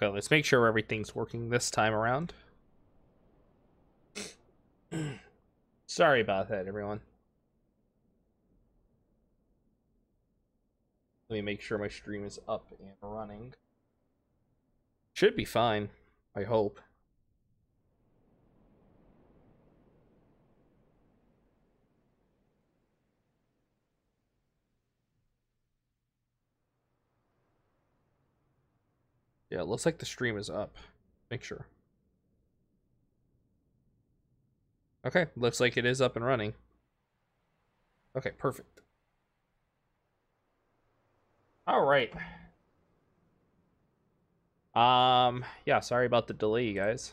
Okay, let's make sure everything's working this time around. Sorry about that, everyone. Let me make sure my stream is up and running. Should be fine, I hope. Yeah, it looks like the stream is up. Make sure. Okay, looks like it is up and running. Okay, perfect. All right. Yeah, sorry about the delay, you guys.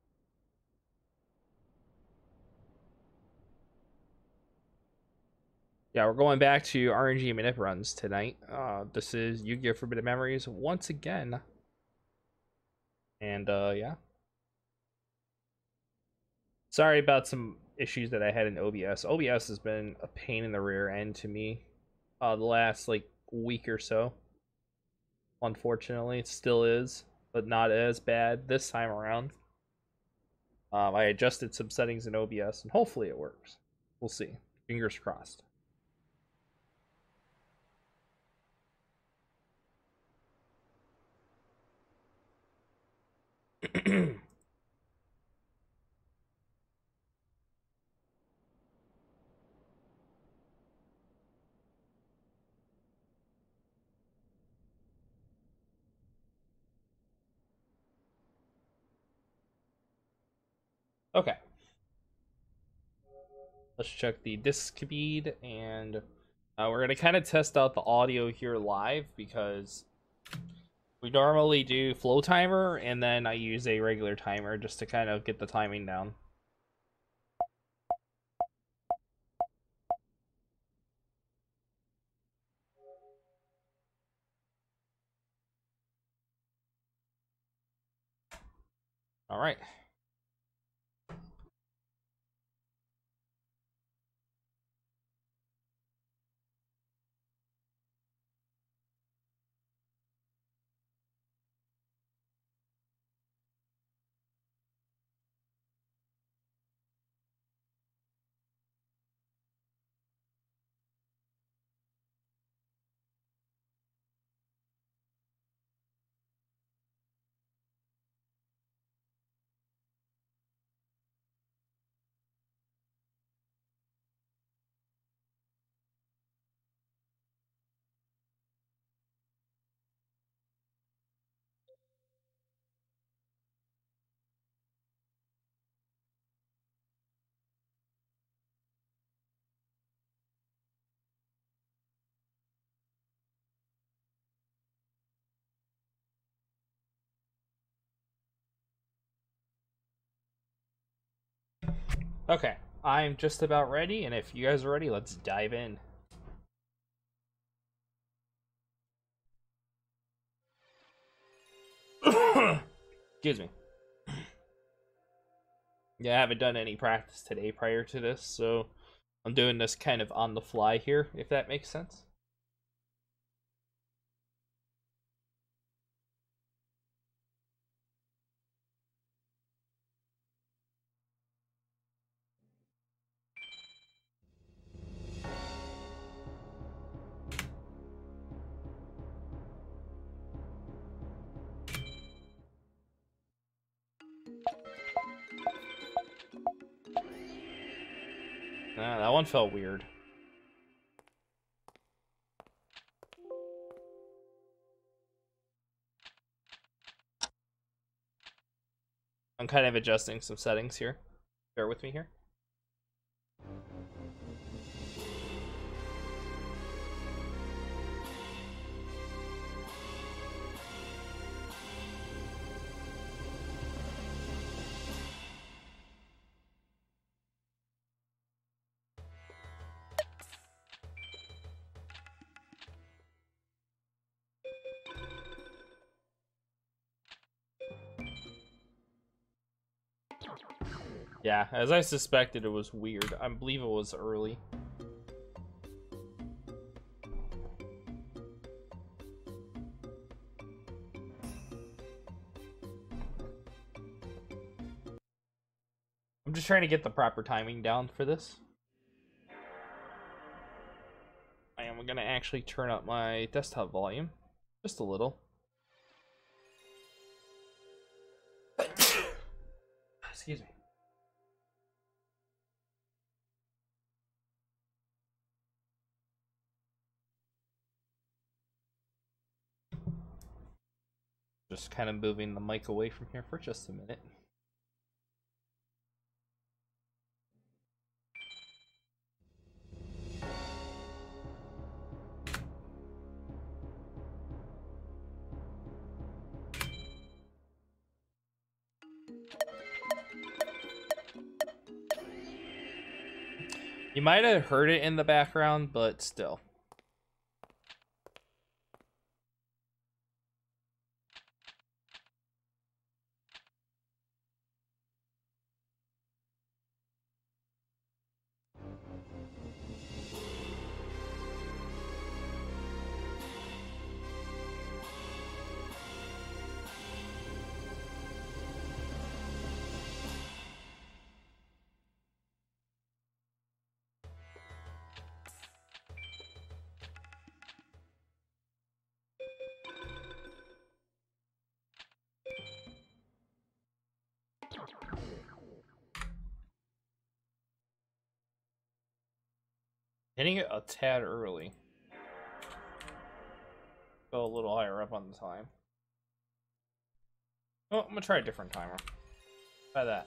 Yeah, we're going back to RNG manip runs tonight. This is Yu-Gi-Oh! Forbidden Memories once again. And, yeah. Sorry about some issues that I had in OBS. OBS has been a pain in the rear end to me the last, like, week or so. Unfortunately, it still is, but not as bad this time around. I adjusted some settings in OBS, and hopefully it works. We'll see. Fingers crossed. Okay. Let's check the disk speed, and we're going to kind of test out the audio here live because we normally do flow timer, and then I use a regular timer just to kind of get the timing down. All right. Okay. I'm just about ready, and if you guys are ready, let's dive in. Excuse me. Yeah, I haven't done any practice today prior to this, so I'm doing this kind of on the fly here, if that makes sense. That one felt weird. I'm kind of adjusting some settings here. Bear with me here. Yeah, as I suspected, it was weird. I believe it was early. I'm just trying to get the proper timing down for this. I am gonna actually turn up my desktop volume just a little. Excuse me. Just kind of moving the mic away from here for just a minute. You might have heard it in the background, but still. Hitting it a tad early. Go a little higher up on the time. Oh, I'm gonna try a different timer. Try that.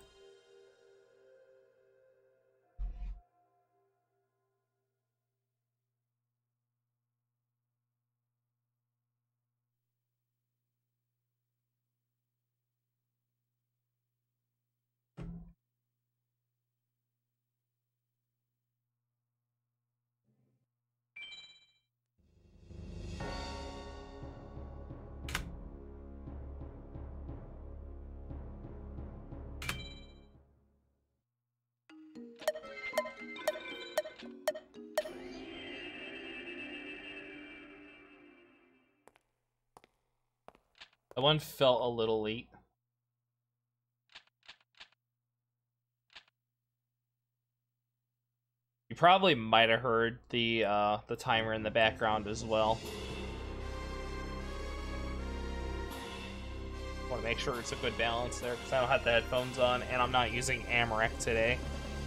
That one felt a little late. You probably might have heard the timer in the background as well. Want to make sure it's a good balance there because I don't have the headphones on and I'm not using Amrec today.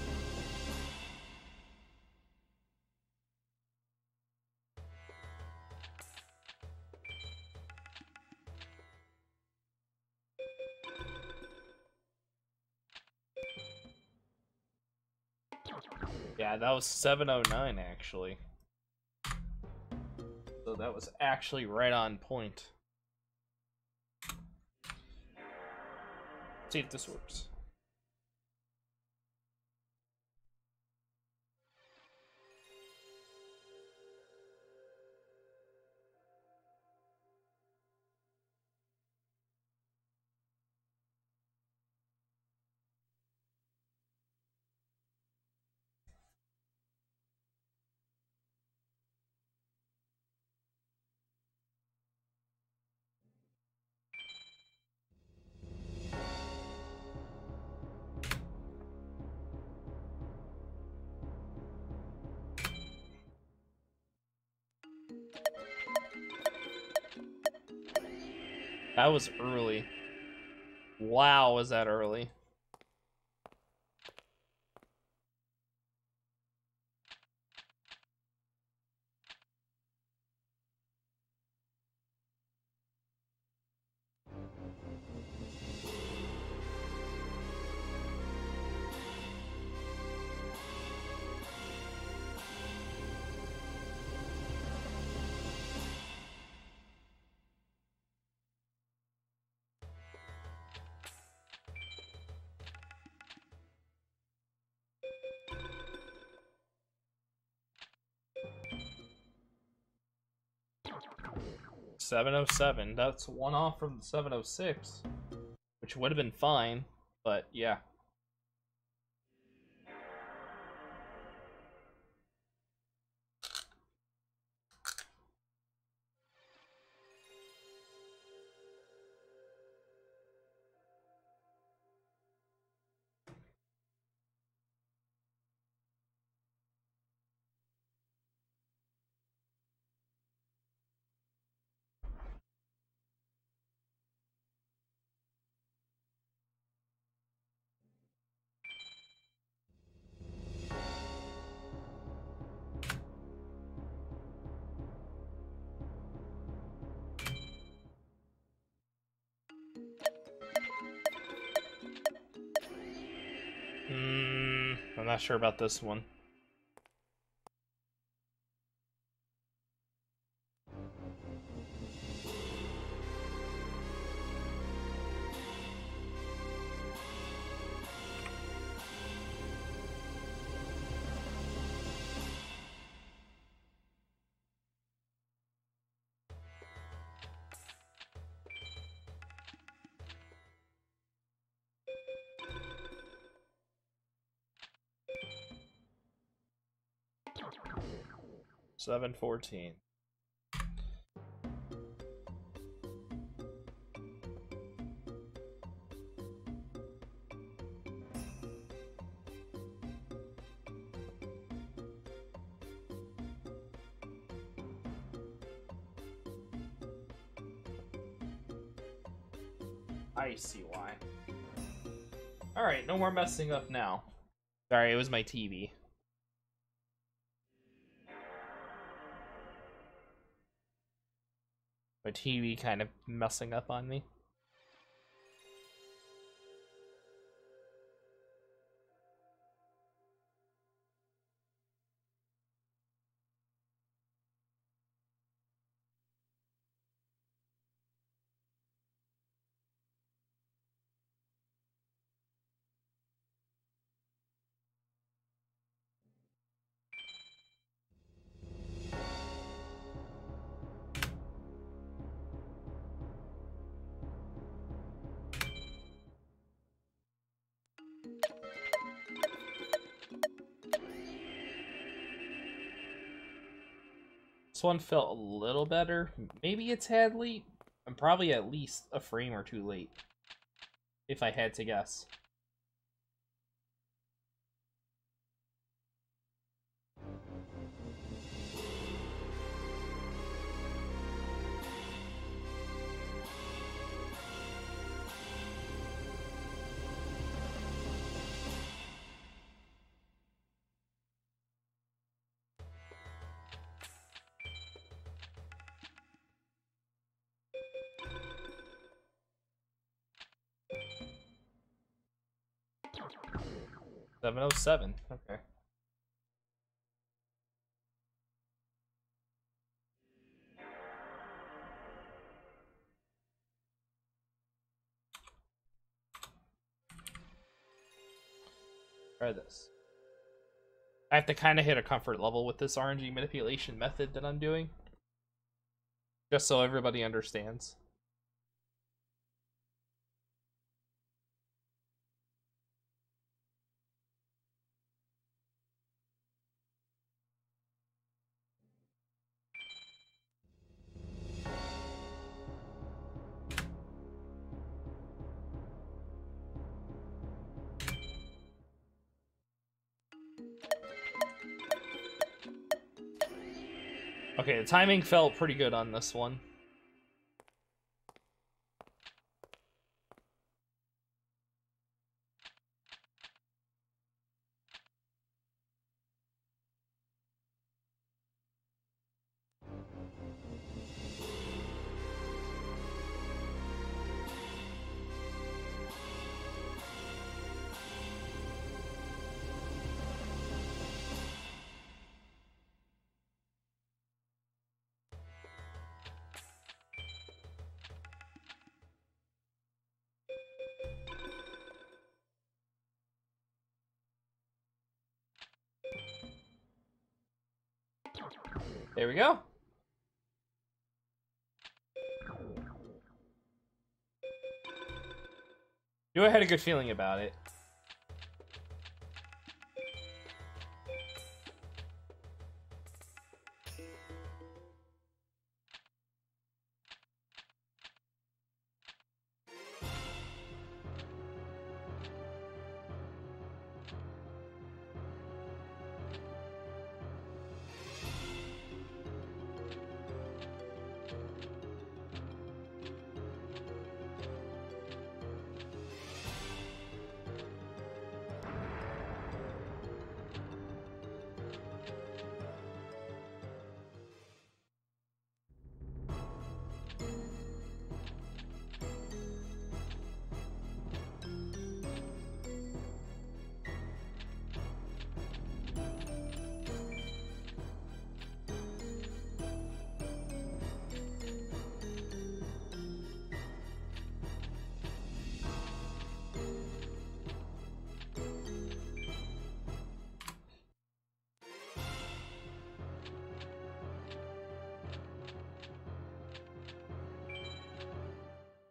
Yeah, that was 7:09 actually. So that was actually right on point. Let's see if this works. That was early. Wow, was that early? $7:07. That's one off from the 7:06, which would have been fine, but yeah. not sure about this one. $7.14. I see why. Alright, no more messing up now. Sorry, it was my TV. My TV kind of messing up on me. This one felt a little better. Maybe it's had late. I'm probably at least a frame or two late, if I had to guess. $7.07. Okay. Try this. I have to kind of hit a comfort level with this RNG manipulation method that I'm doing, just so everybody understands. Okay, the timing felt pretty good on this one. There we go. I had a good feeling about it.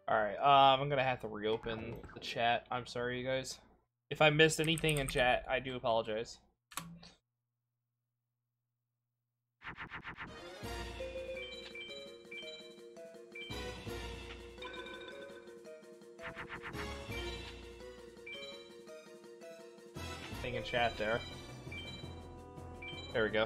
Alright, I'm gonna have to reopen the chat. I'm sorry, you guys. If I missed anything in chat, I do apologize. Thing in chat there. There we go.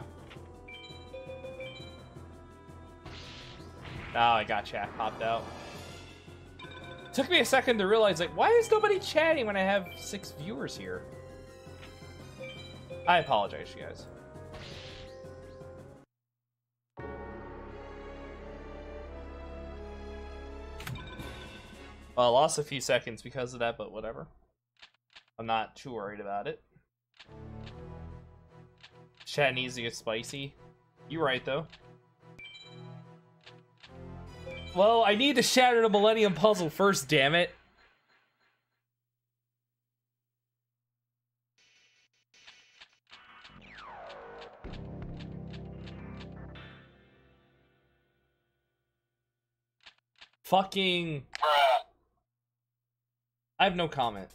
Oh, I got chat popped out. Took me a second to realize, like, why is nobody chatting when I have 6 viewers here? I apologize, you guys. Well, I lost a few seconds because of that, but whatever. I'm not too worried about it. Chat needs to get spicy. You're right, though. Well, I need to shatter the Millennium Puzzle first, damn it. Fucking... I have no comment.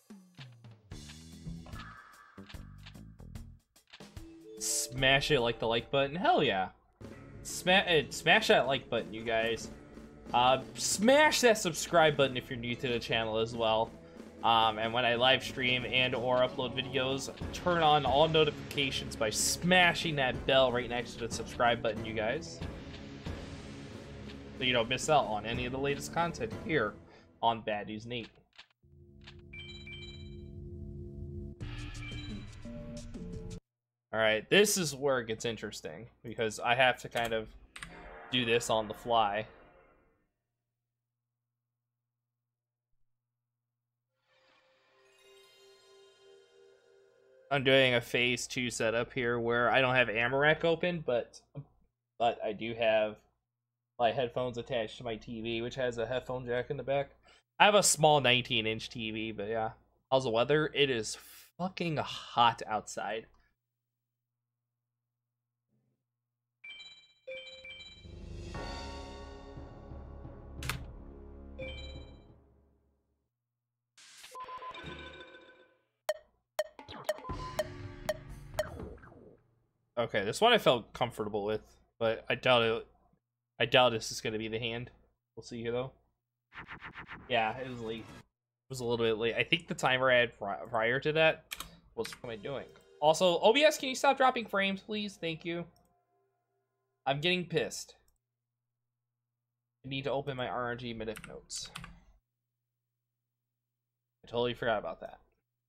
Smash it like the like button. Hell yeah. Smash that like button, you guys. Smash that subscribe button if you're new to the channel as well. And when I live stream and or upload videos, turn on all notifications by smashing that bell right next to the subscribe button, you guys. So you don't miss out on any of the latest content here on Bad News Nate. Alright, this is where it gets interesting, because I have to kind of do this on the fly. I'm doing a phase 2 setup here where I don't have Amarak open, but I do have my headphones attached to my TV, which has a headphone jack in the back. I have a small 19-inch TV, but yeah. How's the weather? It is fucking hot outside. Okay, this one I felt comfortable with, but I doubt it. I doubt this is going to be the hand. We'll see here, though. Yeah, it was late. It was a little bit late. I think the timer I had prior to that was what am I doing? Also, OBS, can you stop dropping frames, please? Thank you. I'm getting pissed. I need to open my RNG minute notes. I totally forgot about that.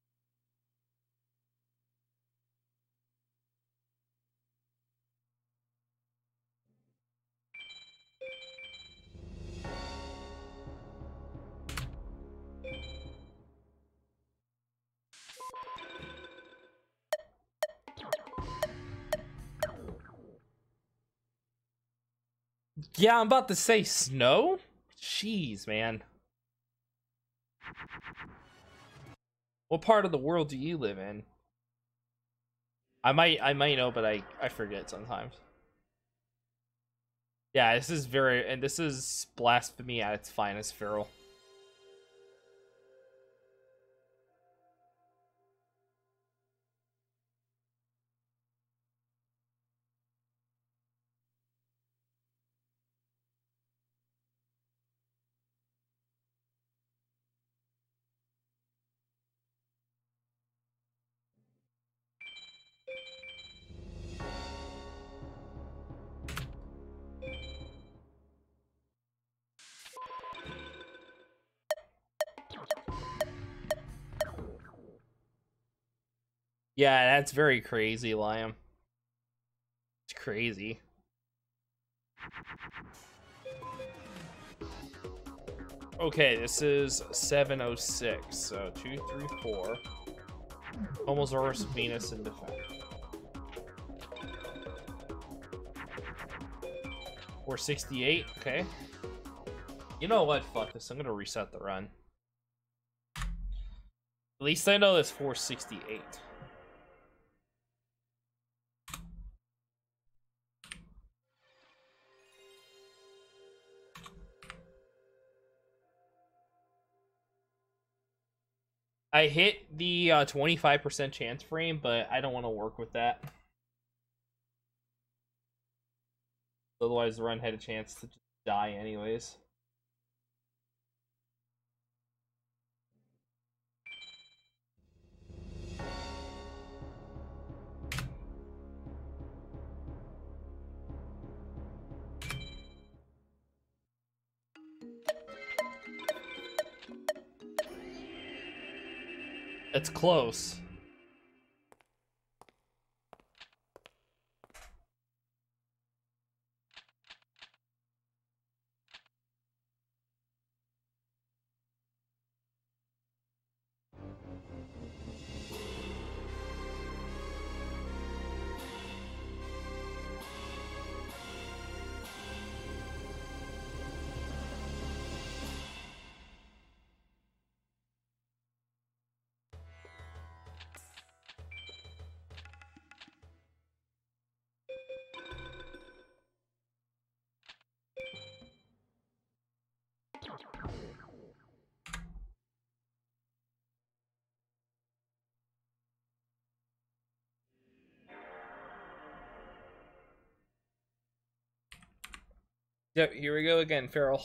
Yeah, I'm about to say snow? Jeez, man. What part of the world do you live in? I might know, but I forget sometimes. Yeah, this is blasphemy at its finest, Feral. Yeah, that's very crazy, Liam. It's crazy. Okay, this is 706, so 2, 3, 4. Almost versus Venus in defense. 468, okay. You know what? Fuck this. I'm gonna reset the run. At least I know it's 468. I hit the 25% chance frame, but I don't want to work with that. Otherwise, the run had a chance to just die anyways. It's close. Yep, here we go again, Farrell.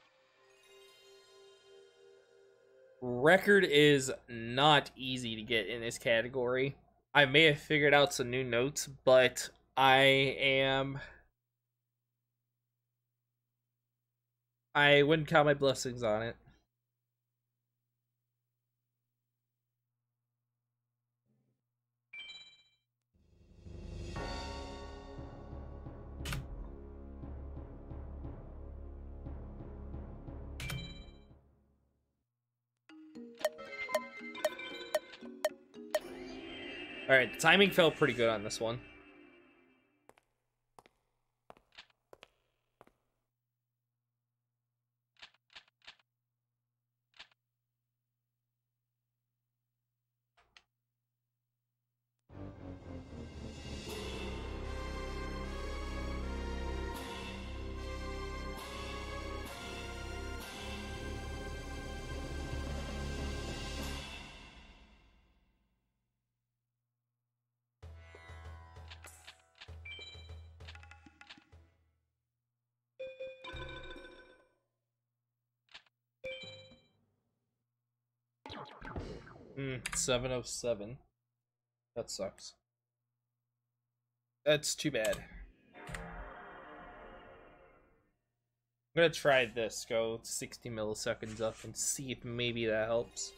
Record is not easy to get in this category. I may have figured out some new notes, but I wouldn't count my blessings on it. Alright, the timing felt pretty good on this one. Hmm, 707. That sucks. That's too bad. I'm gonna try this, go 60 milliseconds up and see if maybe that helps.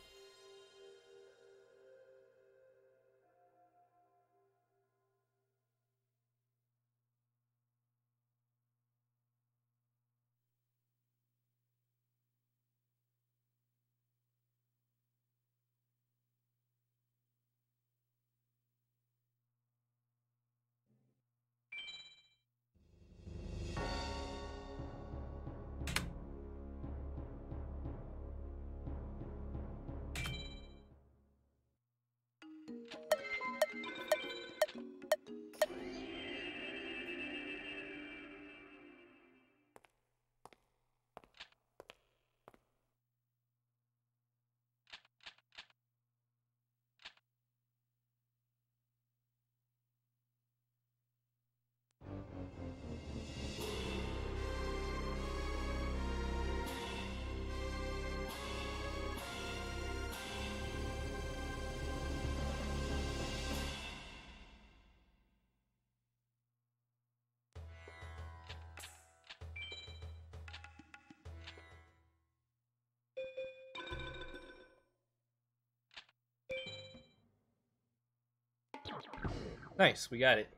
Nice, we got it.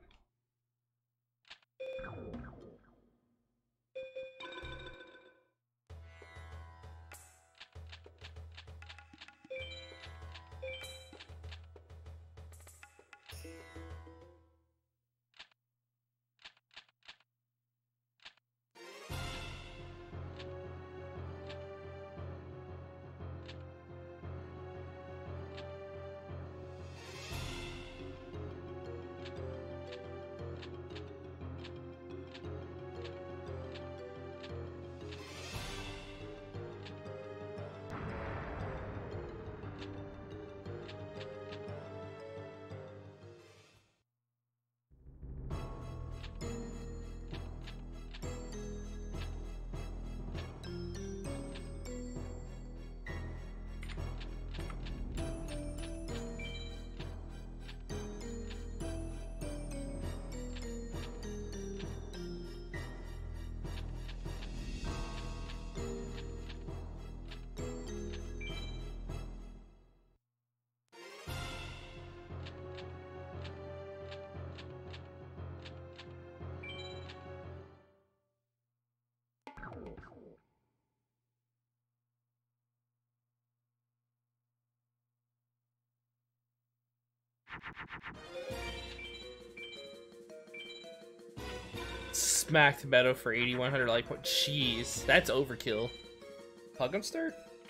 Smacked Meadow for 8,100 like what? Jeez, that's overkill. Pughamster?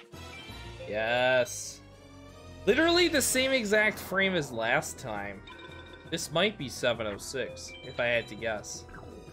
Yes. Literally the same exact frame as last time. This might be 706, if I had to guess.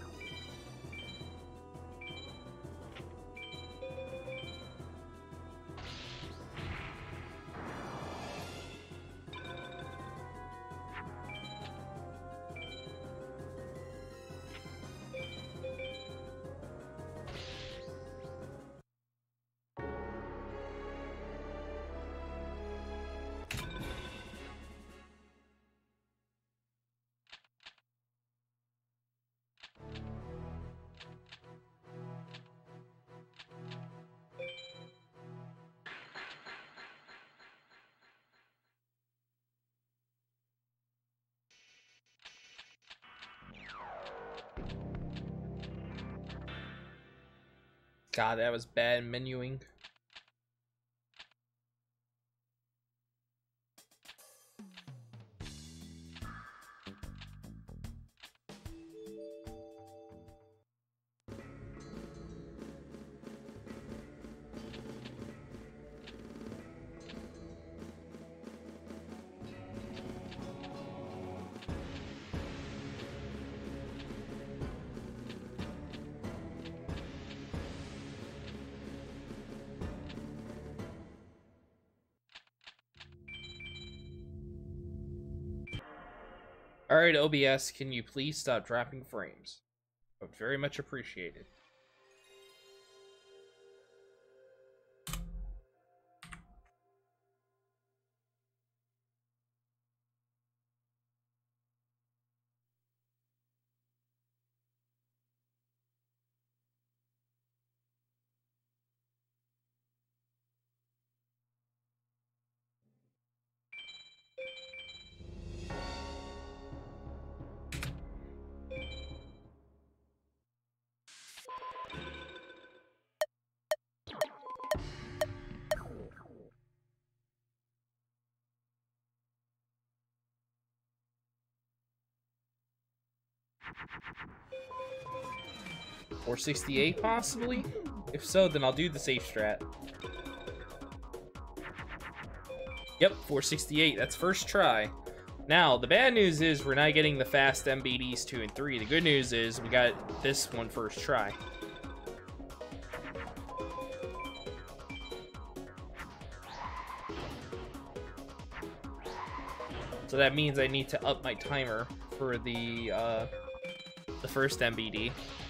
God, that was bad menuing. Alright, OBS, can you please stop dropping frames? I would very much appreciate it. $468 possibly? If so, then I'll do the safe strat. Yep, 468. That's first try. Now, the bad news is we're not getting the fast MBDs 2 and 3. The good news is we got this one first try. So that means I need to up my timer for the first MBD.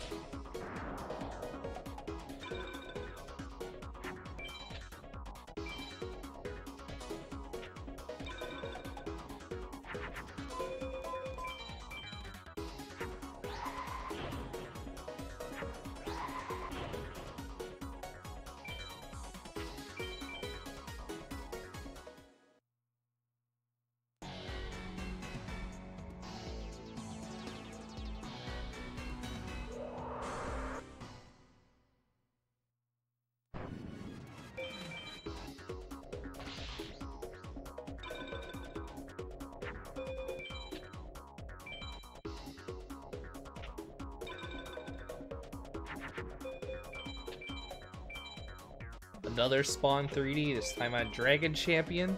Another Spawn 3D, this time on Dragon Champion.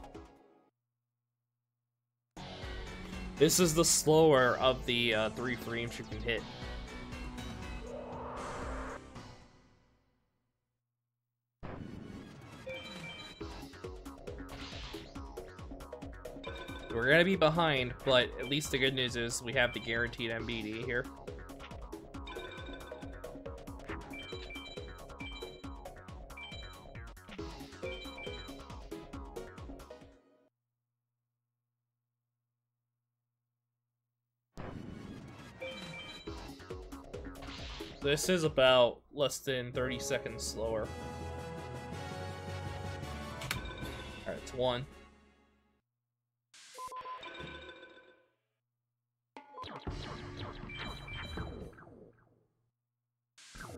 This is the slower of the 3 frames you can hit. We're gonna be behind, but at least the good news is we have the guaranteed MBD here. This is about less than 30 seconds slower. Alright, it's 1.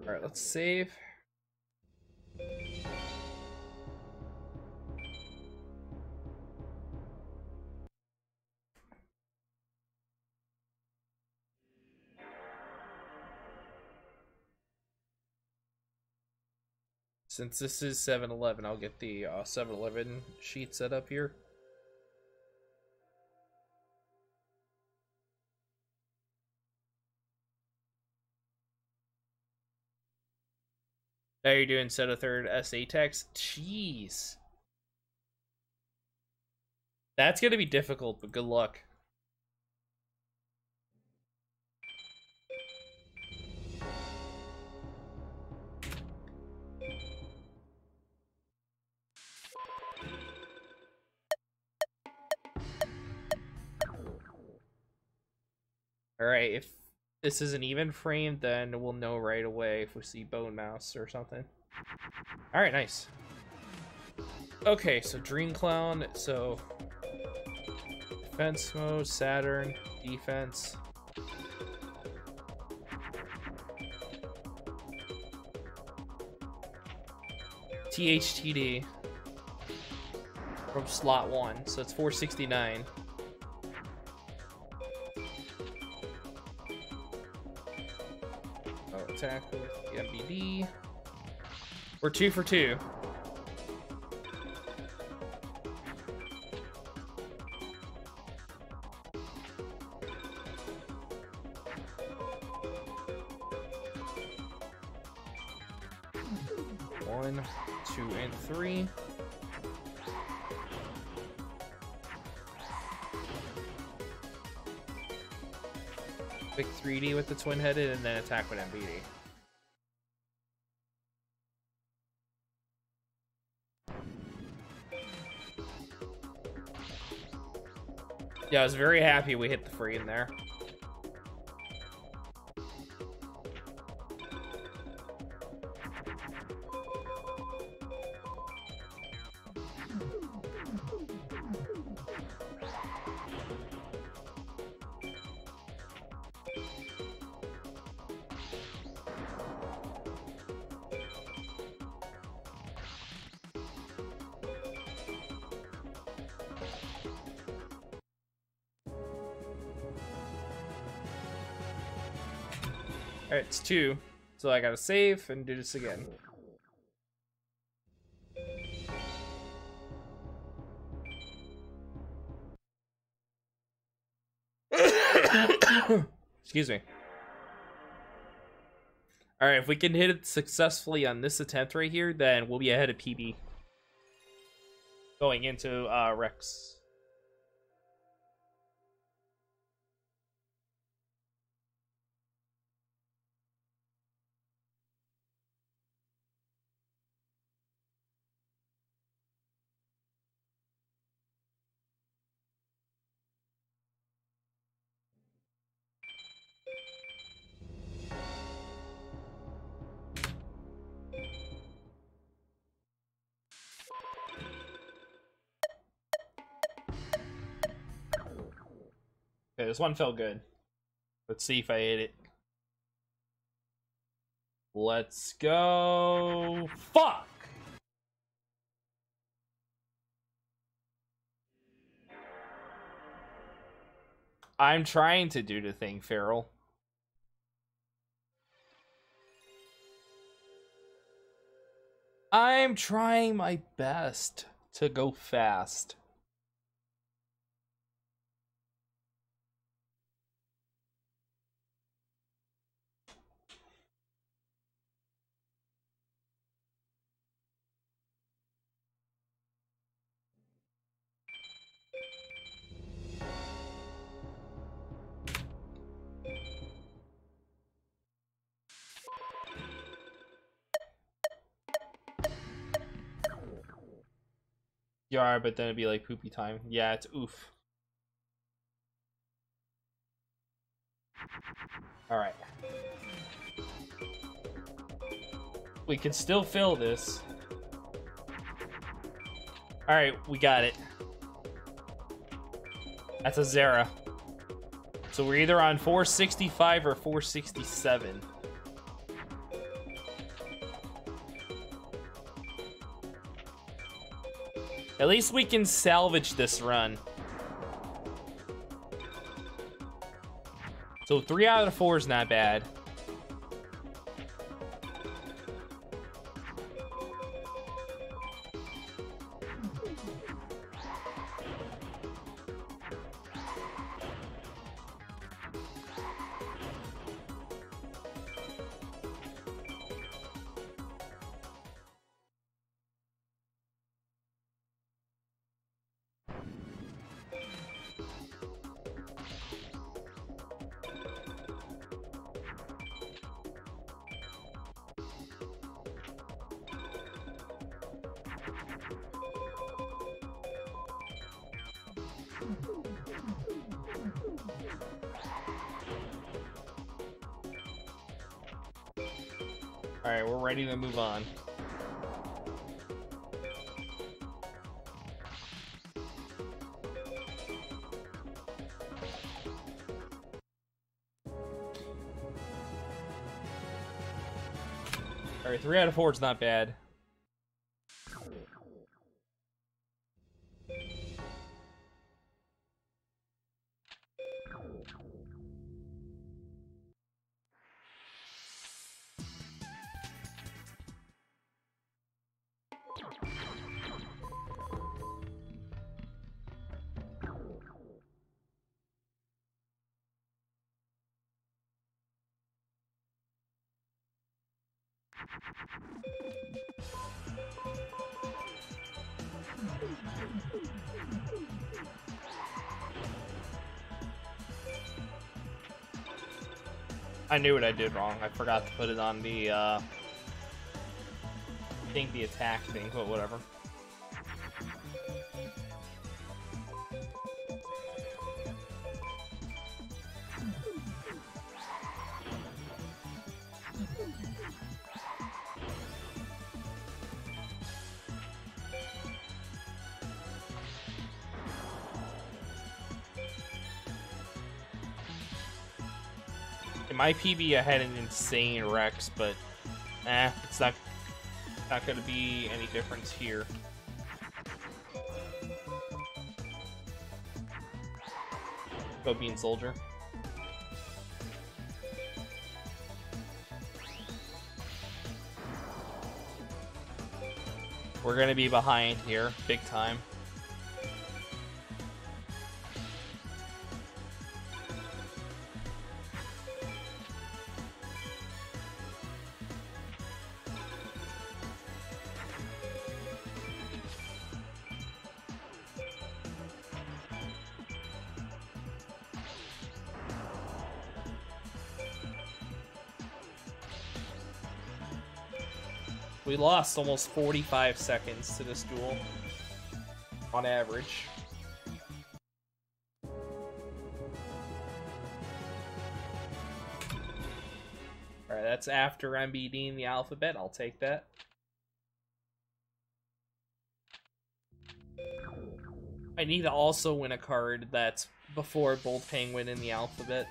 Alright, let's save. Since this is 7-Eleven, I'll get the 7-Eleven sheet set up here. Now you're doing set a third SA text. Jeez. That's gonna be difficult, but good luck. Alright, if this is an even frame, then we'll know right away if we see bone mouse or something. Alright, nice. Okay, so Dream Clown, so defense mode, Saturn, defense. THTD from slot 1, so it's 469. Attack with the MBD. We're 2 for 2. One, 2, and 3. Quick 3D with the twin-headed, and then attack with MBD. Yeah, I was very happy we hit the free in there. Alright, it's 2. So I gotta save and do this again. Excuse me. Alright, if we can hit it successfully on this attempt right here, then we'll be ahead of PB. Going into Rex. Okay, this one felt good. Let's see if I hit it. Let's go. Fuck! I'm trying to do the thing, Feral. I'm trying my best to go fast. Yeah, but then it'd be like poopy time. Yeah, it's oof. Alright. We can still fill this. Alright, we got it. That's a Zara. So we're either on 465 or 467. At least we can salvage this run. So 3 out of 4 is not bad. Alright, we're ready to move on. Alright, 3 out of 4 is not bad. I knew what I did wrong. I forgot to put it on the, I think the attack thing, but whatever. In my PB, I had an insane Rex, but it's not going to be any difference here. Go Bean Soldier. We're going to be behind here, big time. We lost almost 45 seconds to this duel, on average. Alright, that's after MBDing the alphabet. I'll take that. I need to also win a card that's before Bold Penguin in the alphabet.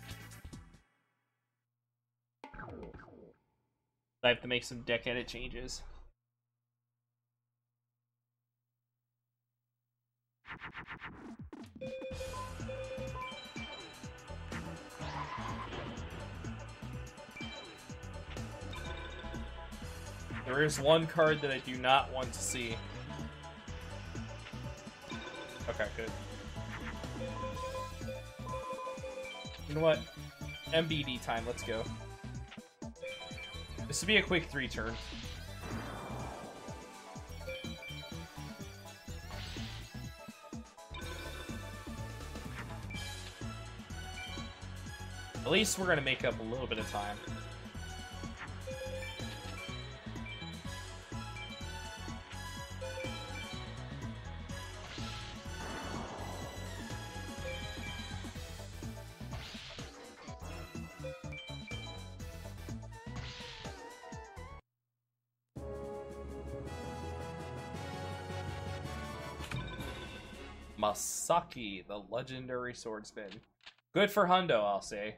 I have to make some deck edit changes. There is one card that I do not want to see. Okay, good. You know what? MBD time, let's go. This would be a quick 3-turn. At least we're gonna make up a little bit of time. Masaki, the legendary swordsman. Good for Hundo, I'll say.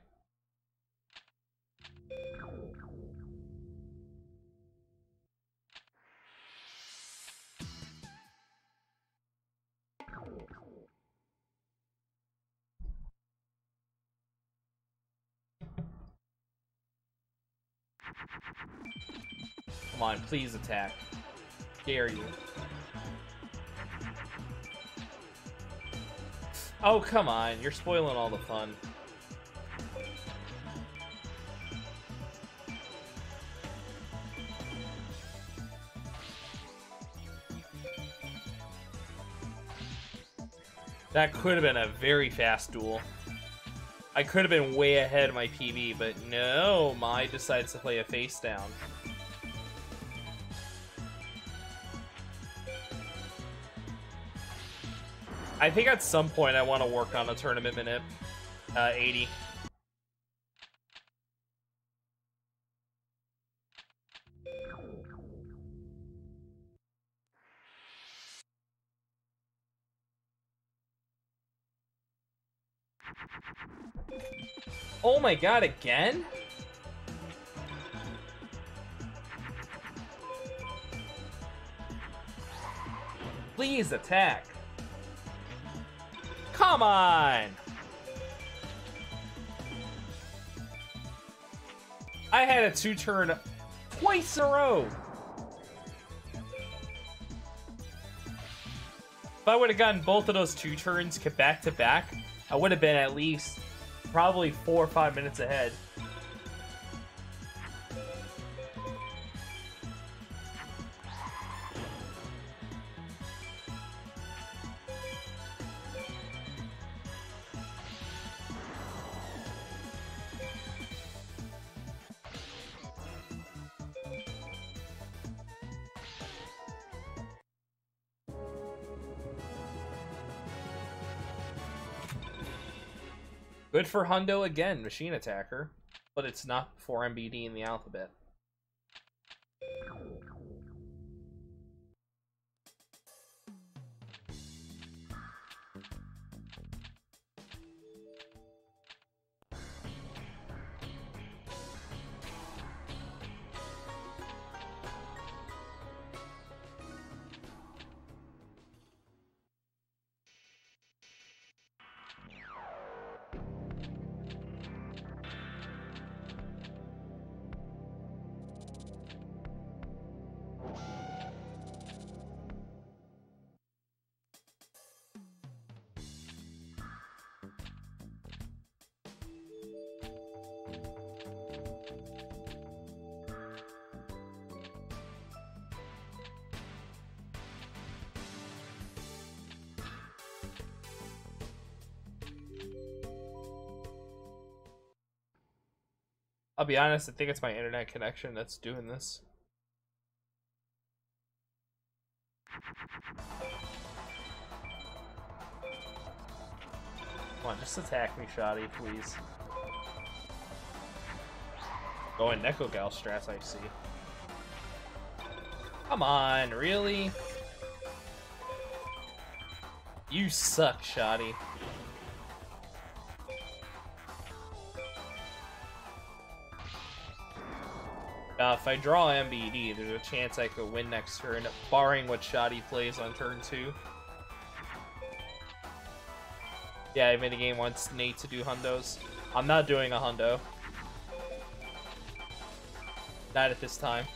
Come on, please attack. Dare you. Oh, come on. You're spoiling all the fun. That could have been a very fast duel. I could have been way ahead of my PB, but no, Mai decides to play a face down. I think at some point I want to work on a tournament minute. 80. Oh my god, again? Please attack. Come on! I had a 2-turn twice in a row. If I would have gotten both of those 2 turns back to back, I would have been at least probably 4 or 5 minutes ahead. Good for Hundo again, Machine Attacker, but it's not for MBD in the alphabet. I'll be honest, I think it's my internet connection that's doing this. Come on, just attack me, Shoddy, please. Going Neko Gal strats, I see. Come on, really? You suck, Shoddy. If I draw MBD, there's a chance I could win next turn, barring what Shoddy plays on turn 2. Yeah, I minigame wants Nate to do Hundos. I'm not doing a Hundo. Not at this time.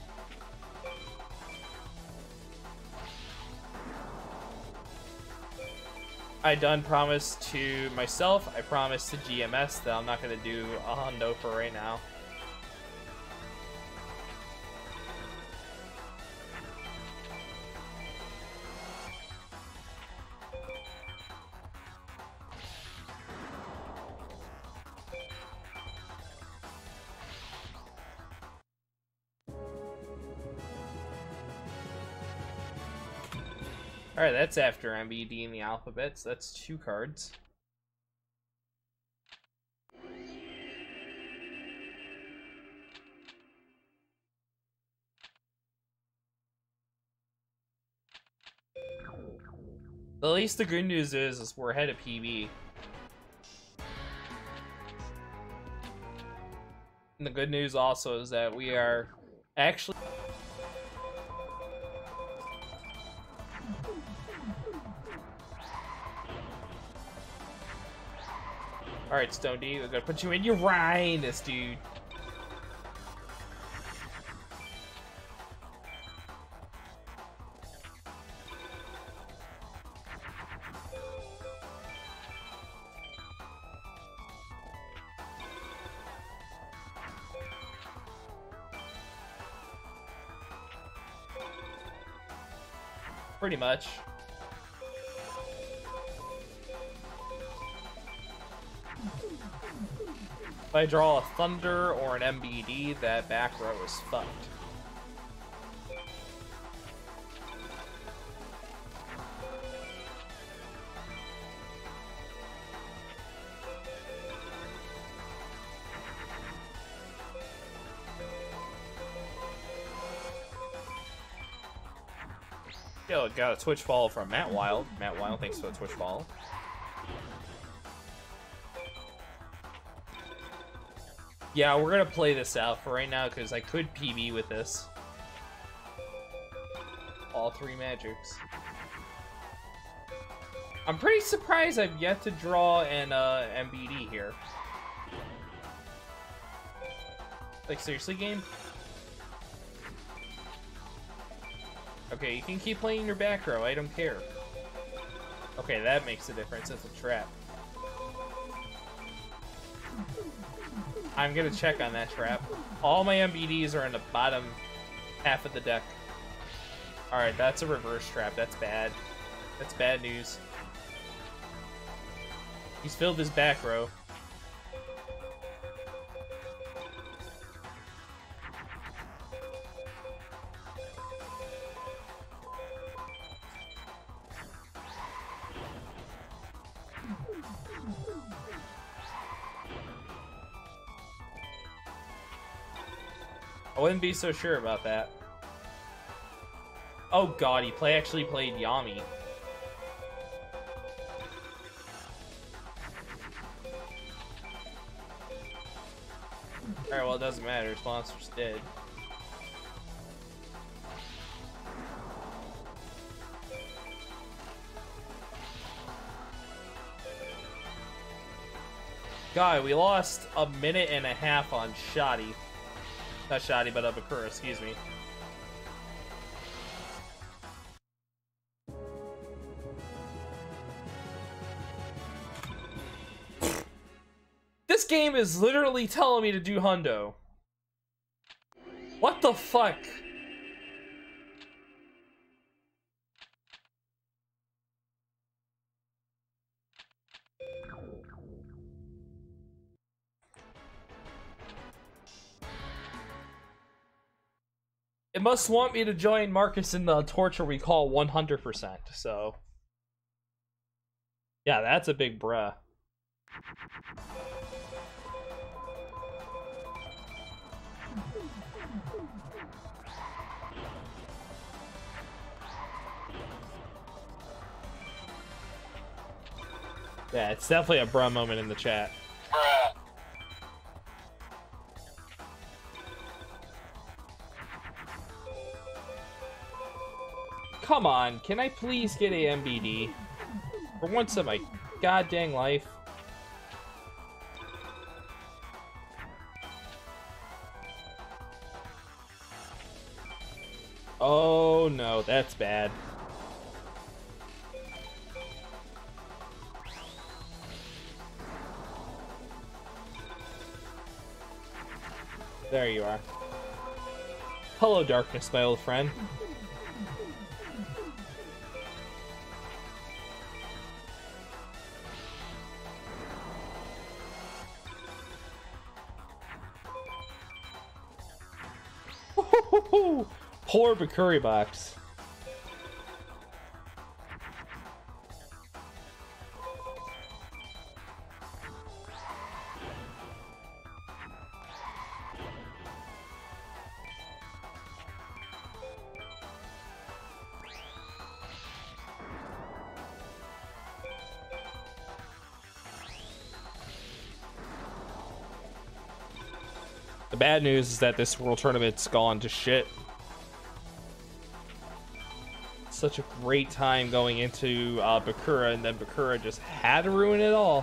I done promised to myself, I promised to GMS that I'm not going to do a Hundo for right now. Alright, that's after MBD in the alphabets. That's 2 cards. At least the good news is we're ahead of PB. And the good news also is that we are actually... Alright, Stone D, we're gonna put you in your rhinus, dude. pretty much. If I draw a Thunder or an MBD, that back row is fucked. Yo, got a Twitch follow from Matt Wild. Matt Wild, thanks for the Twitch follow. Yeah, we're gonna play this out for right now because I could PB with this. All three magics. I'm pretty surprised I've yet to draw an MBD here. Like, seriously, game? Okay, you can keep playing your back row, I don't care. Okay, that makes a difference, it's a trap. I'm gonna check on that trap. All my MBDs are in the bottom half of the deck. Alright, that's a reverse trap, that's bad. That's bad news. He's filled his back row. I wouldn't be so sure about that. Oh god, he actually played Yami. Alright, well it doesn't matter, his monster's dead. God, we lost a minute and a half on Shoddy. Not Shoddy, but Bakura, excuse me. This game is literally telling me to do hundo. What the fuck? It must want me to join Marcus in the torture we call 100%, so... Yeah, that's a big bruh. Yeah, it's definitely a bruh moment in the chat. Bruh. Come on, can I please get a MBD? For once in my goddamn life. Oh no, that's bad. There you are. Hello, darkness, my old friend. Poor Bakuri box. The bad news is that this world tournament's gone to shit. Such a great time going into Bakura, and then Bakura just had to ruin it all.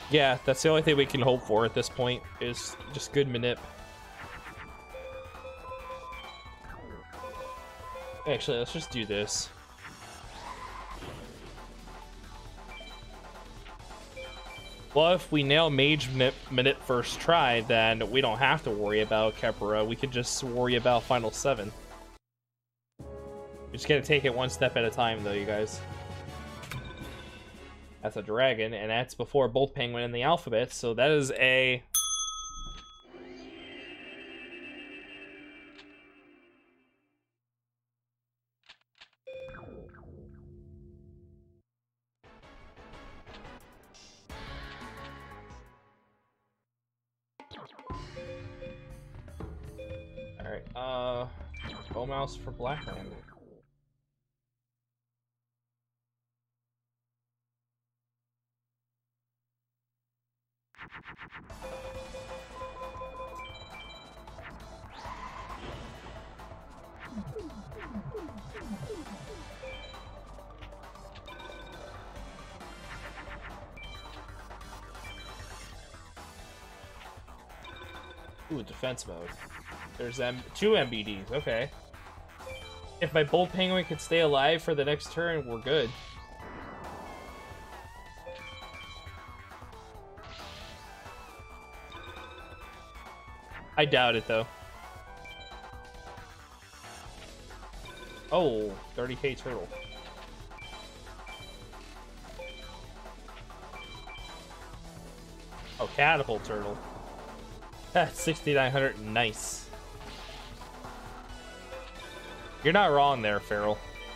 Yeah, that's the only thing we can hope for at this point, is just good manip. Actually, let's just do this. Well, if we nail Mage Manip first try, then we don't have to worry about Kepra. We could just worry about Final 7. We just gotta take it one step at a time, though, you guys. That's a dragon, and that's before both Penguin and the alphabet, so that is a... Alright, bow mouse for Blackland. Ooh, defense mode. There's two MBDs, okay. If my Bolt Penguin can stay alive for the next turn, we're good. I doubt it, though. Oh, 30k turtle. Oh, catapult turtle. That's 6,900. Nice. You're not wrong there, Farrell.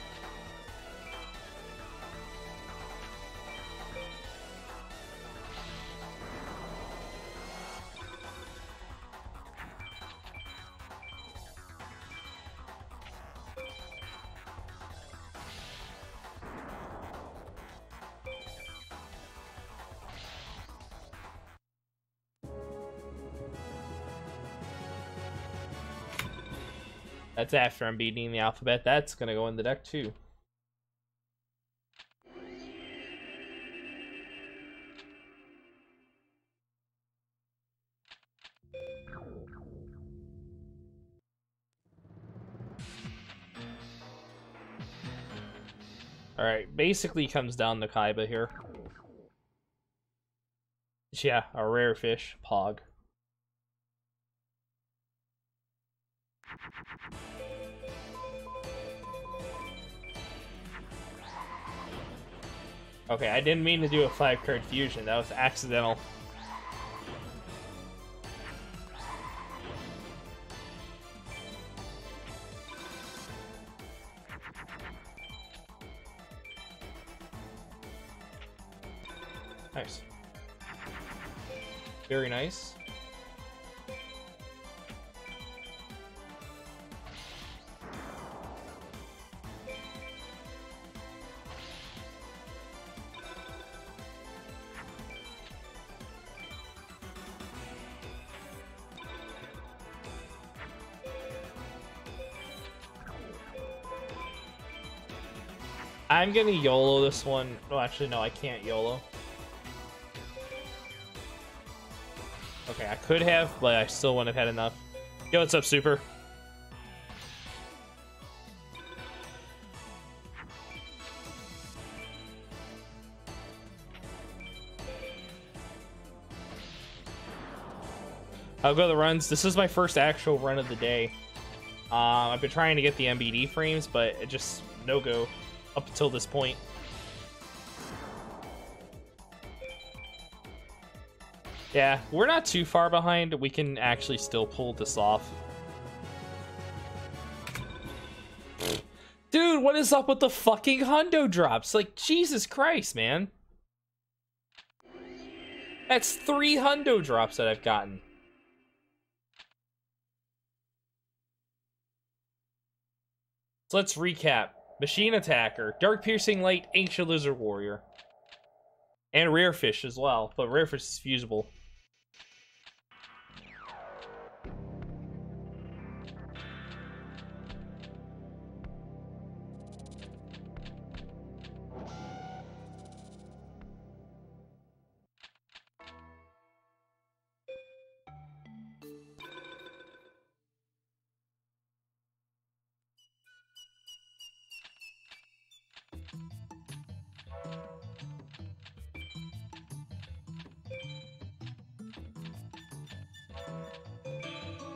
That's after I'm beating the alphabet. That's gonna go in the deck too. Alright, basically comes down to Kaiba here. Yeah, a rare fish, Pog. Okay, I didn't mean to do a 5-card fusion. That was accidental. Nice. Very nice. I'm gonna YOLO this one. Oh, actually, no, I can't YOLO. Okay, I could have, but I still wouldn't have had enough. Yo, what's up, Super? I'll go the runs. This is my first actual run of the day. I've been trying to get the MBD frames, but it just no go up until this point. Yeah, we're not too far behind. We can actually still pull this off. Dude, what is up with the fucking hundo drops? Like, Jesus Christ, man. That's 3 hundo drops that I've gotten. So let's recap. Machine Attacker, Dark Piercing Light, Ancient Lizard Warrior. And Rare Fish as well, but Rare Fish is fusible.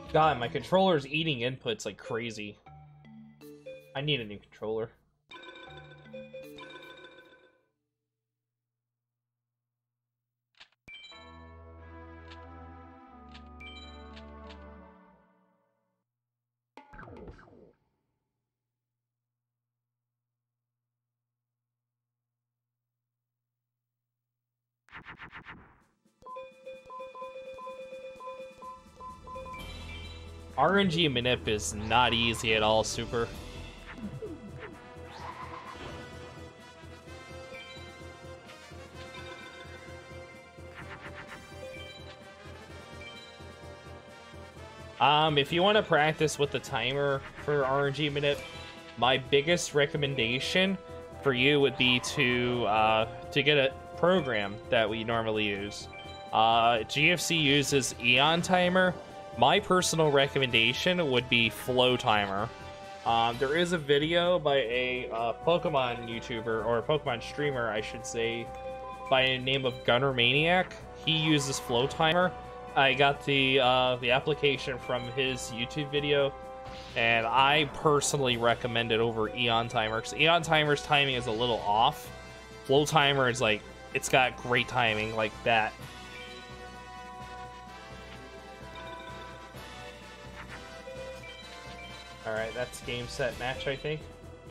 God, my controller's eating inputs like crazy. I need a new controller. RNG manip is not easy at all, Super. If you want to practice with the timer for RNG manip, my biggest recommendation for you would be to get a program that we normally use. GFC uses Eon Timer. My personal recommendation would be Flow Timer. There is a video by a Pokemon YouTuber, or a Pokemon streamer, I should say, by the name of Gunner Maniac. He uses Flow Timer. I got the application from his YouTube video, and I personally recommend it over Eon Timer, because Eon Timer's timing is a little off. Flow Timer is like, it's got great timing like that. Alright, that's game, set, match, I think.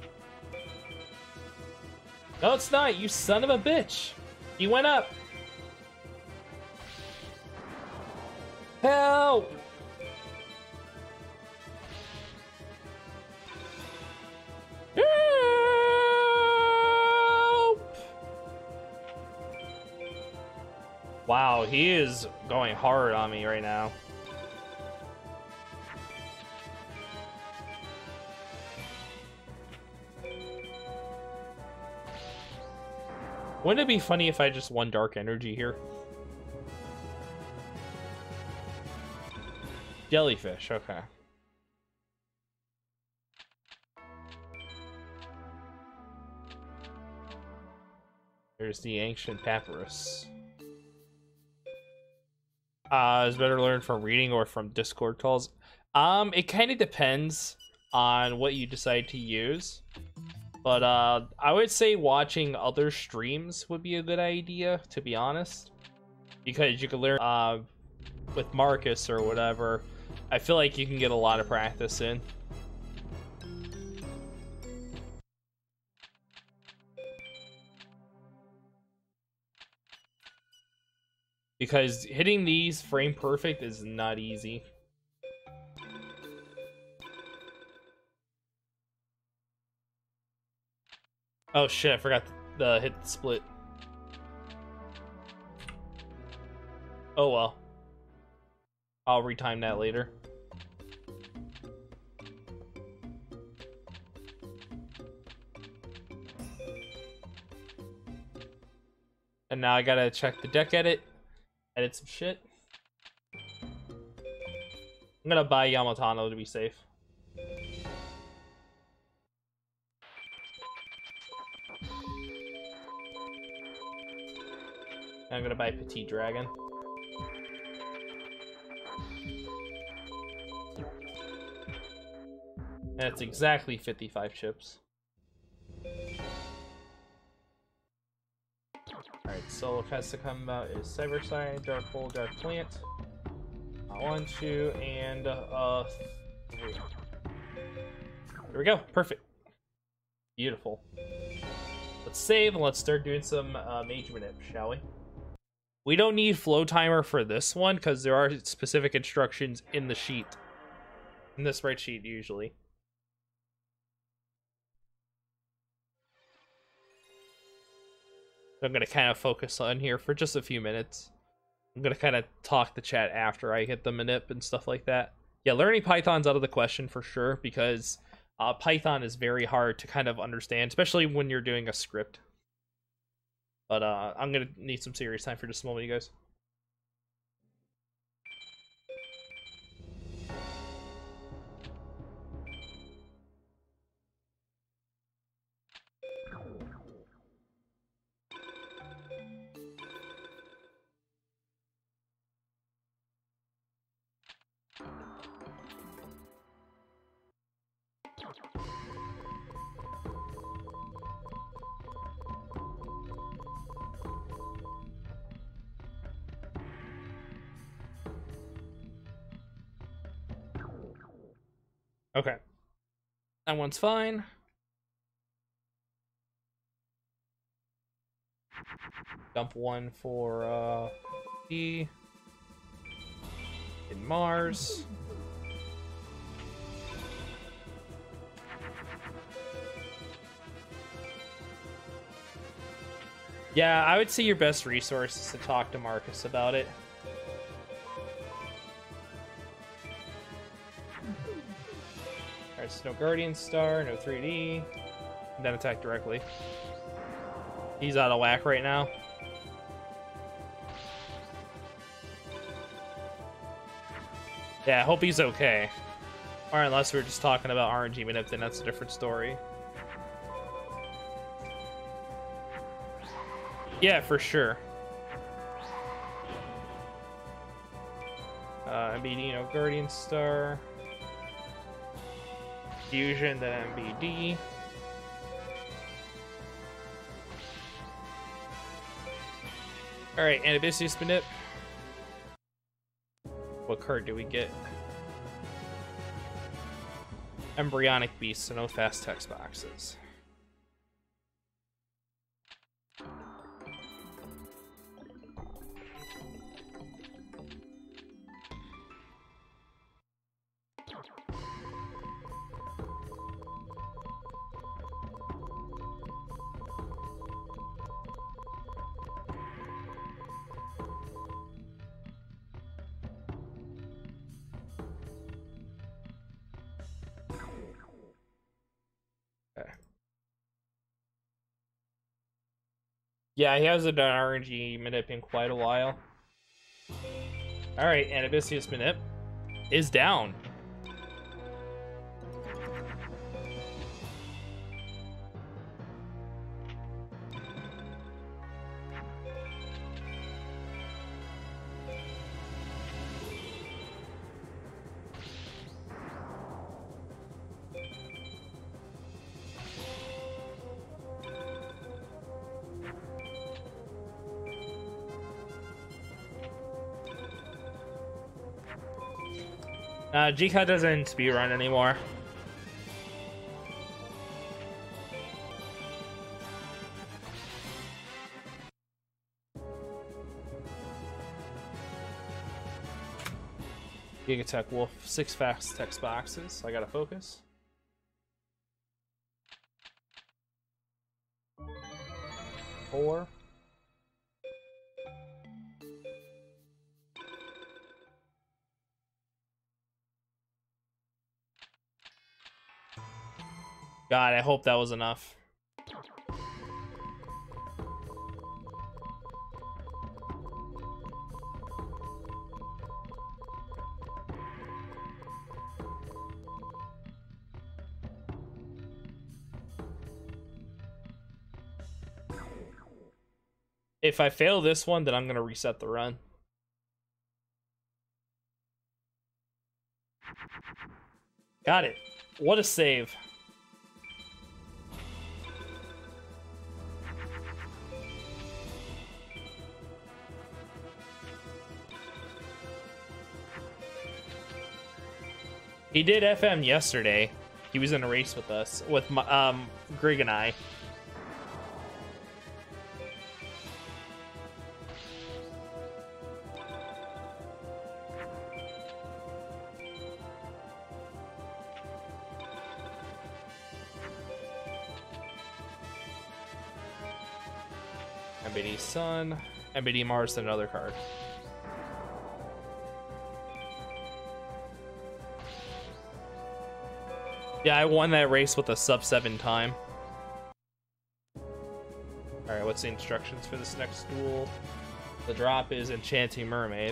No, it's not, you son of a bitch! He went up! Help! Help! Wow, he is going hard on me right now. Wouldn't it be funny if I just won Dark Energy here? Jellyfish, okay. There's the ancient papyrus. Is better learned from reading or from Discord calls? It kind of depends on what you decide to use. But I would say watching other streams would be a good idea, to be honest. Because you can learn with Marcus or whatever. I feel like you can get a lot of practice in. Because hitting these frame perfect is not easy. Oh shit, I forgot to hit the split. Oh well. I'll retime that later. And now I gotta check the deck edit some shit. I'm gonna buy Yamatano to be safe. I'm gonna buy Petite Dragon. That's exactly 55 chips. Alright, so what has to come about is Cyberside, Dark Hole, Dark Plant. 1, 2, and 3. There we go, perfect. Beautiful. Let's save and let's start doing some Mage Manip, shall we? We don't need Flow Timer for this one because there are specific instructions in the sheet. In the spreadsheet, usually. I'm going to kind of focus on here for just a few minutes. I'm going to kind of talk the chat after I hit the manip and stuff like that. Yeah, learning Python's out of the question for sure, because Python is very hard to kind of understand, especially when you're doing a script. But I'm going to need some serious time for just a moment, you guys. Okay. That one's fine. Dump one for E in Mars. Yeah, I would say your best resource is to talk to Marcus about it. Alright, so no Guardian Star, no 3D. Then attack directly. He's out of whack right now. Yeah, I hope he's okay. Or unless we're just talking about RNG manip, then that's a different story. Yeah, for sure. MBD, no Guardian Star. Fusion, then MBD. Alright, Anabisius manip. What card do we get? Embryonic Beast, so no fast text boxes. Yeah, he hasn't done RNG manip in quite a while. Alright, Anabisius manip is down. GCAD doesn't speedrun anymore. Gigatech Wolf, 6 fast text boxes. I gotta focus. Four. God, I hope that was enough. If I fail this one, then I'm gonna reset the run. Got it. What a save. He did FM yesterday. He was in a race with us, with my, Greg and I. MBD Sun, MBD Mars, and another card. Yeah, I won that race with a sub-7 time. Alright, what's the instructions for this next duel? The drop is Enchanting Mermaid.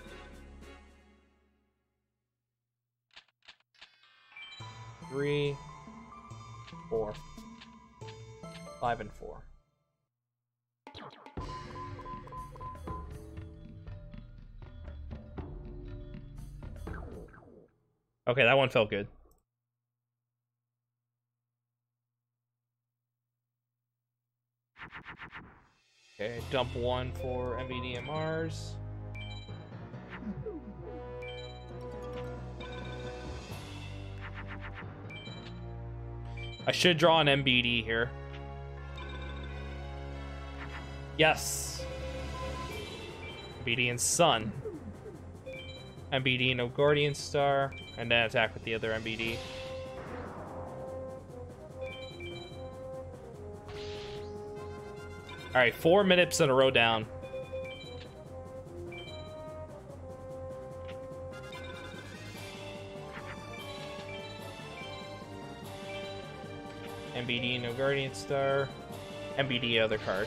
Three, 4, 5, and 4. Okay, that one felt good. Okay, dump one for MBD and Mars. I should draw an MBD here. Yes. MBD and Sun. MBD, no Guardian Star, and then attack with the other MBD. Alright, 4 minutes in a row down. MBD, no Guardian Star. MBD, other card.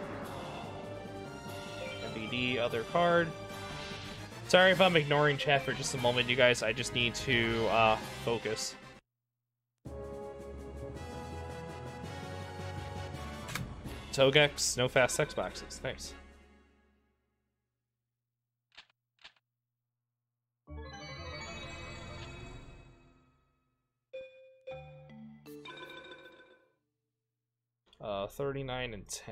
MBD, other card. Sorry if I'm ignoring chat for just a moment, you guys. I just need to focus. Togex, no fast text boxes. Nice. Uh, 39 and 10.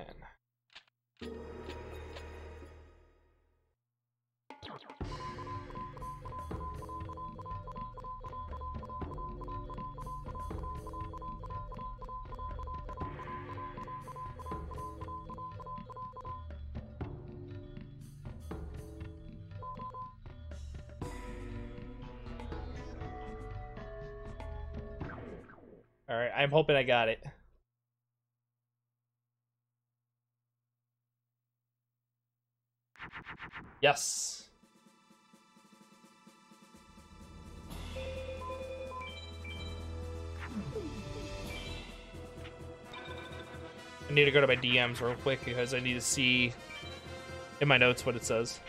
All right, I'm hoping I got it. Yes. I need to go to my DMs real quick because I need to see in my notes what it says.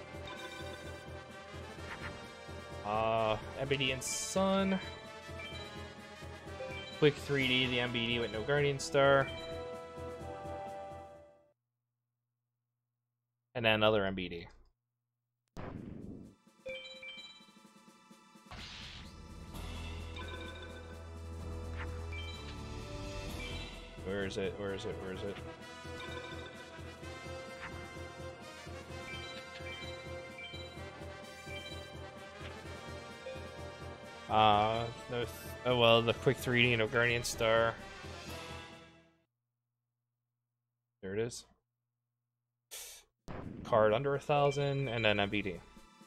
MBD and Sun. Quick 3D, the MBD with no Guardian Star. And then another MBD. Where is it? Where is it? Where is it? No, oh well, the quick 3D, no Guardian Star. There it is. Card under 1,000, and then MBD.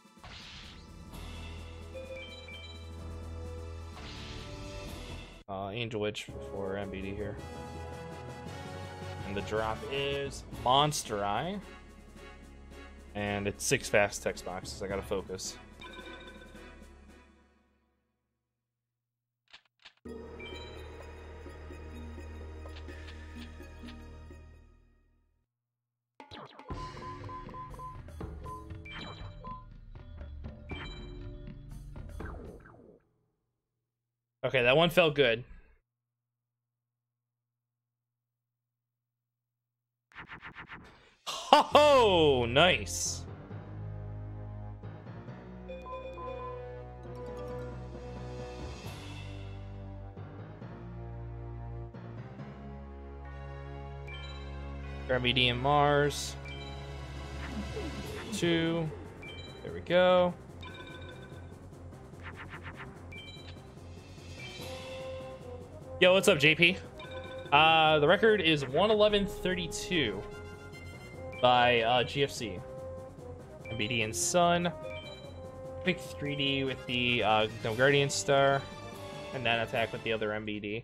Angel Witch before MBD here. And the drop is Monster Eye. And it's 6 fast text boxes. I gotta focus. Okay, that one felt good. Oh, nice. Gravity and Mars. 2. There we go. Yo, what's up, JP? The record is 111.32 by GFC. MBD and Sun. Pick 3D with the no Guardian Star, and then attack with the other MBD.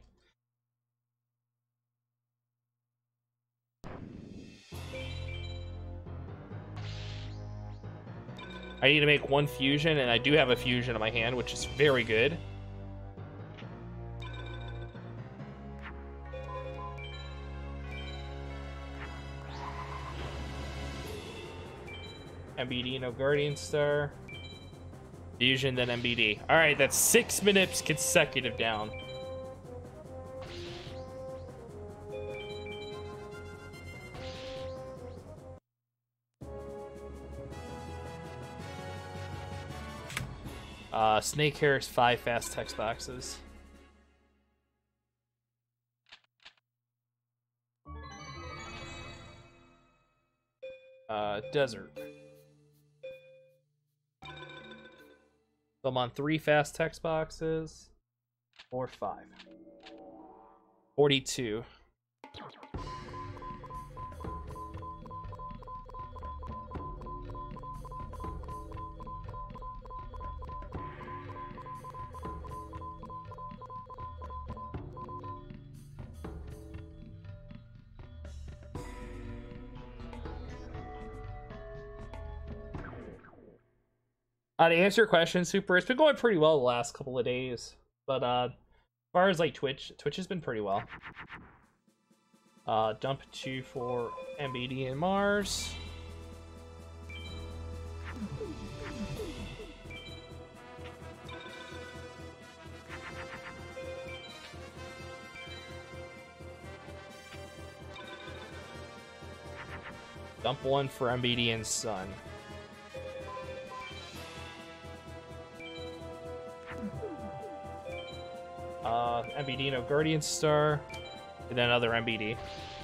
I need to make one fusion, and I do have a fusion in my hand, which is very good. MBD, no Guardian Star. Fusion, then MBD. Alright, that's 6 minutes consecutive down. Snake Hair's 5 fast text boxes. Desert. So I'm on 3 fast text boxes, or 5. 42. To answer your question, Super, it's been going pretty well the last couple of days. But as far as like Twitch has been pretty well. Dump 2 for MBD and Mars. Dump 1 for MBD and Sun. MBD, no Guardian Star, and then another MBD.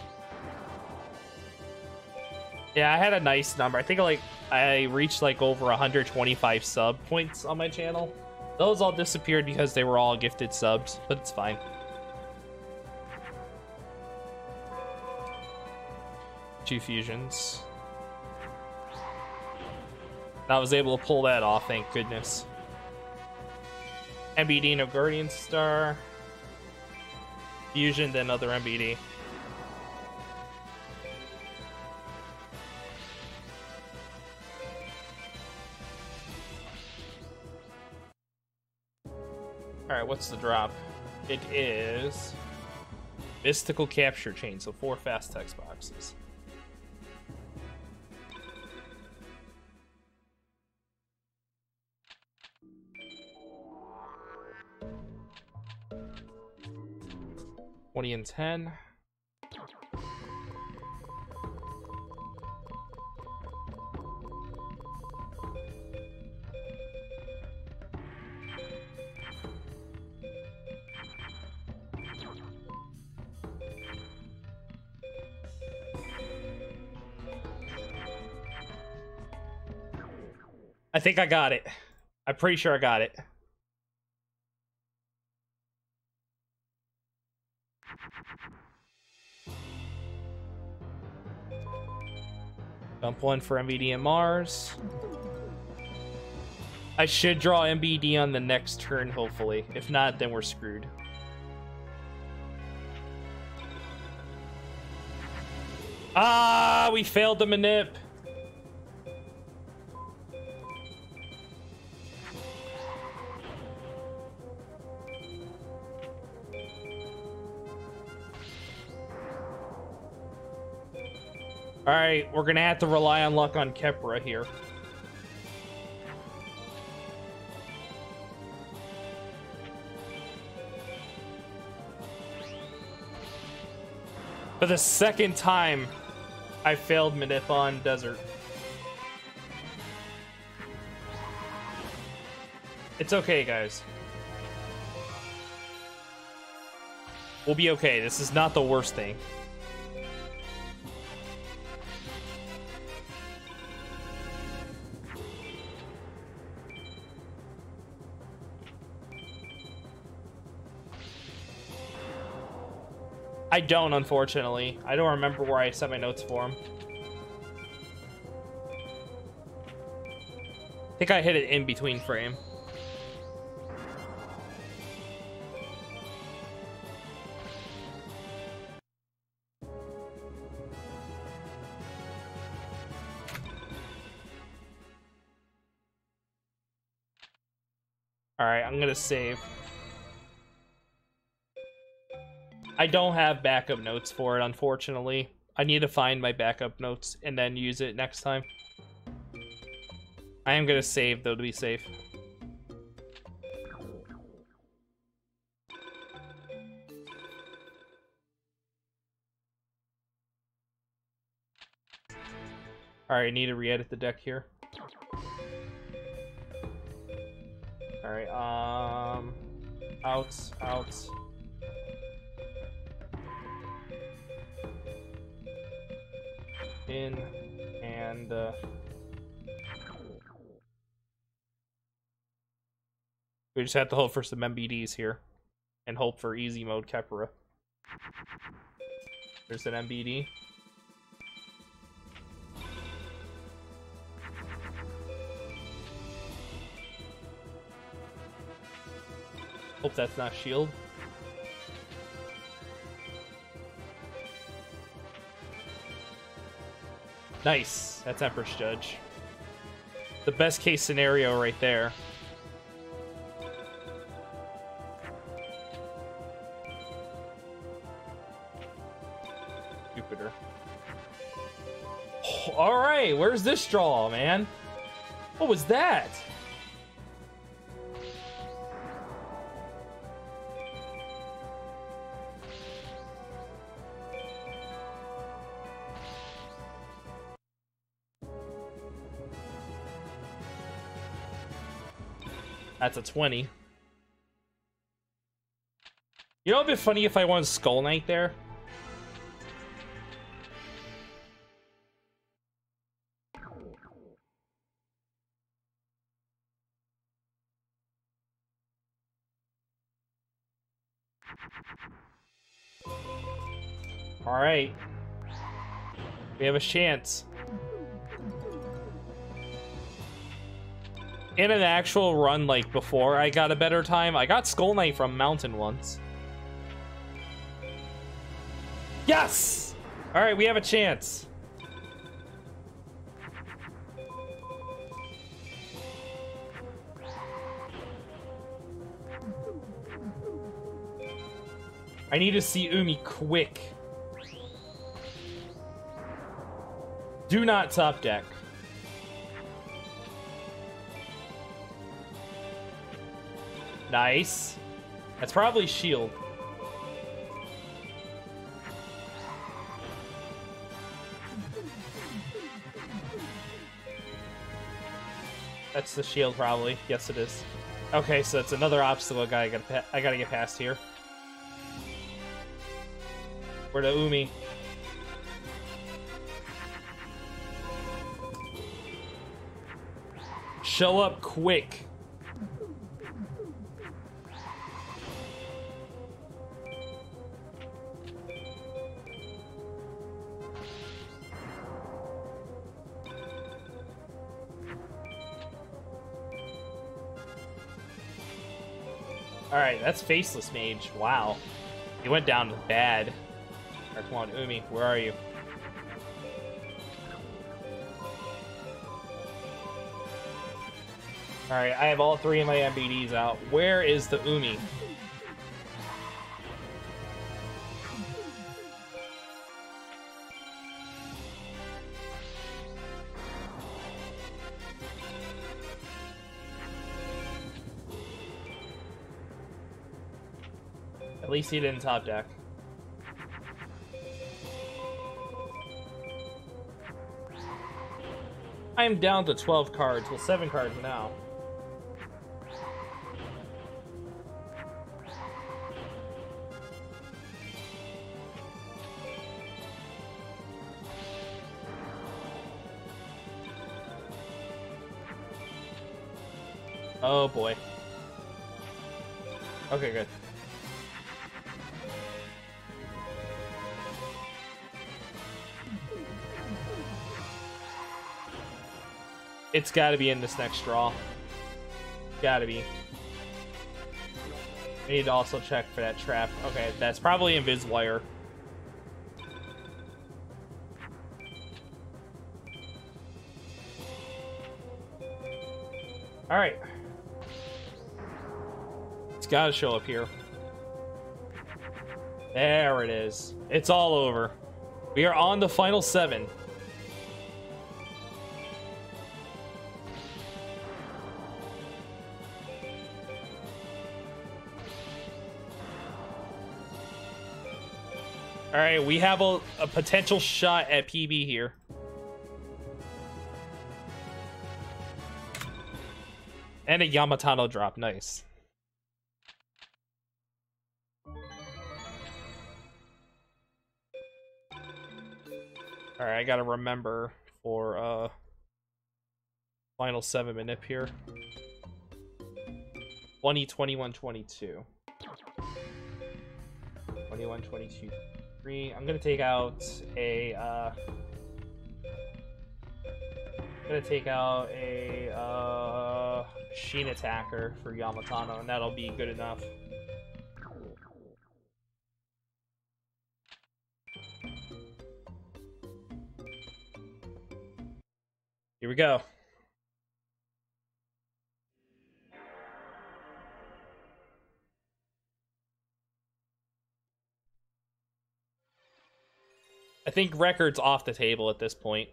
Yeah, I had a nice number. I think I reached like over 125 sub points on my channel. Those all disappeared because they were all gifted subs, but it's fine. Two fusions. I was able to pull that off, thank goodness. MBD, no Guardian Star. Fusion, then another MBD. Alright, what's the drop? It is Mystical Capture Chain, so 4 fast text boxes. And 10. I think I got it. I'm pretty sure I got it. Dump 1 for MBD and Mars. I should draw MBD on the next turn, hopefully. If not, then we're screwed. Ah, we failed the manip. Alright, we're gonna have to rely on luck on Kepra here. For the second time, I failed Manip on Desert. It's okay, guys. We'll be okay. This is not the worst thing. I don't, unfortunately. I don't remember where I set my notes for him. I think I hit it in between frame. Alright, I'm gonna save. I don't have backup notes for it, unfortunately. I need to find my backup notes and then use it next time. I am gonna save, though, to be safe. Alright, I need to re-edit the deck here. Alright, out. In, and, we just have to hope for some MBDs here. And hope for easy mode Kepra. There's an MBD. Hope that's not shield. Nice. That's Empress Judge. The best case scenario right there. Jupiter. Oh, all right, where's this draw, man? What was that? That's a 20. You know, it'd be funny if I won Skull Knight there. All right, we have a chance. In an actual run, like before I got a better time, I got Skull Knight from Mountain once. Yes! All right, we have a chance. I need to see Umi quick. Do not top deck. Nice. That's probably shield. That's the shield, probably. Yes, it is. Okay, so it's another obstacle I gotta get past here. Where to Umi? Show up quick. Alright, that's Faceless Mage. Wow. He went down bad. Alright, come on, Umi, where are you? Alright, I have all three of my MBDs out. Where is the Umi? At least he didn't top deck. I am down to 12 cards. Well, 7 cards now. Oh boy. Okay, good. It's got to be in this next draw. Got to be. I need to also check for that trap. Okay, that's probably Inviswire. All right. It's got to show up here. There it is. It's all over. We are on the final 7. All right, we have a potential shot at PB here. And a Yamatano drop, nice. All right, I gotta remember for final 7 manip here. 20, 21, 22. 21, 22, 3. I'm gonna take out a Sheen Attacker for Yamatano, and that'll be good enough. Here we go. I think record's off the table at this point.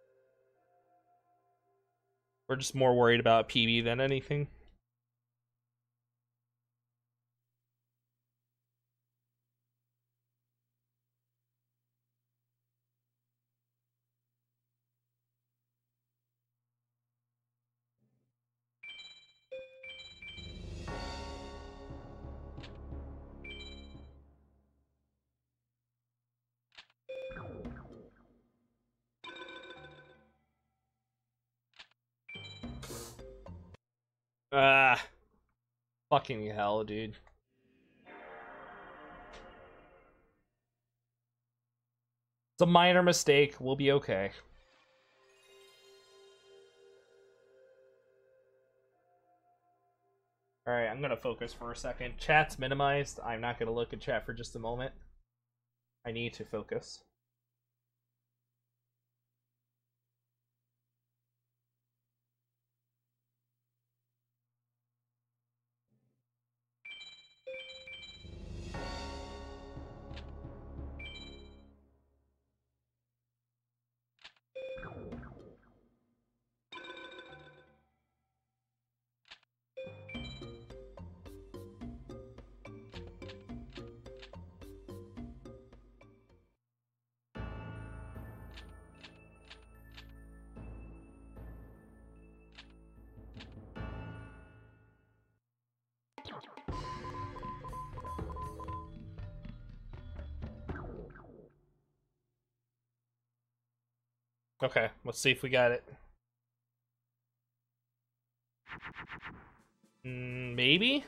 We're just more worried about PB than anything. Ah, fucking hell, dude. It's a minor mistake. We'll be okay. Alright, I'm gonna focus for a second. Chat's minimized. I'm not gonna look at chat for just a moment. I need to focus. Okay, let's see if we got it. Maybe?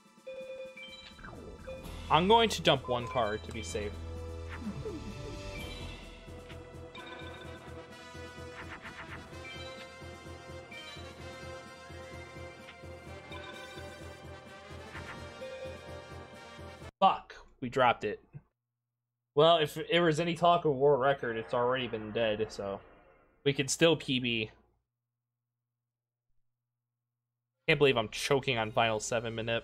I'm going to dump one card to be safe. Fuck, we dropped it. Well, if there was any talk of war record, it's already been dead, so we can still PB. Can't believe I'm choking on final 7-minute.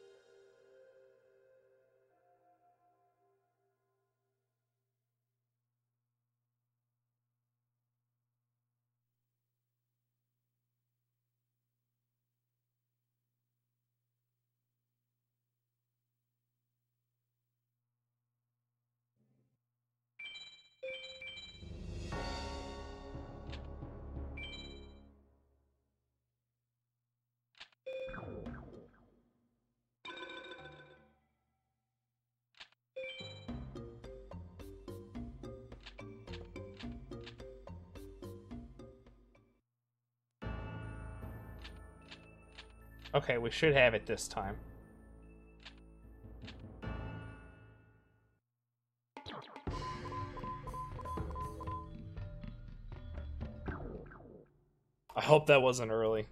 Okay, we should have it this time. I hope that wasn't early.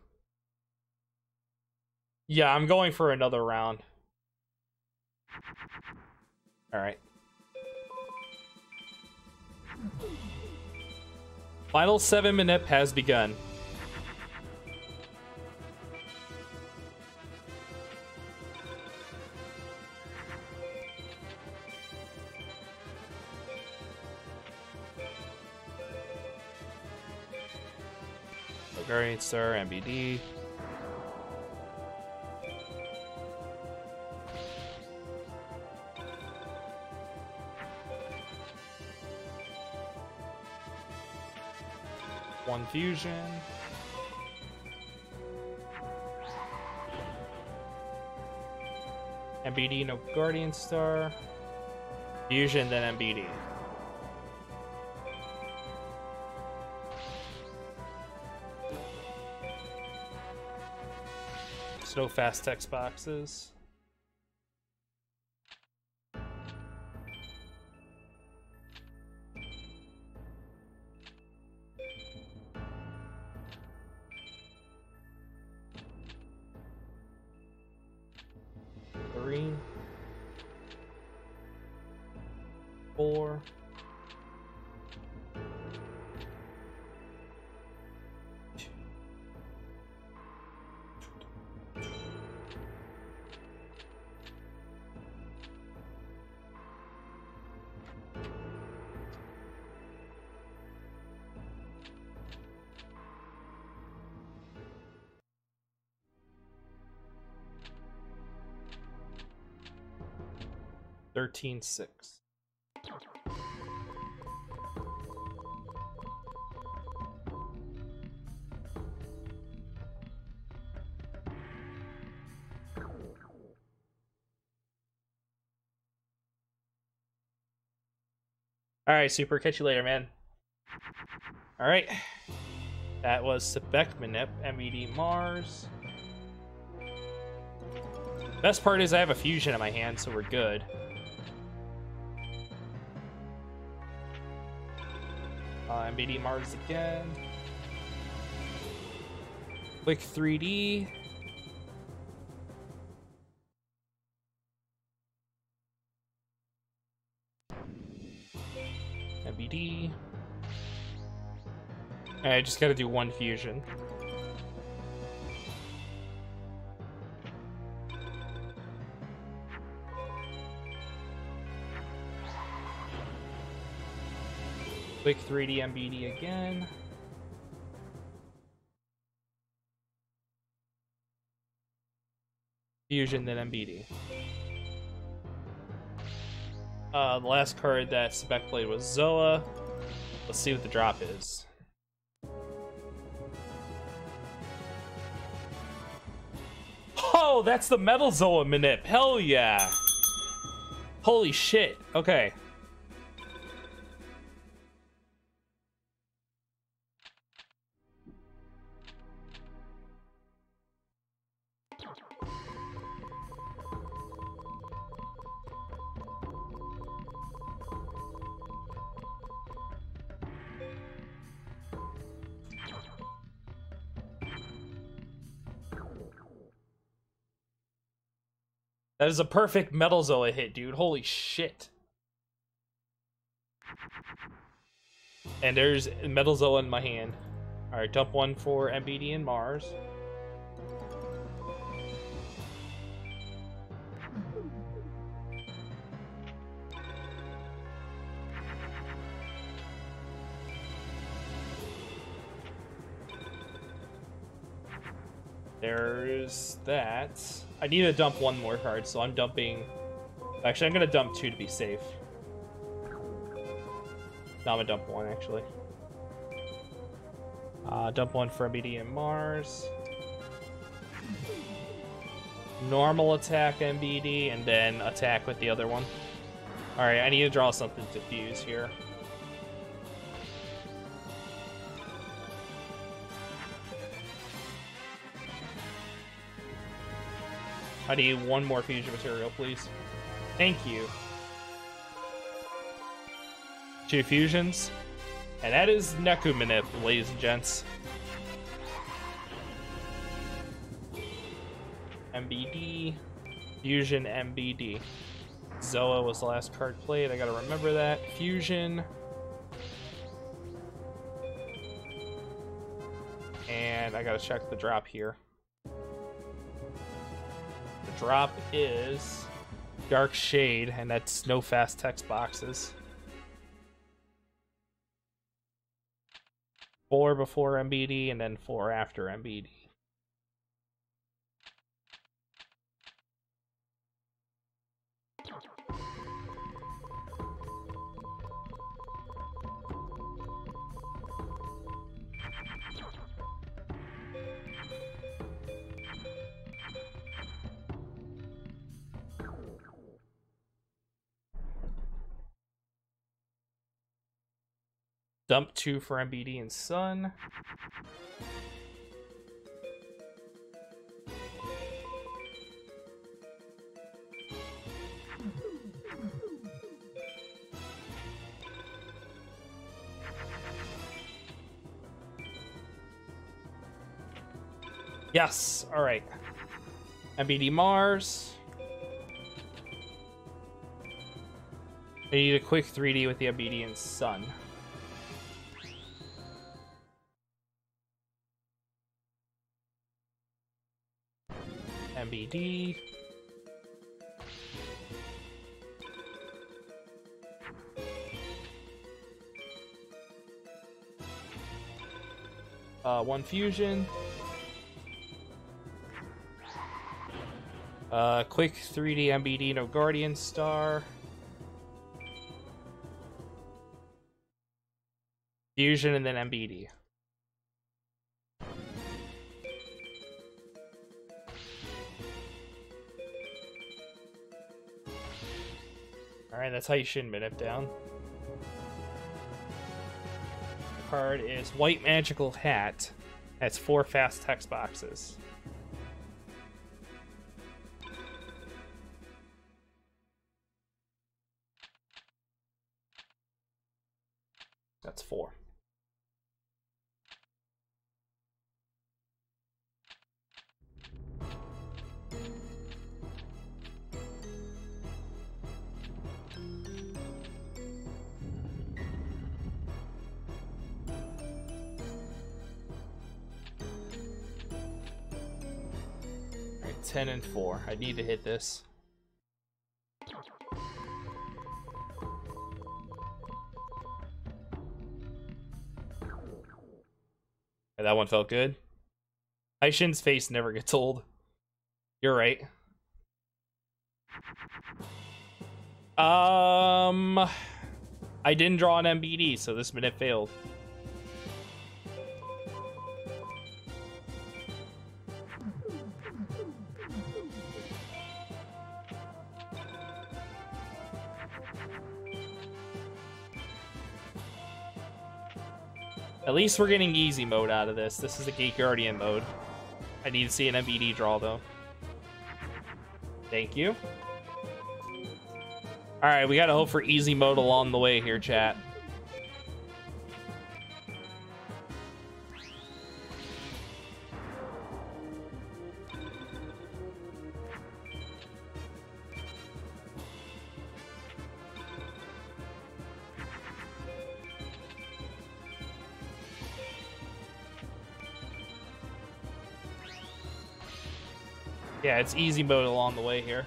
Yeah, I'm going for another round. Alright. Final 7-minute has begun. Guardian Star, MBD. One fusion. MBD, no Guardian Star. Fusion, then MBD. No fast text boxes. 4. $13,600. All right, Super. Catch you later, man. All right. That was Sebek Manip, MED Mars. Best part is I have a fusion in my hand, so we're good. MBD Mars again. Quick 3D. MBD. I just gotta do one fusion. Quick 3D MBD again. Fusion, then MBD. The last card that Sebek played was Zoa. Let's see what the drop is. Oh, that's the Metal Zoa Manip. Hell yeah. Holy shit. Okay. That is a perfect Metal Zoa hit, dude. Holy shit. And there's Metal Zoa in my hand. Alright, dump one for MBD and Mars. There's that. I need to dump one more card, so I'm dumping... Actually, I'm going to dump 2 to be safe. No, I'm going to dump 1, actually. Dump 1 for MBD and Mars. Normal attack MBD, and then attack with the other one. Alright, I need to draw something to fuse here. I need one more fusion material, please. Thank you. 2 fusions. And that is Neku Manip, ladies and gents. MBD. Fusion MBD. Zoa was the last card played. I gotta remember that. Fusion. And I gotta check the drop here. Drop is Dark Shade, and that's no fast text boxes. 4 before MBD, and then 4 after MBD. Dump 2 for MBD and Sun. Yes, all right. MBD Mars. I need a quick 3D with the obedient sun. MBD. One fusion. Quick 3D MBD, no Guardian Star. Fusion and then MBD. Alright, that's how you should min it down. The card is White Magical Hat. That's 4 fast text boxes. That's 4. Alright, 10 and 4. I need to hit this. That one felt good. Aishin's face never gets old. You're right. I didn't draw an MBD, so this minute failed. At least we're getting easy mode out of this. This is a Gate Guardian mode. I need to see an MBD draw, though. Thank you. Alright, we gotta hope for easy mode along the way here, chat. Yeah, it's easy mode along the way here.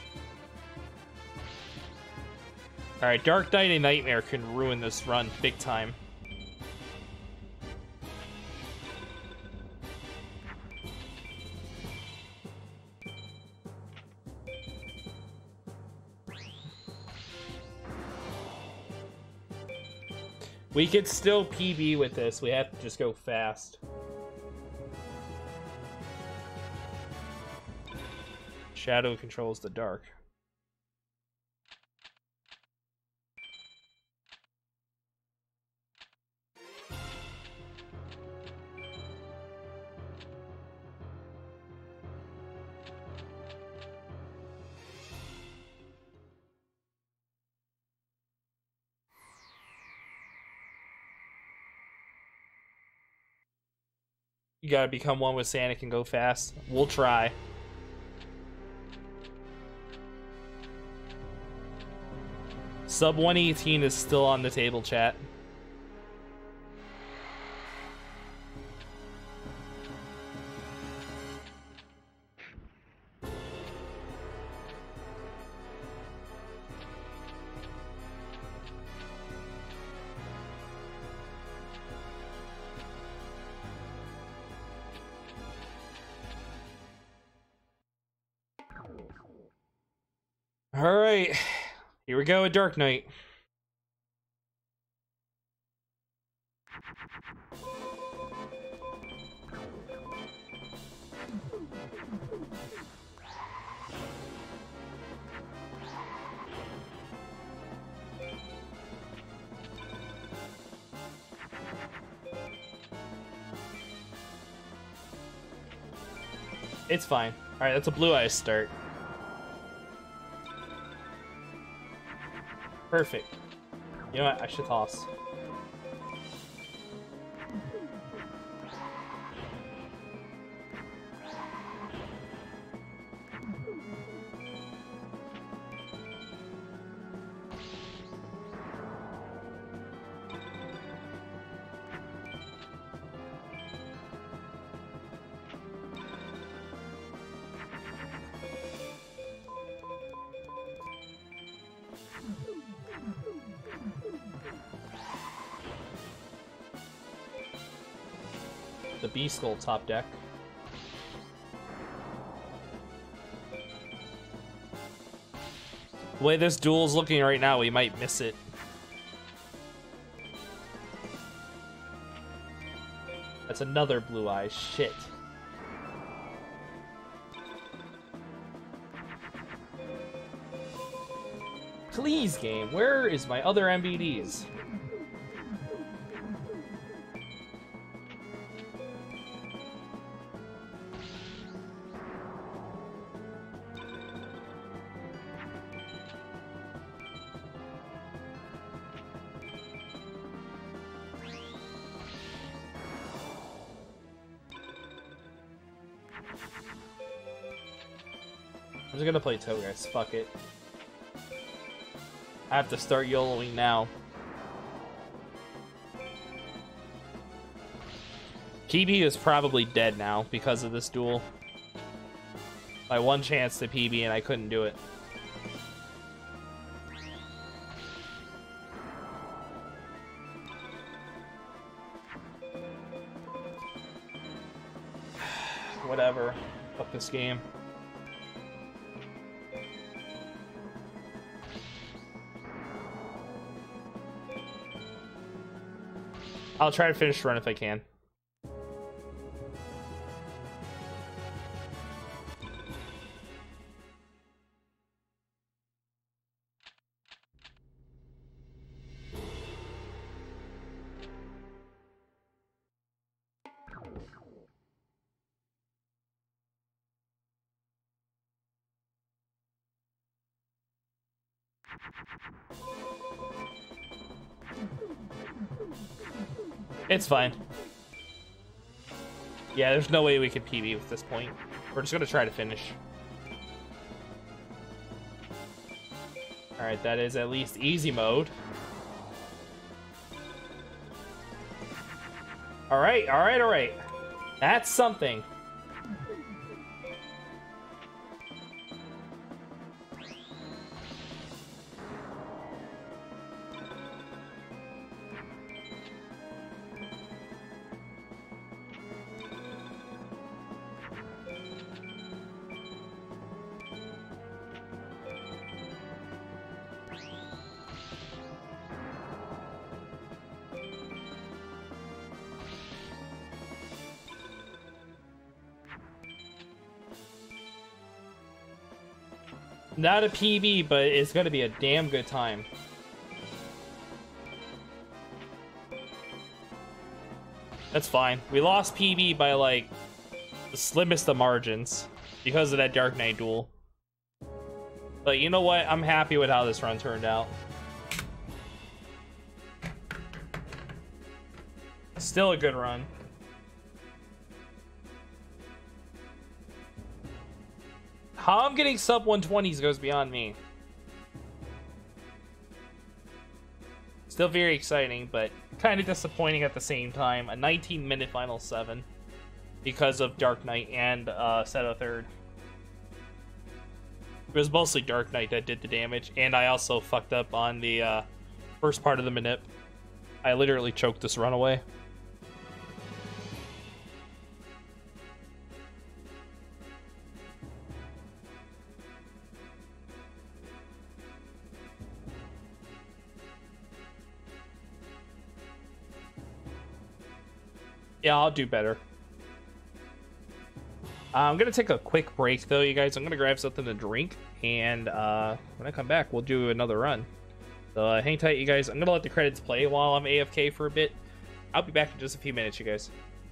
Alright, Dark Knight and Nightmare can ruin this run big time. We could still PB with this. We have to just go fast. Shadow controls the dark. You gotta become one with Sanic and go fast. We'll try. Sub 118 is still on the table, chat. All right, here we go with Dark Knight. It's fine. All right, that's a Blue Eyes start. Perfect. You know what? I should toss. the B Skull top deck. The way this duel's looking right now, we might miss it. That's another blue eye. Shit. Please, game. Where is my other MBDs? I'm just gonna play Togex. Fuck it. I have to start YOLOing now. PB is probably dead now because of this duel. I had one chance to PB and I couldn't do it. Whatever. Fuck this game. I'll try to finish the run if I can. It's fine. Yeah, there's no way we can PB with this point. We're just gonna try to finish. Alright, that is at least easy mode. Alright, alright, alright. That's something. Not a PB, but it's gonna be a damn good time. That's fine. We lost PB by like the slimmest of margins because of that Dark Knight duel. But you know what? I'm happy with how this run turned out. Still a good run. How I'm getting sub 120s goes beyond me. Still very exciting, but kind of disappointing at the same time. A 19-minute final 7 because of Dark Knight and Seto third. It was mostly Dark Knight that did the damage, and I also fucked up on the first part of the manip. I literally choked this run away. Yeah, I'll do better. I'm gonna take a quick break though, you guys. I'm gonna grab something to drink, and when I come back, we'll do another run. So hang tight, you guys. I'm gonna let the credits play while I'm AFK for a bit. I'll be back in just a few minutes, you guys.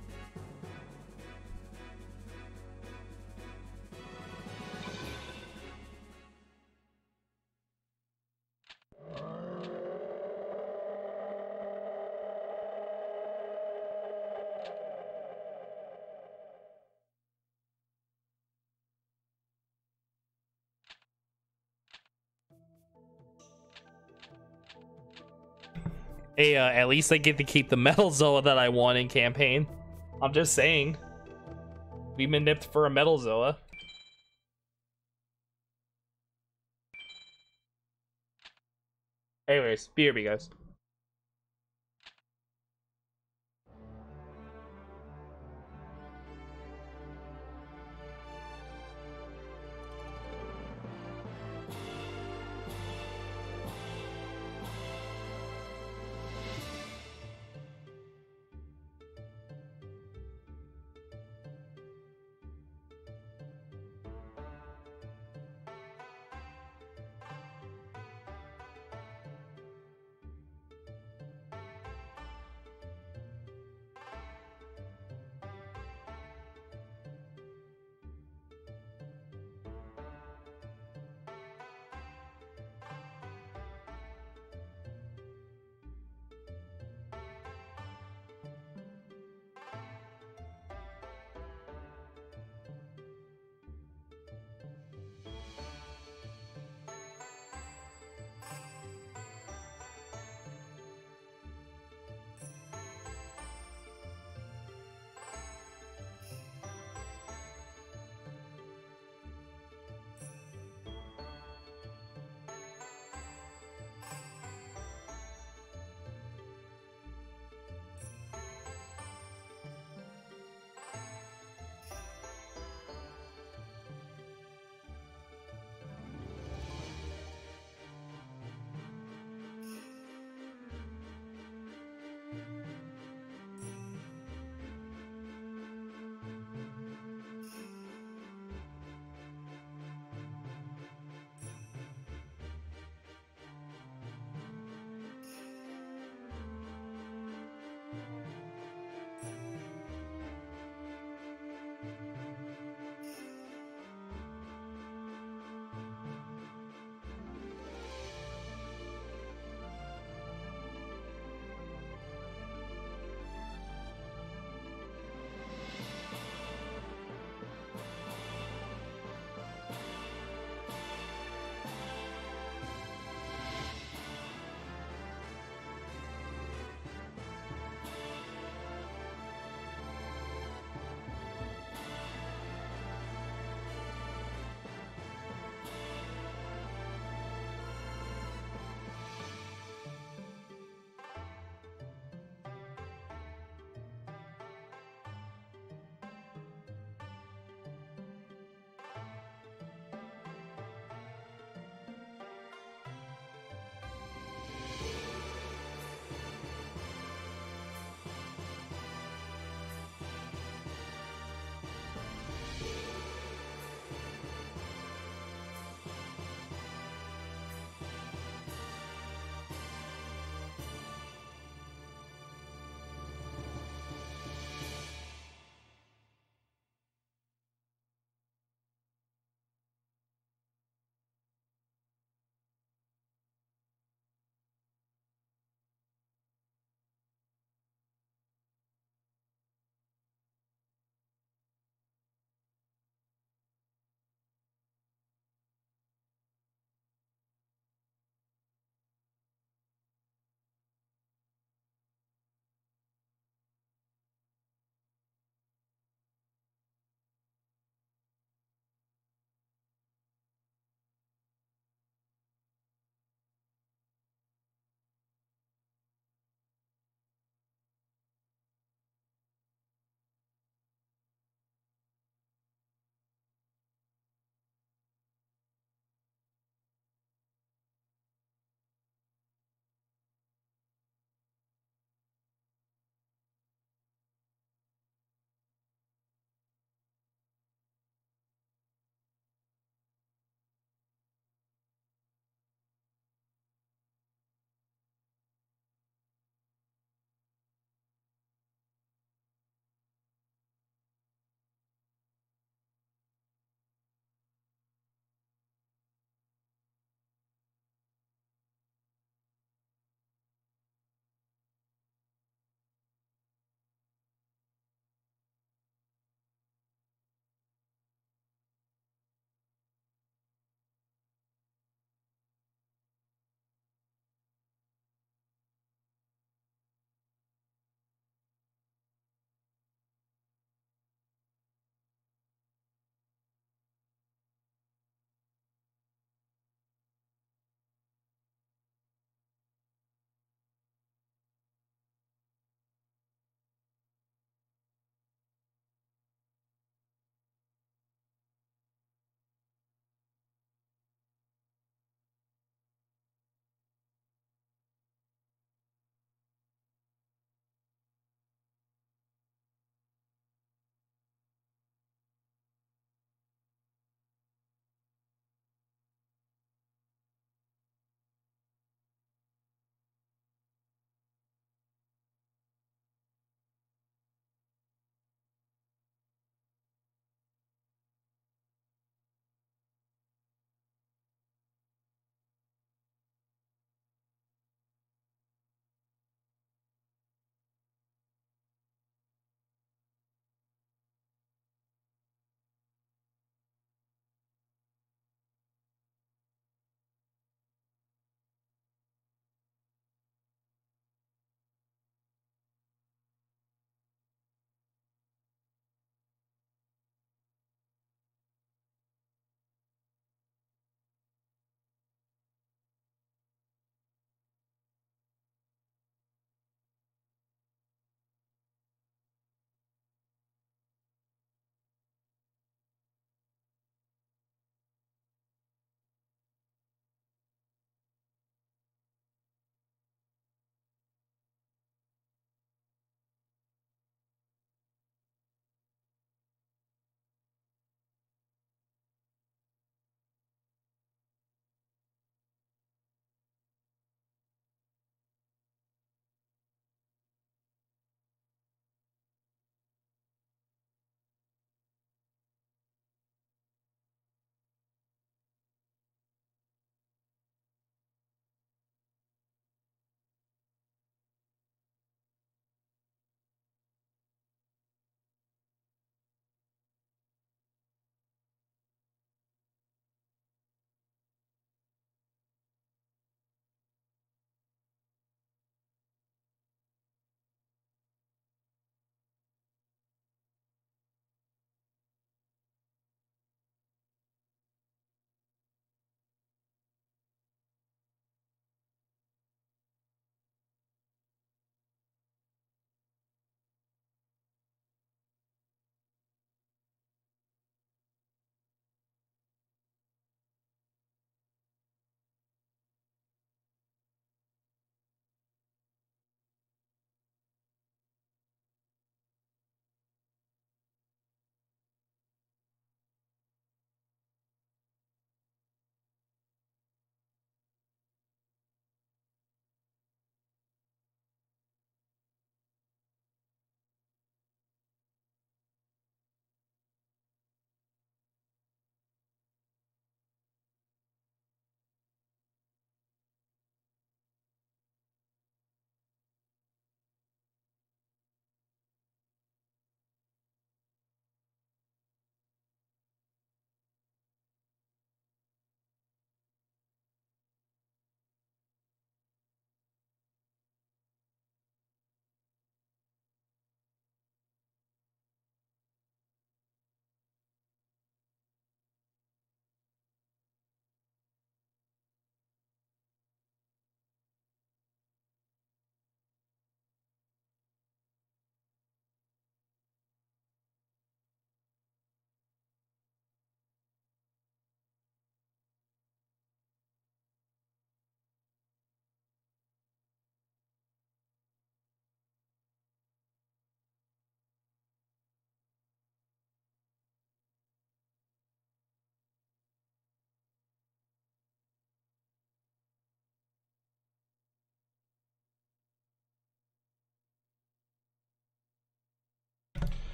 Hey, at least I get to keep the Metal Zoa that I won in campaign. I'm just saying. We been nipped for a Metal Zoa. Anyways, BRB, guys.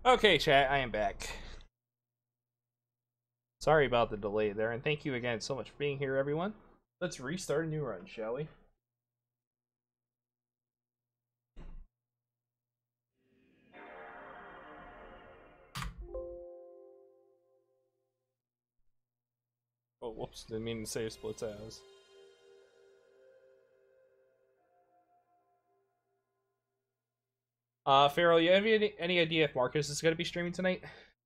Okay, chat, I am back. Sorry about the delay there, and thank you again so much for being here, everyone. Let's restart a new run, shall we? Oh, whoops, didn't mean to save splits as. Farrell, you have any idea if Marcus is going to be streaming tonight?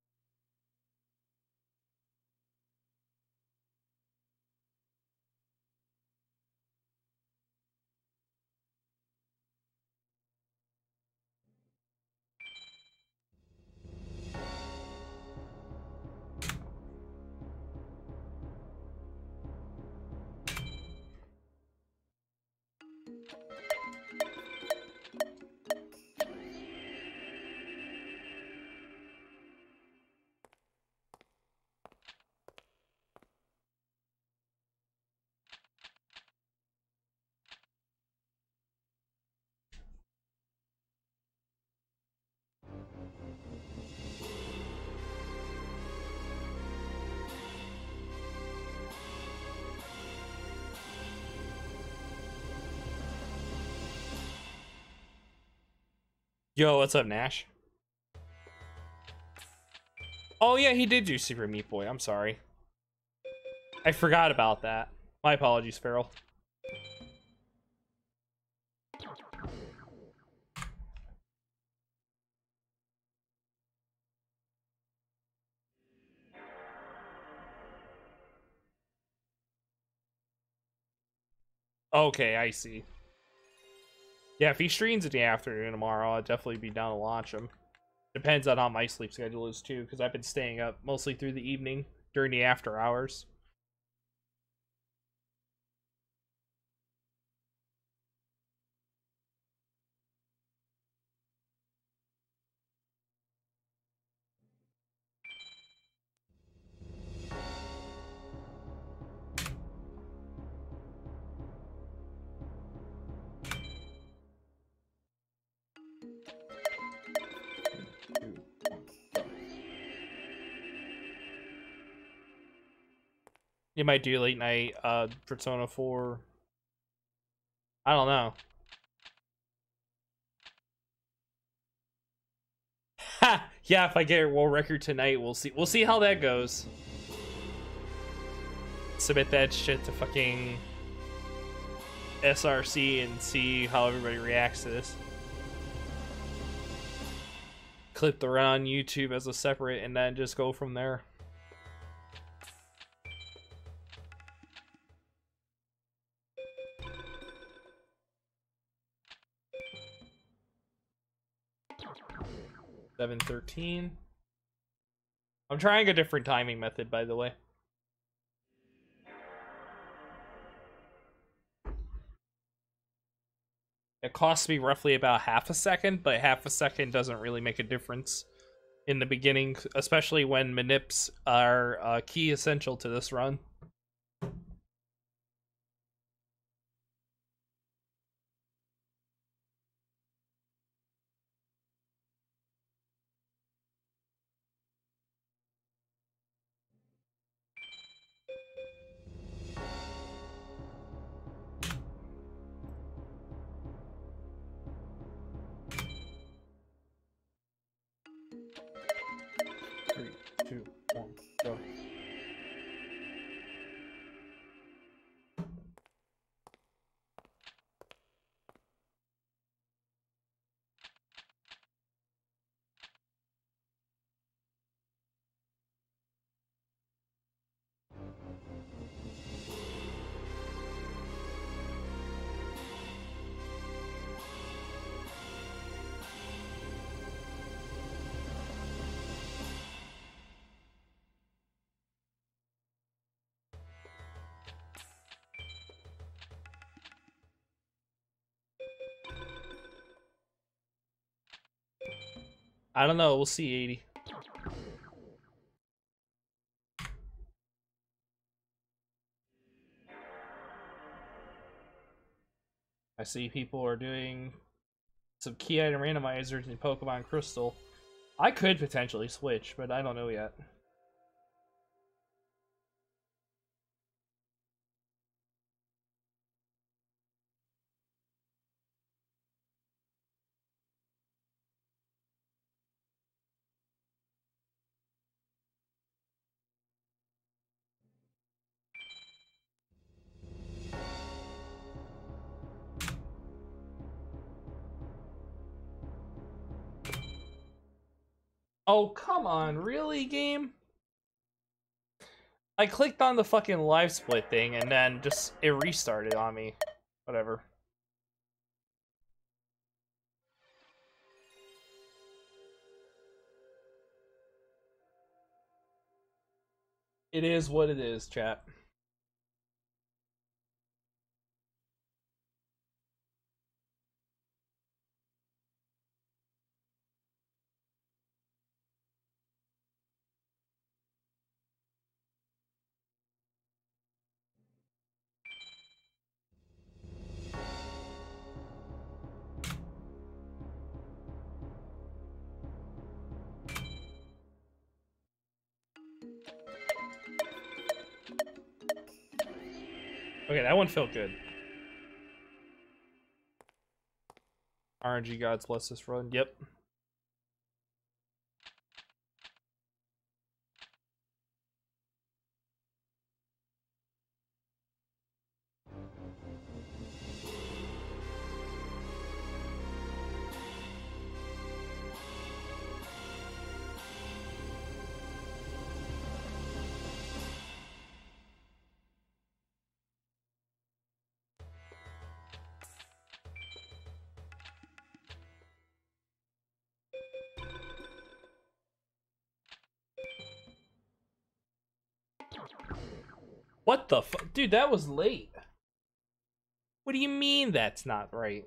Yo, what's up, Nash? Oh yeah, he did do Super Meat Boy. I'm sorry. I forgot about that. My apologies, Farrell. Okay, I see. Yeah, if he streams in the afternoon tomorrow, I'd definitely be down to watch him. Depends on how my sleep schedule is too, because I've been staying up mostly through the evening during the after hours. You might do late night Persona 4. I don't know. Ha! Yeah, if I get a world record tonight, we'll see. We'll see how that goes. Submit that shit to fucking SRC and see how everybody reacts to this. Clip the run on YouTube as a separate and then just go from there. $7:13. I'm trying a different timing method, by the way. It costs me roughly about half a second, but half a second doesn't really make a difference in the beginning, especially when manips are key essential to this run. Three, two, one, go. I don't know. We'll see. 80. I see people are doing some key item randomizers in Pokemon Crystal. I could potentially switch, but I don't know yet. Oh, come on, really, game? I clicked on the fucking live split thing and then just it restarted on me. Whatever. It is what it is, chat. Okay, that one felt good. RNG gods bless this run. Yep. What the fuck? Dude, that was late. What do you mean that's not right?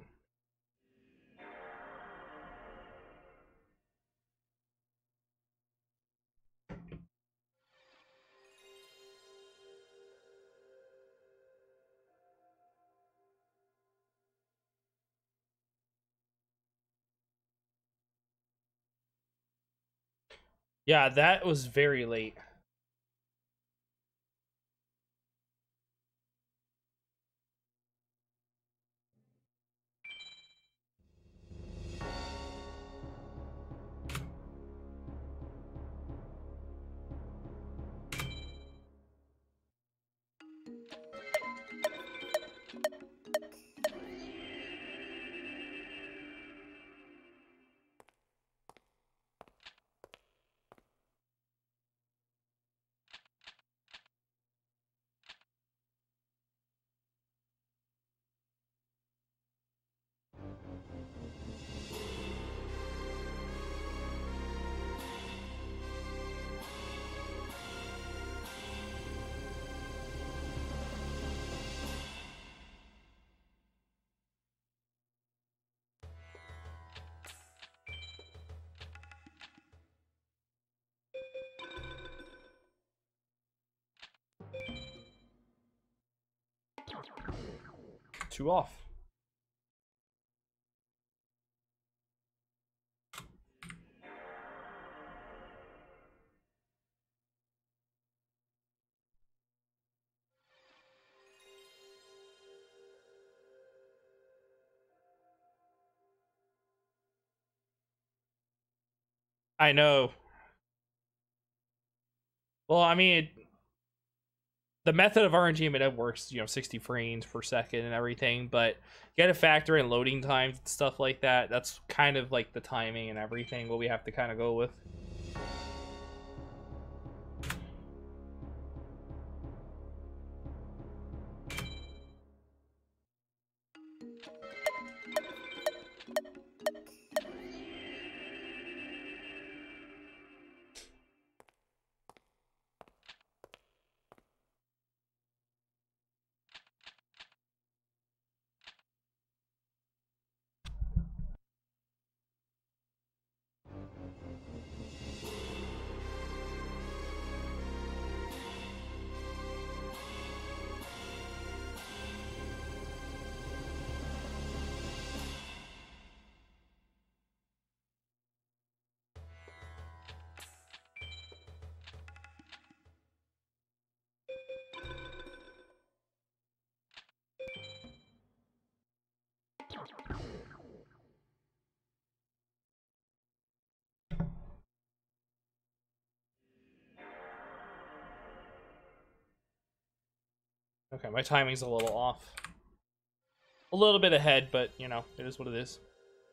Yeah, that was very late. Two off. I know. Well, I mean, the method of RNG embedded works, 60 frames per second and everything, but you gotta factor in loading times and stuff like that. That's kind of like the timing and everything, what we have to kind of go with. Okay, my timing's a little off. A little bit ahead, but, you know, it is what it is.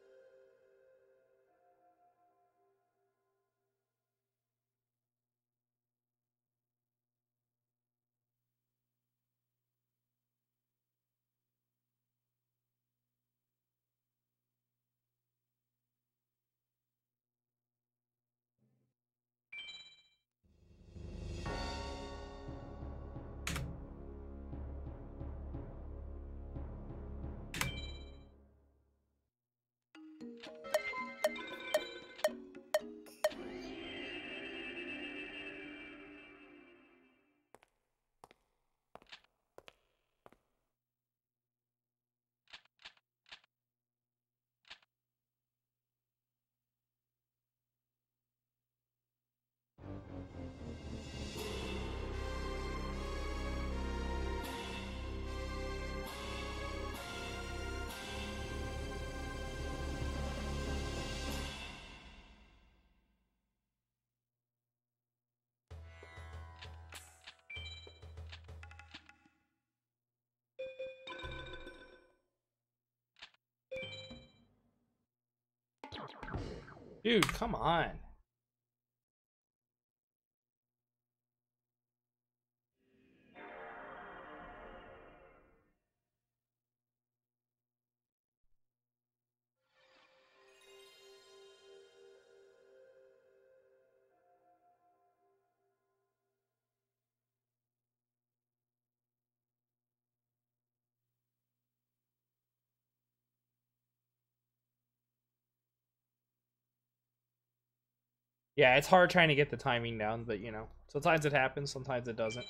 Dude, come on. Yeah, it's hard trying to get the timing down, but, you know, sometimes it happens, sometimes it doesn't.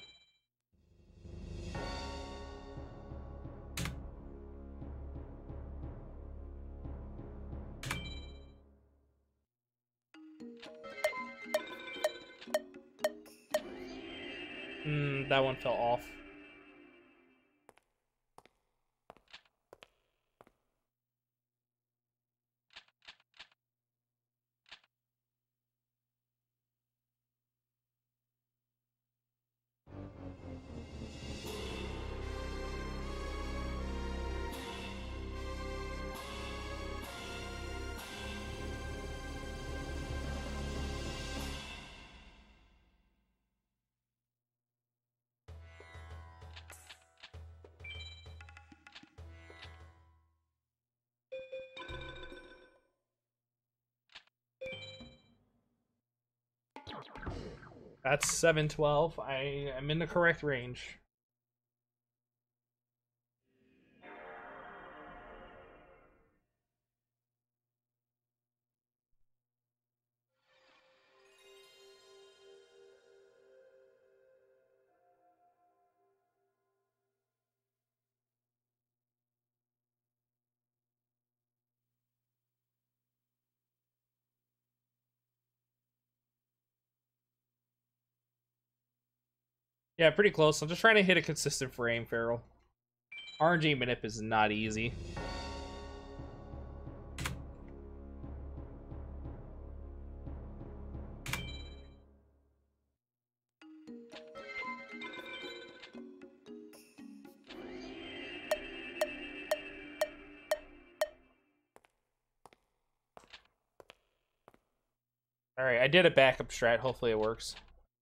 That one fell off. That's 712. I am in the correct range. Yeah, pretty close. I'm just trying to hit a consistent frame, Feral. RNG manip is not easy. Alright, I did a backup strat. Hopefully it works.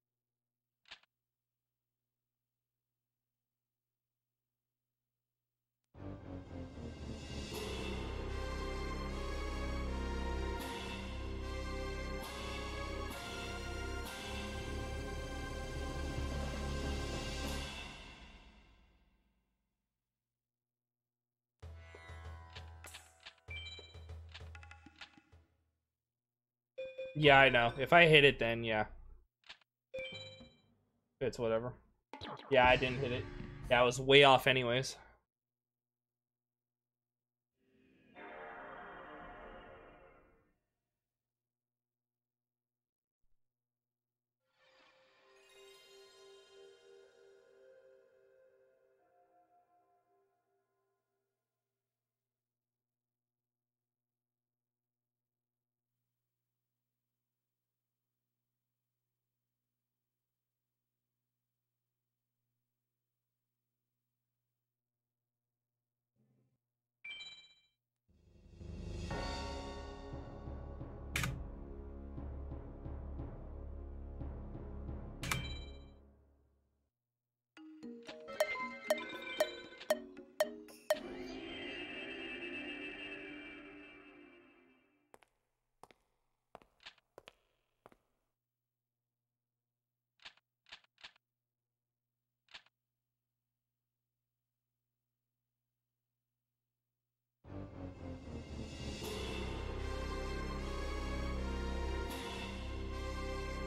Yeah, I know. If I hit it, then yeah. It's whatever. Yeah, I didn't hit it. Yeah, I was way off anyways.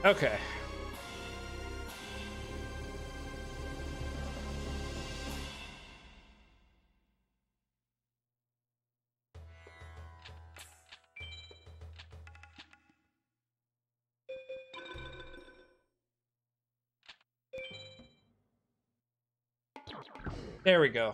Okay. There we go.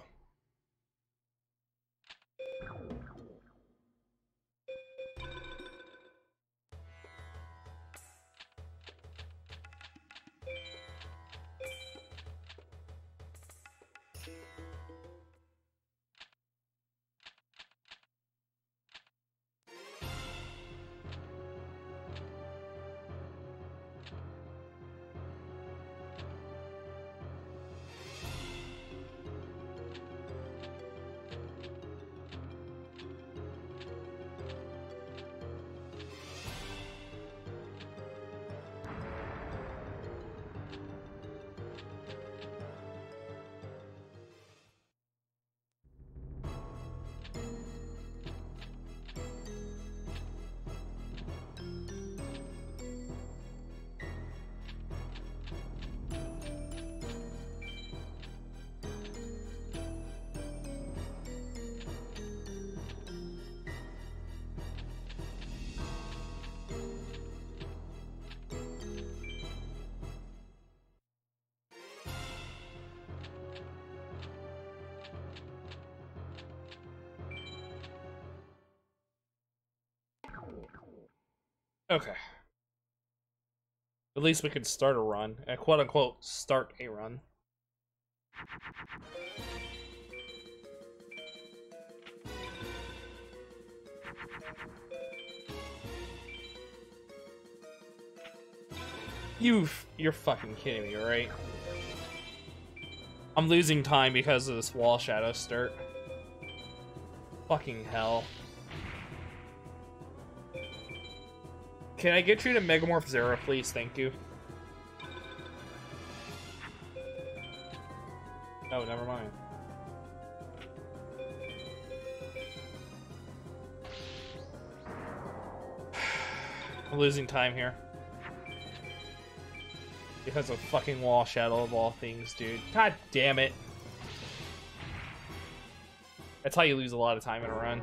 Okay. At least we could start a run. Quote unquote, start a run. You're fucking kidding me, right? I'm losing time because of this wall shadow start. Fucking hell. Can I get you to Megamorph Zero, please? Thank you. Oh, never mind. I'm losing time here. Because of fucking wall shadow of all things, dude. God damn it. That's how you lose a lot of time in a run.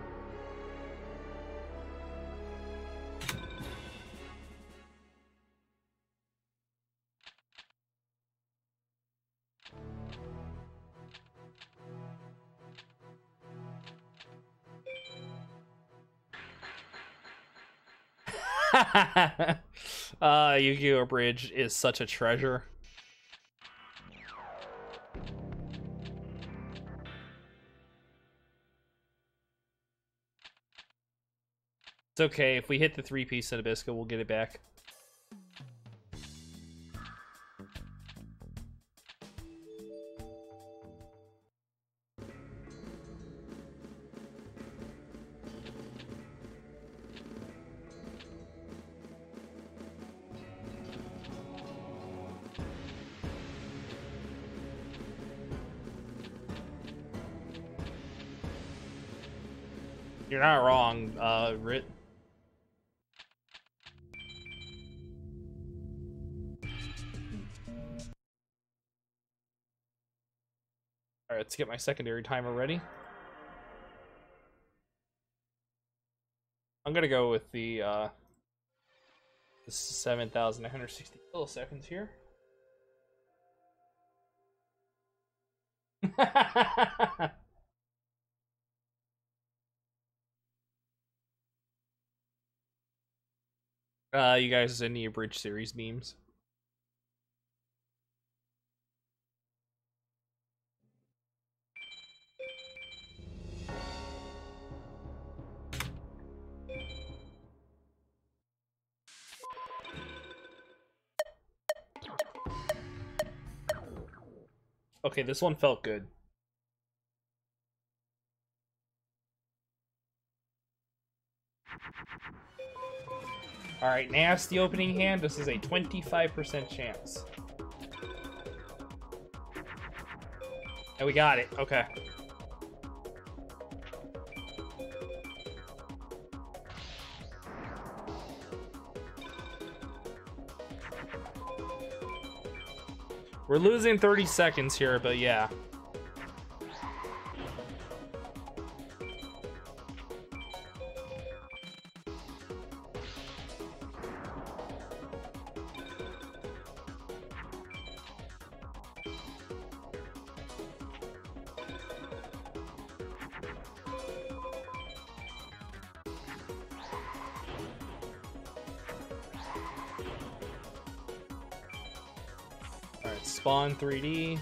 Yu-Gi-Oh! Bridge is such a treasure. It's okay, if we hit the 3-piece of Nabisco, we'll get it back. You're not wrong, Rit. Alright, let's get my secondary timer ready. I'm gonna go with the 7,960 milliseconds here. You guys any Bridge series memes? Okay, this one felt good. Alright, nasty opening hand. This is a 25% chance. And we got it. Okay. We're losing 30 seconds here, but yeah. Alright, spawn 3D.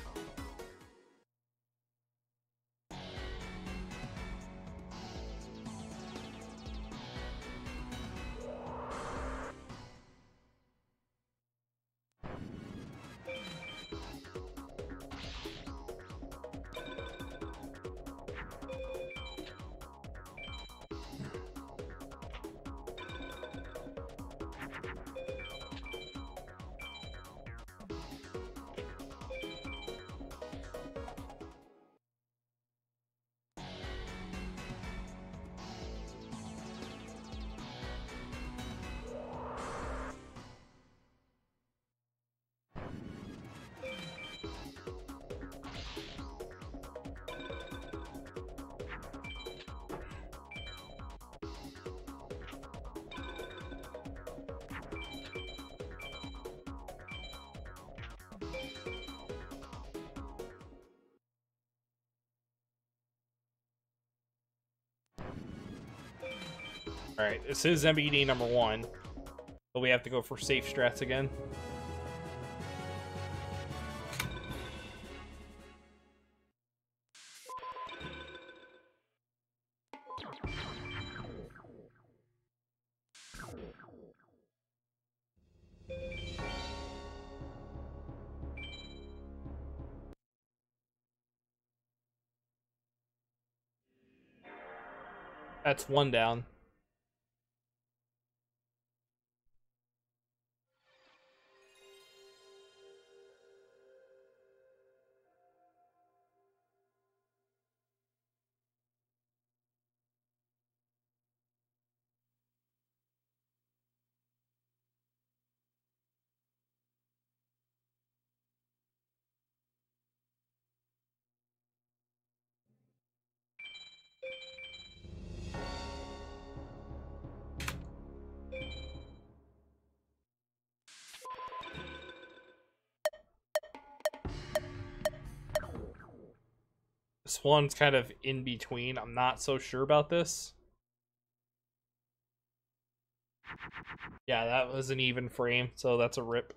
Alright, this is MBD number 1. But we have to go for safe strats again. That's 1 down. This one's kind of in between. I'm not so sure about this. Yeah, that was an even frame, so that's a rip.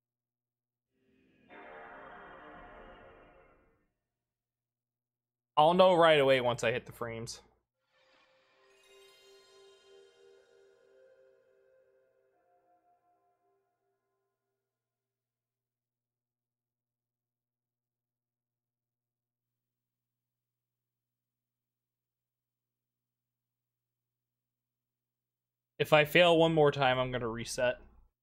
I'll know right away once I hit the frames. If I fail one more time, I'm gonna reset.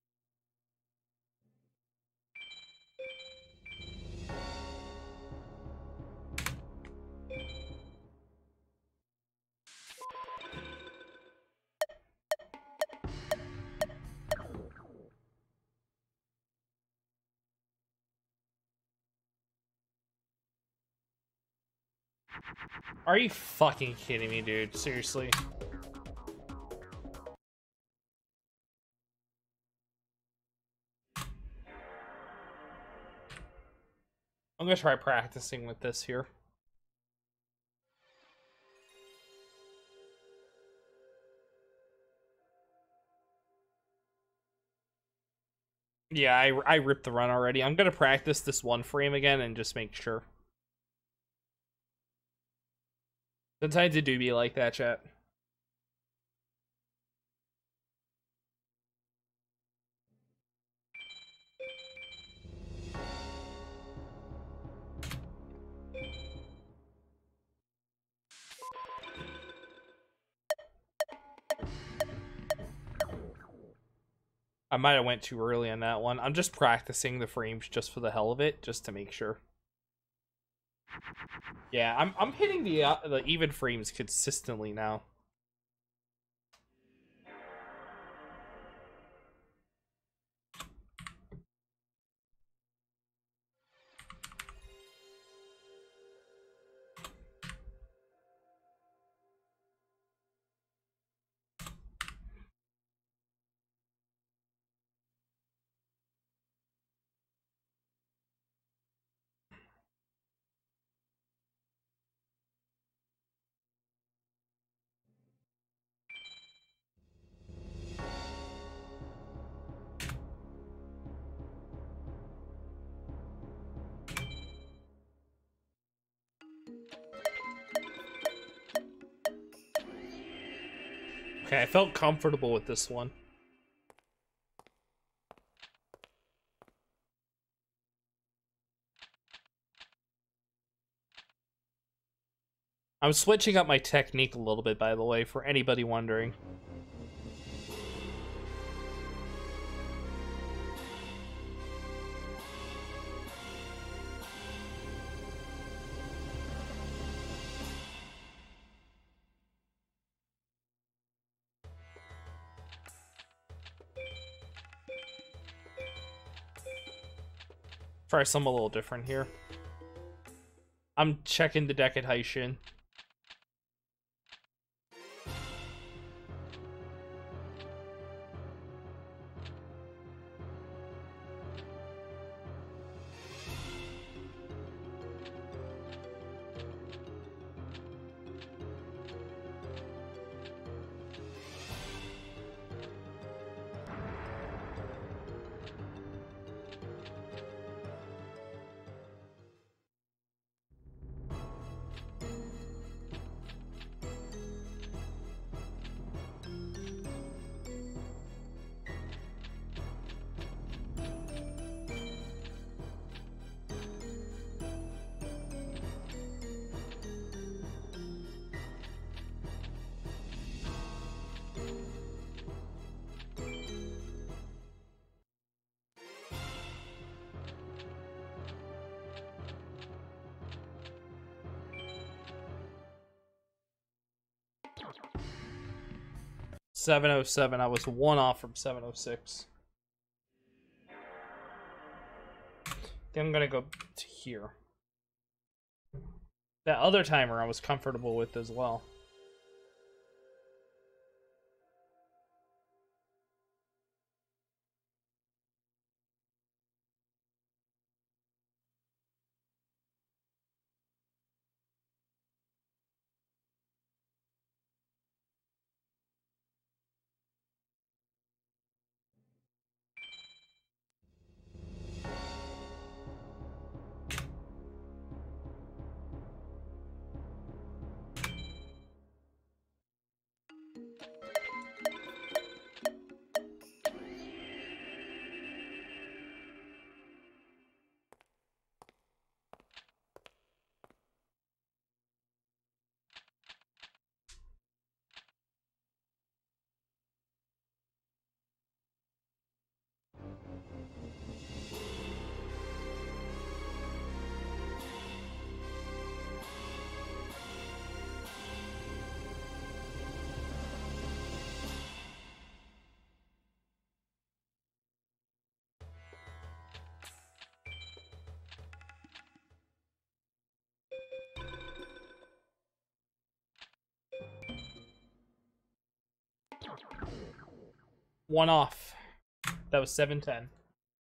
Are you fucking kidding me, dude? Seriously? I'm gonna try practicing with this here. Yeah, I ripped the run already. I'm gonna practice this 1 frame again and just make sure. Sometimes it do be like that, chat. I might have went too early on that one. I'm just practicing the frames just for the hell of it, just to make sure. Yeah, I'm hitting the even frames consistently now. Okay, I felt comfortable with this one. I'm switching up my technique a little bit, by the way, for anybody wondering. Try something a little different here. I'm checking the deck at Haishin. $707. I was one off from 706. Then I'm gonna go to here. That other timer I was comfortable with as well. One off. That was 710.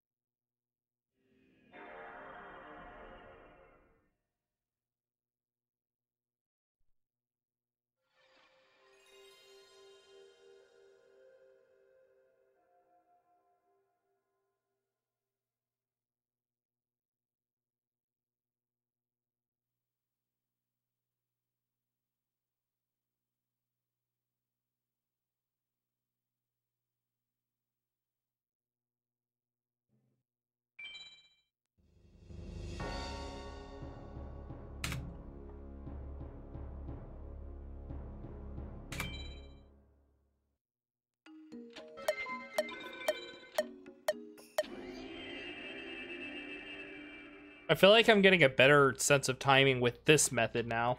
I feel like I'm getting a better sense of timing with this method now.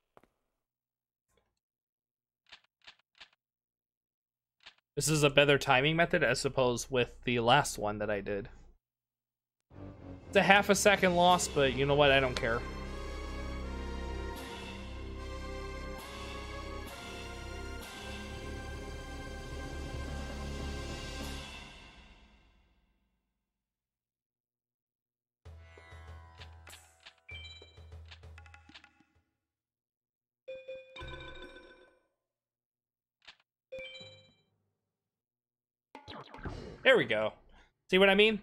This is a better timing method as opposed with the last one that I did. It's a half a second loss, but you know what? I don't care. There we go. See what I mean?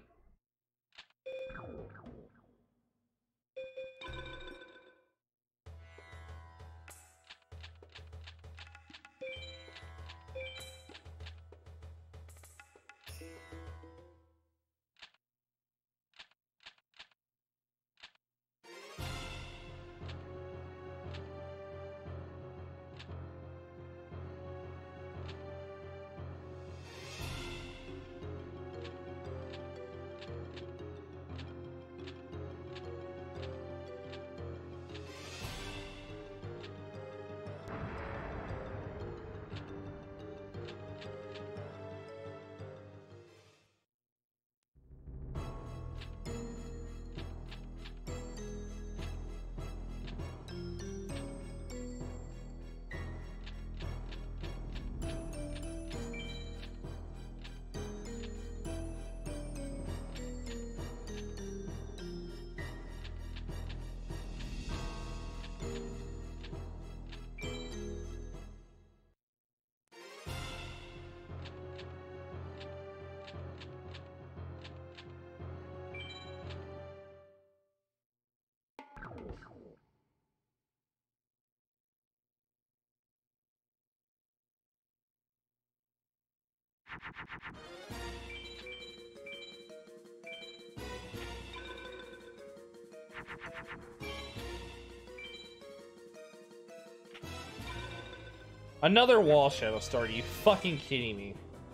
Another wall shadow star. Are you fucking kidding me?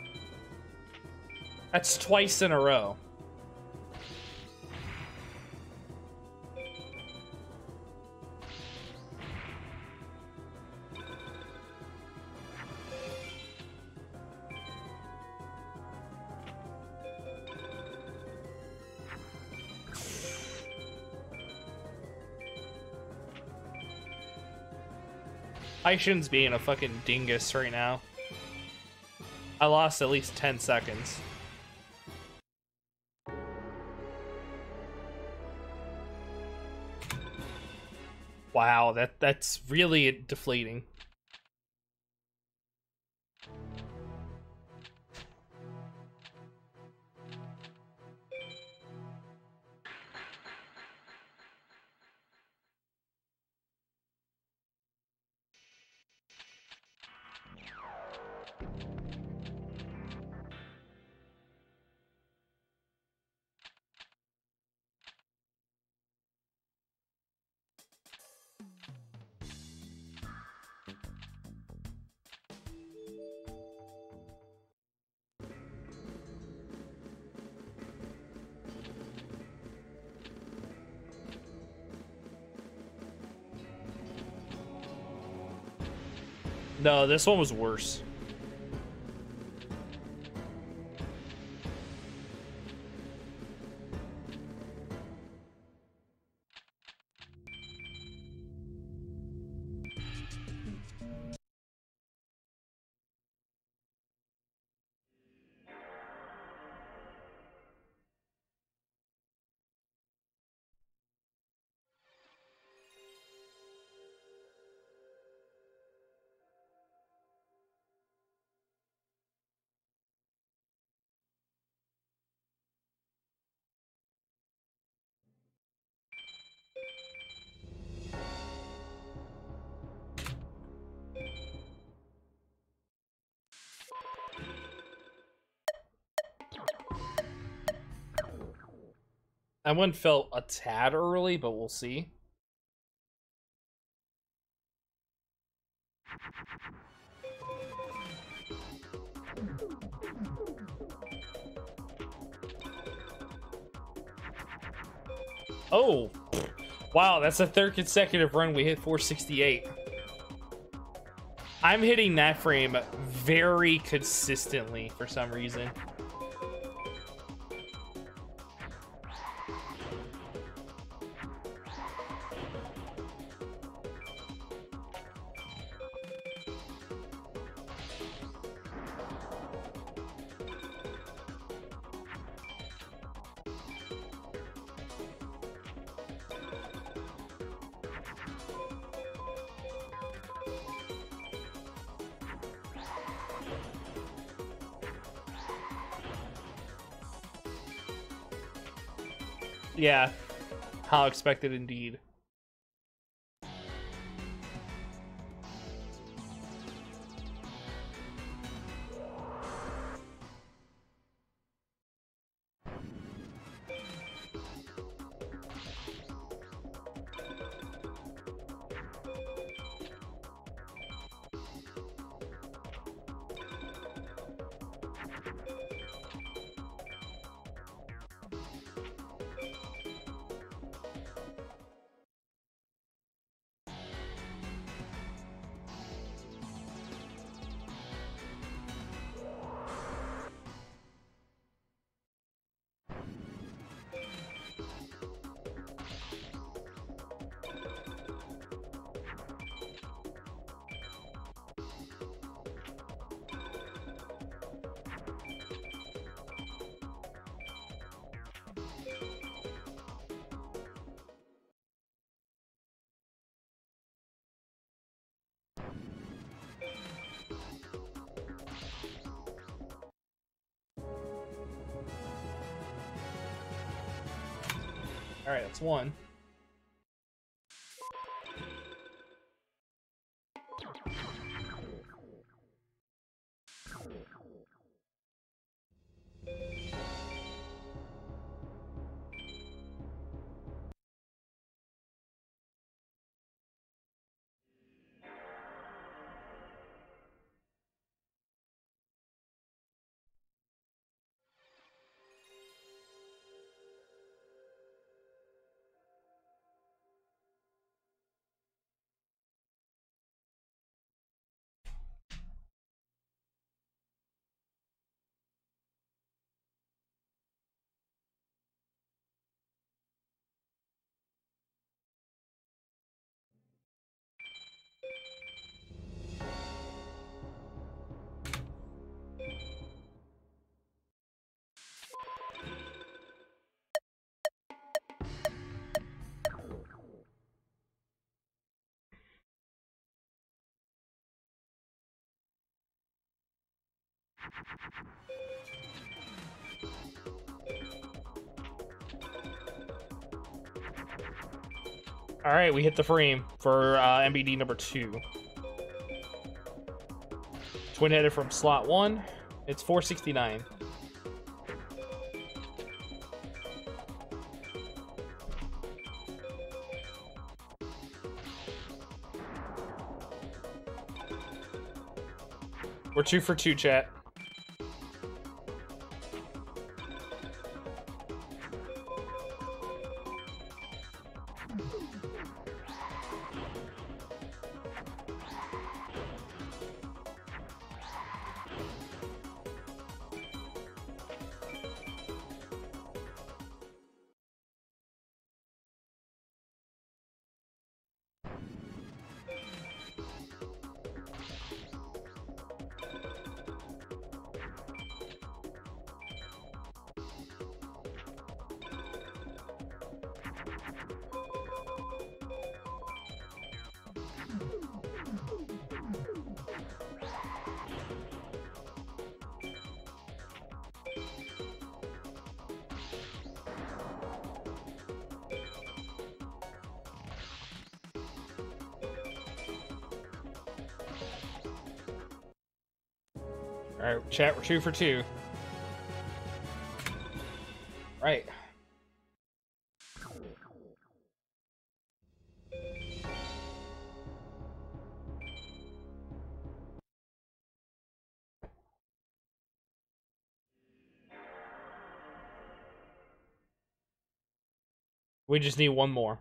That's twice in a row. I shouldn't be in a fucking dingus right now. I lost at least 10 seconds. Wow, that's really deflating. No, this one was worse. That one felt a tad early, but we'll see. Oh, wow, that's the third consecutive run we hit 468. I'm hitting that frame very consistently for some reason. Yeah, how expected indeed. All right, that's one. All right, we hit the frame for MBD number 2. Twin-headed from slot 1. It's 469. We're 2 for 2, chat. Alright, chat, we're 2 for 2. Right. We just need one more.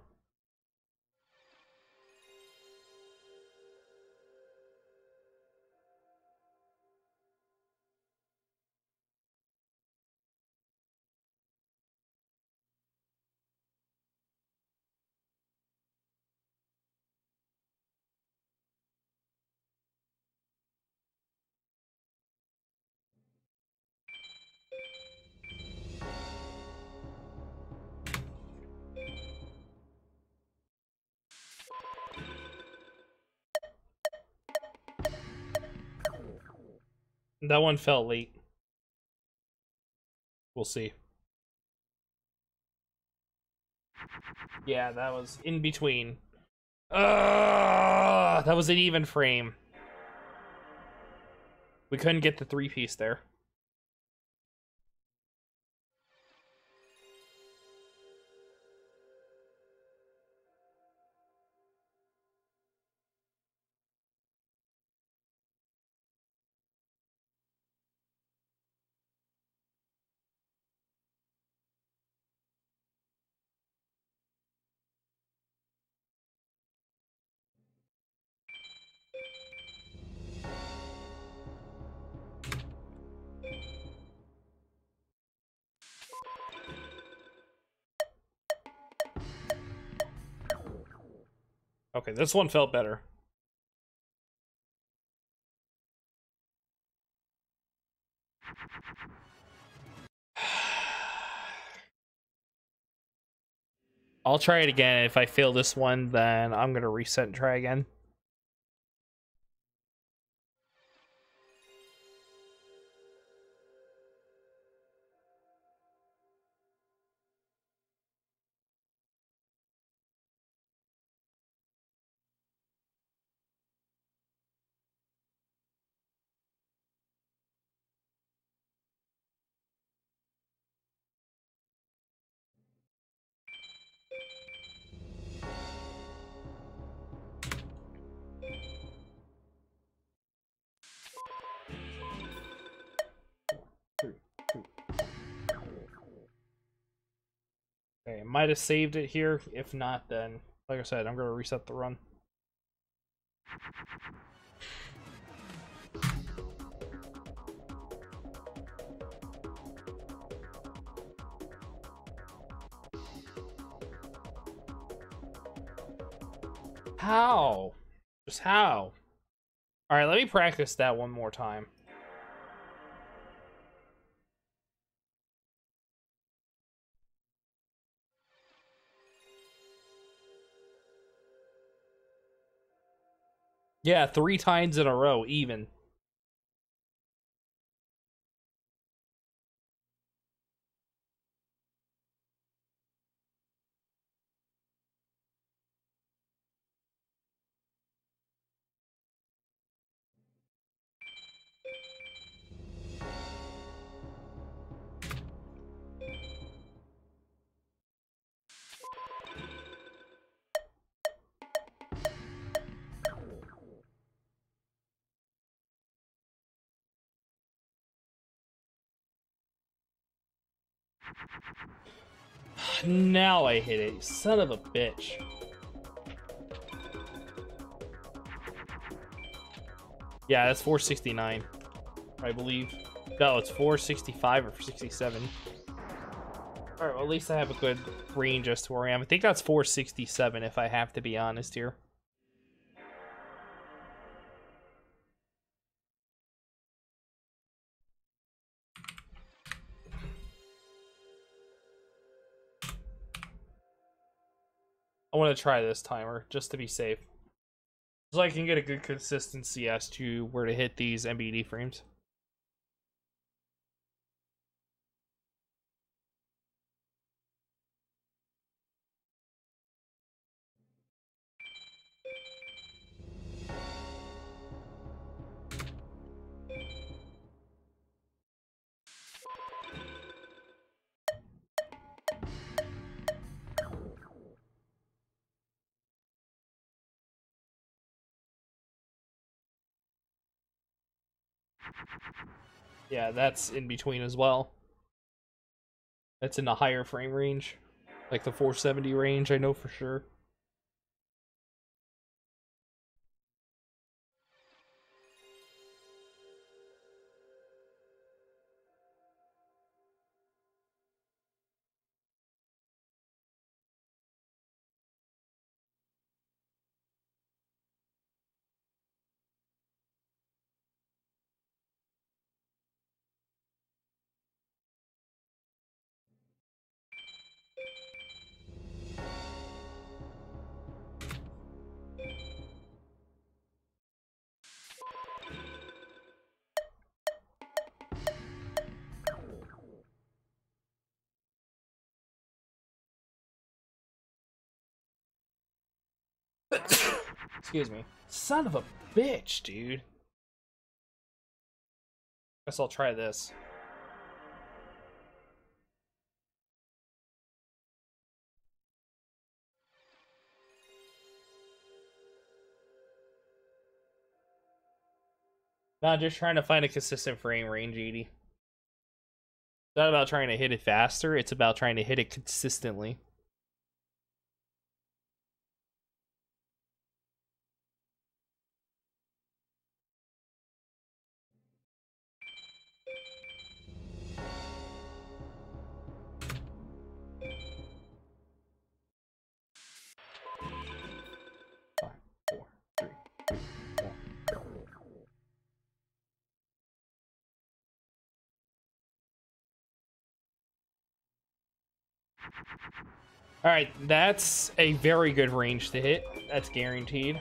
That one fell late. We'll see. Yeah, that was in between. That was an even frame. We couldn't get the 3-piece there. Okay, this one felt better. I'll try it again. If I fail this one, then I'm gonna reset and try again. Okay, might have saved it here. If not, then, like I said, I'm gonna reset the run. How? Just how? Alright, let me practice that one more time. Yeah, 3 times in a row, even. Now I hit it, son of a bitch. Yeah, that's 469, I believe. No, it's 465 or 67. Alright, well, at least I have a good range as to where I am. I think that's 467 if I have to be honest here. I want to try this timer just to be safe, so I can get a good consistency as to where to hit these MBD frames. Yeah, that's in between as well. That's in the higher frame range, like the 470 range, I know for sure. Excuse me. Son of a bitch, dude. Guess I'll try this. Not just trying to find a consistent frame range, 80. It's not about trying to hit it faster, it's about trying to hit it consistently. Alright, that's a very good range to hit. That's guaranteed.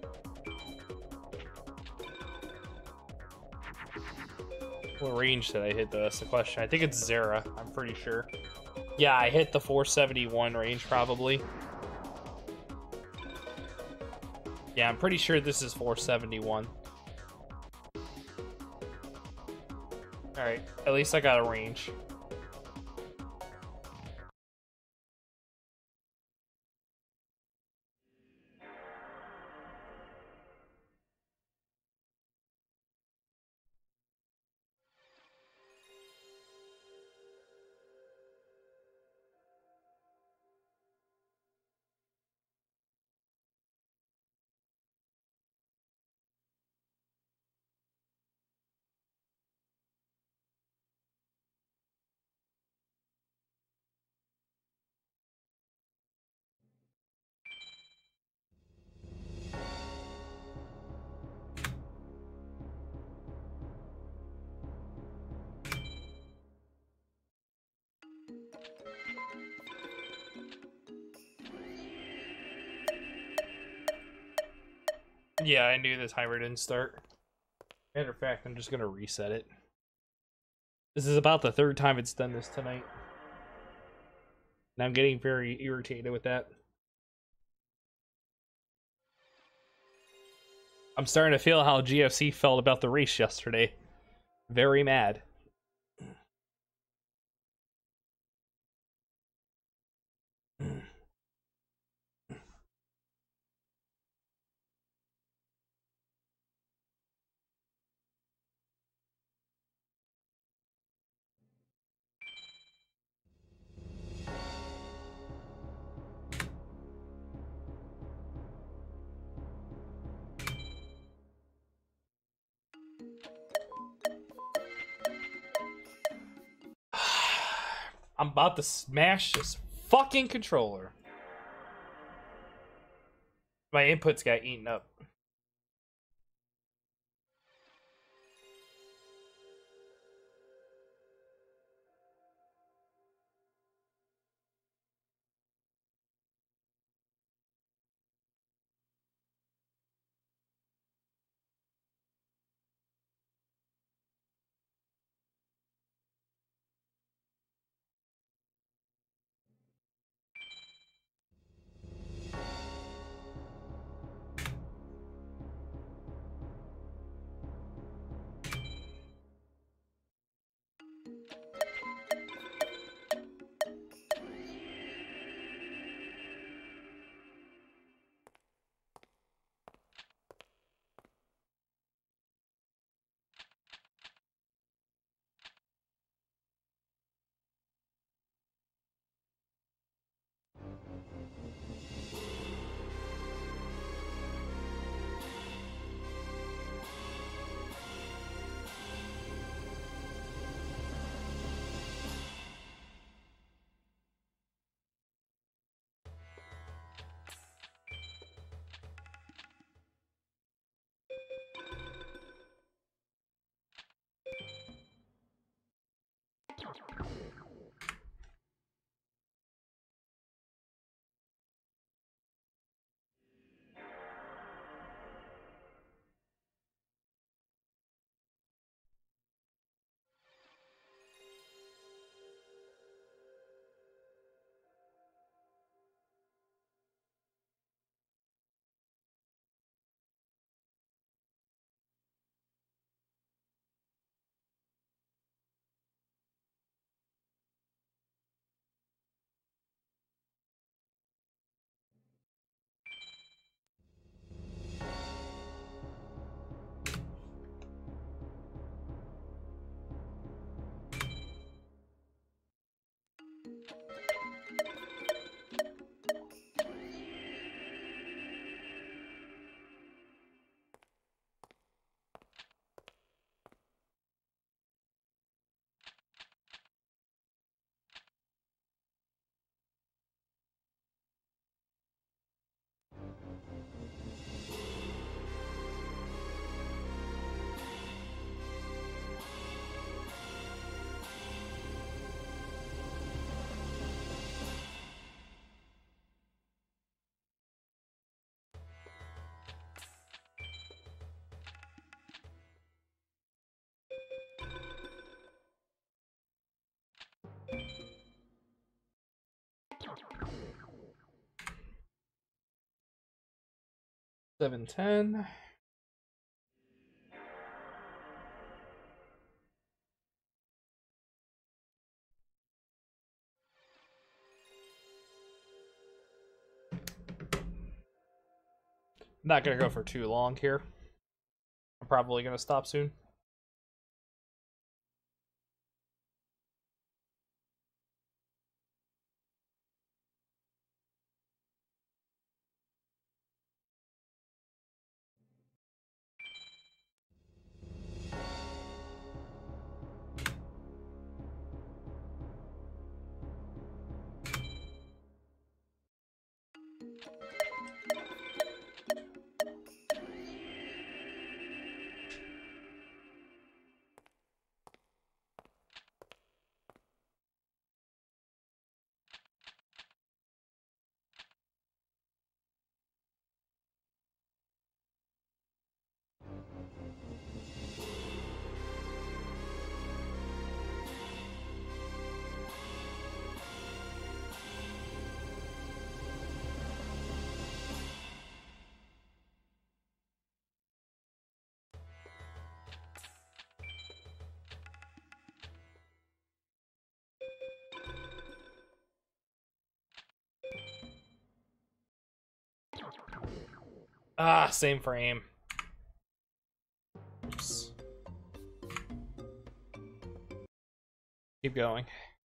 What range did I hit though? That's the question. I think it's Zera, I'm pretty sure. Yeah, I hit the 471 range probably. Yeah, I'm pretty sure this is 471. Alright, at least I got a range. Yeah, I knew this timer didn't start. Matter of fact, I'm just gonna reset it. This is about the third time it's done this tonight. And I'm getting very irritated with that. I'm starting to feel how GFC felt about the race yesterday. Very mad. I'm about to smash this fucking controller. My inputs got eaten up. $7.10. Not gonna go for too long here. I'm probably gonna stop soon. Ah, same frame. Oops. Keep going.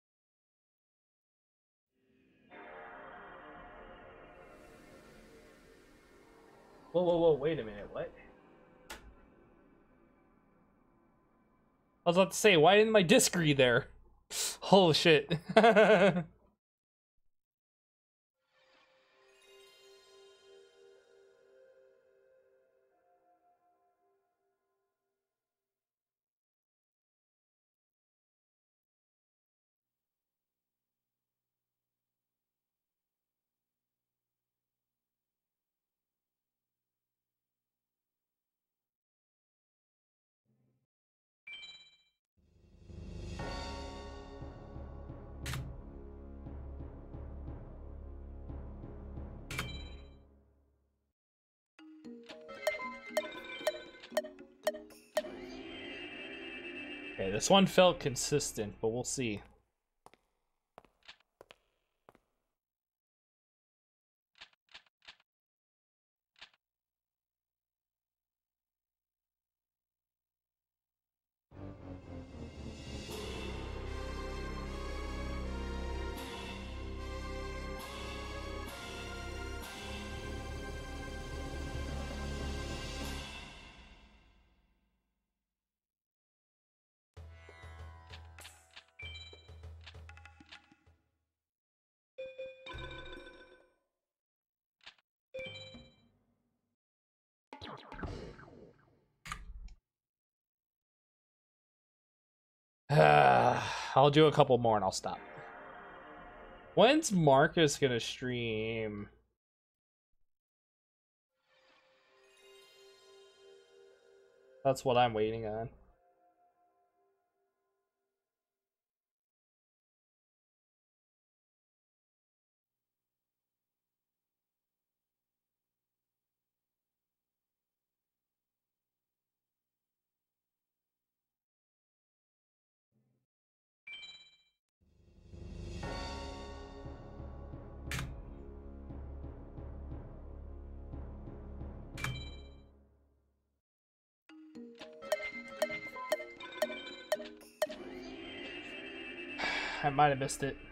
Whoa, whoa, whoa, wait a minute, what? I was about to say, why didn't my disc read there? Holy shit. Okay, this one felt consistent, but we'll see. I'll do a couple more and I'll stop. When's Marcus gonna stream? That's what I'm waiting on. I might have missed it.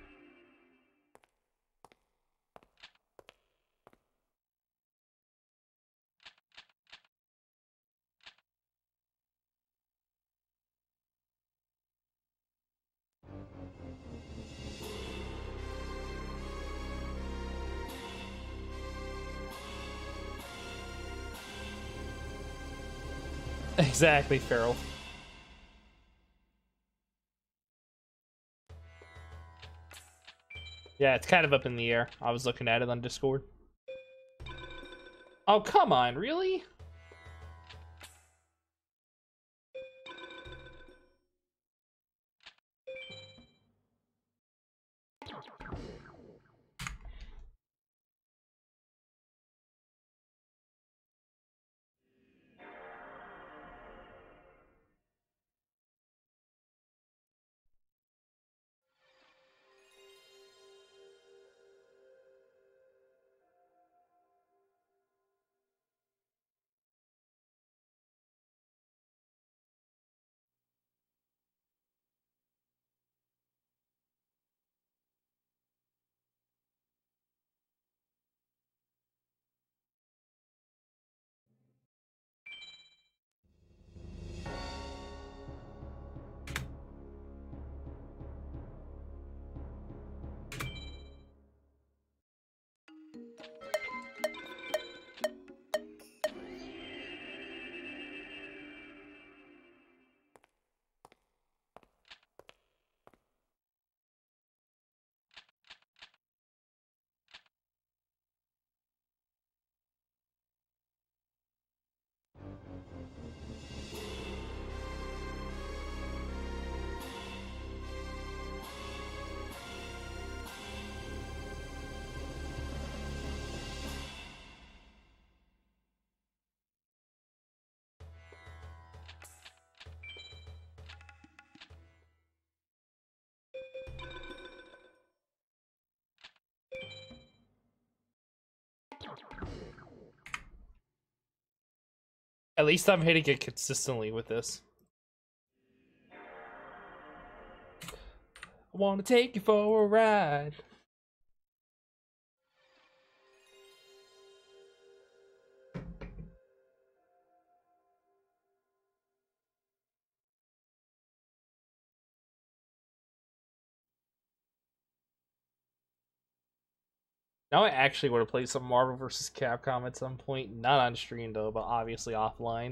Exactly, Farrell. Yeah, it's kind of up in the air. I was looking at it on Discord. Oh, come on, really? At least I'm hitting it consistently with this. I want to take you for a ride. Now I actually want to play some Marvel vs. Capcom at some point. Not on stream though, but obviously offline.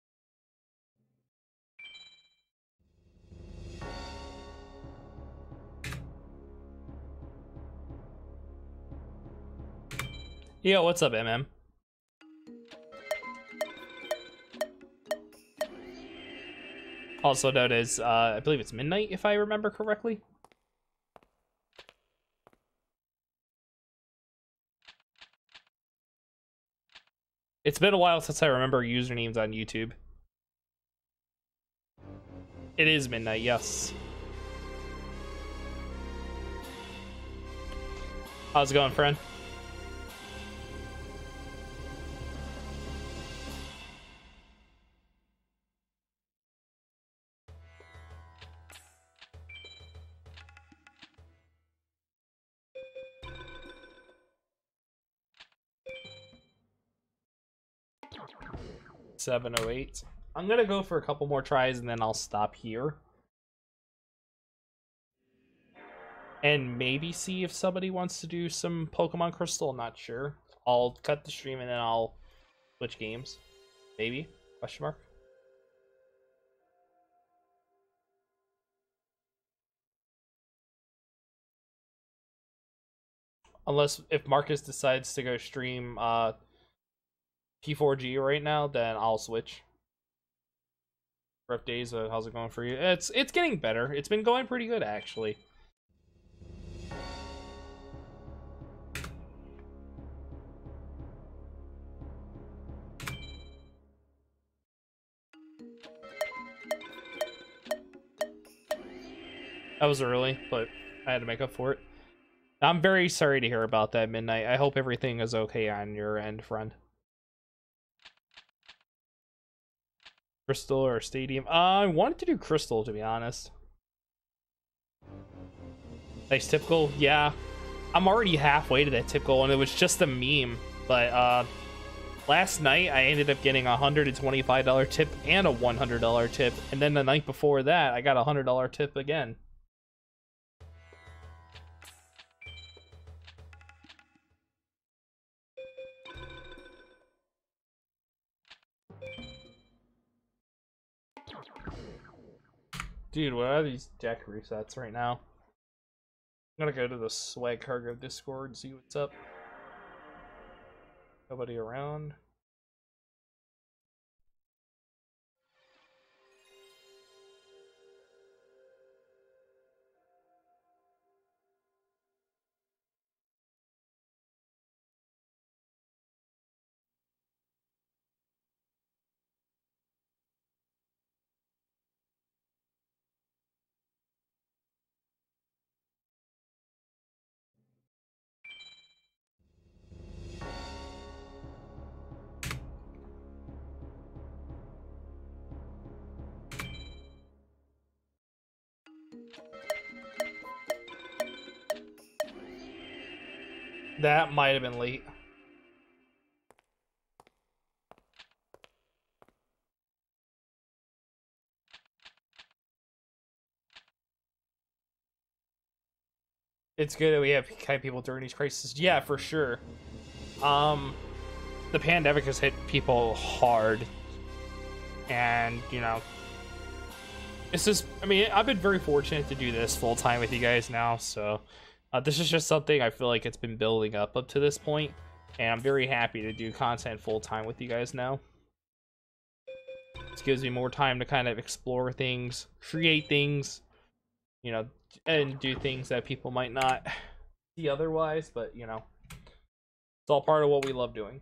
Yo, what's up, MM? Also known as, I believe it's midnight, if I remember correctly. It's been a while since I remember usernames on YouTube. It is midnight, yes. How's it going, friend? $7.08. I'm gonna go for a couple more tries and then I'll stop here. And maybe see if somebody wants to do some Pokemon Crystal. I'm not sure. I'll cut the stream and then I'll switch games. Maybe? Question mark. Unless if Marcus decides to go stream P4G right now, then I'll switch. Rough days, how's it going for you? It's getting better. It's been going pretty good actually. That was early, but I had to make up for it. I'm very sorry to hear about that, Midnight. I hope everything is okay on your end, friend. Crystal or Stadium? I wanted to do Crystal, to be honest. Nice tip goal? Yeah. I'm already halfway to that tip goal, and it was just a meme. But last night, I ended up getting a $125 tip and a $100 tip. And then the night before that, I got a $100 tip again. Dude, what are these deck resets right now? I'm gonna go to the Swag Cargo Discord and see what's up. Nobody around. That might have been late. It's good that we have kind of people during these crises. Yeah, for sure. The pandemic has hit people hard. And, you know, it's just, I mean, I've been very fortunate to do this full time with you guys now. So this is just something I feel like it's been building up to this point. And I'm very happy to do content full time with you guys now. This gives me more time to kind of explore things, create things, you know, and do things that people might not see otherwise, but you know, it's all part of what we love doing.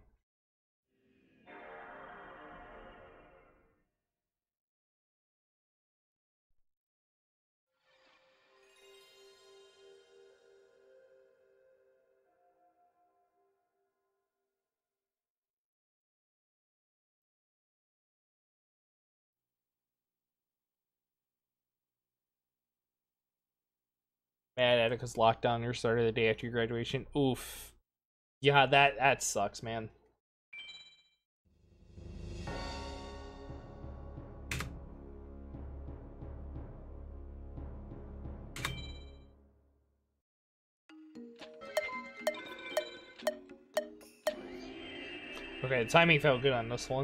Man, Attica's lockdown your started the day after your graduation. Oof. Yeah, that sucks, man. Okay, the timing felt good on this one.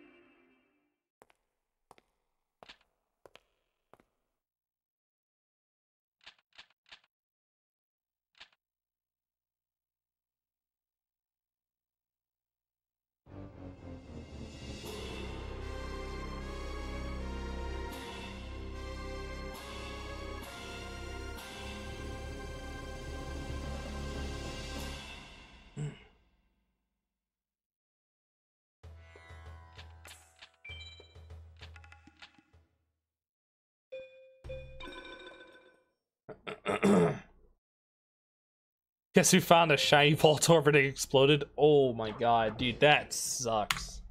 Guess who found a shiny Voltorb and it exploded? Oh my god, dude, that sucks.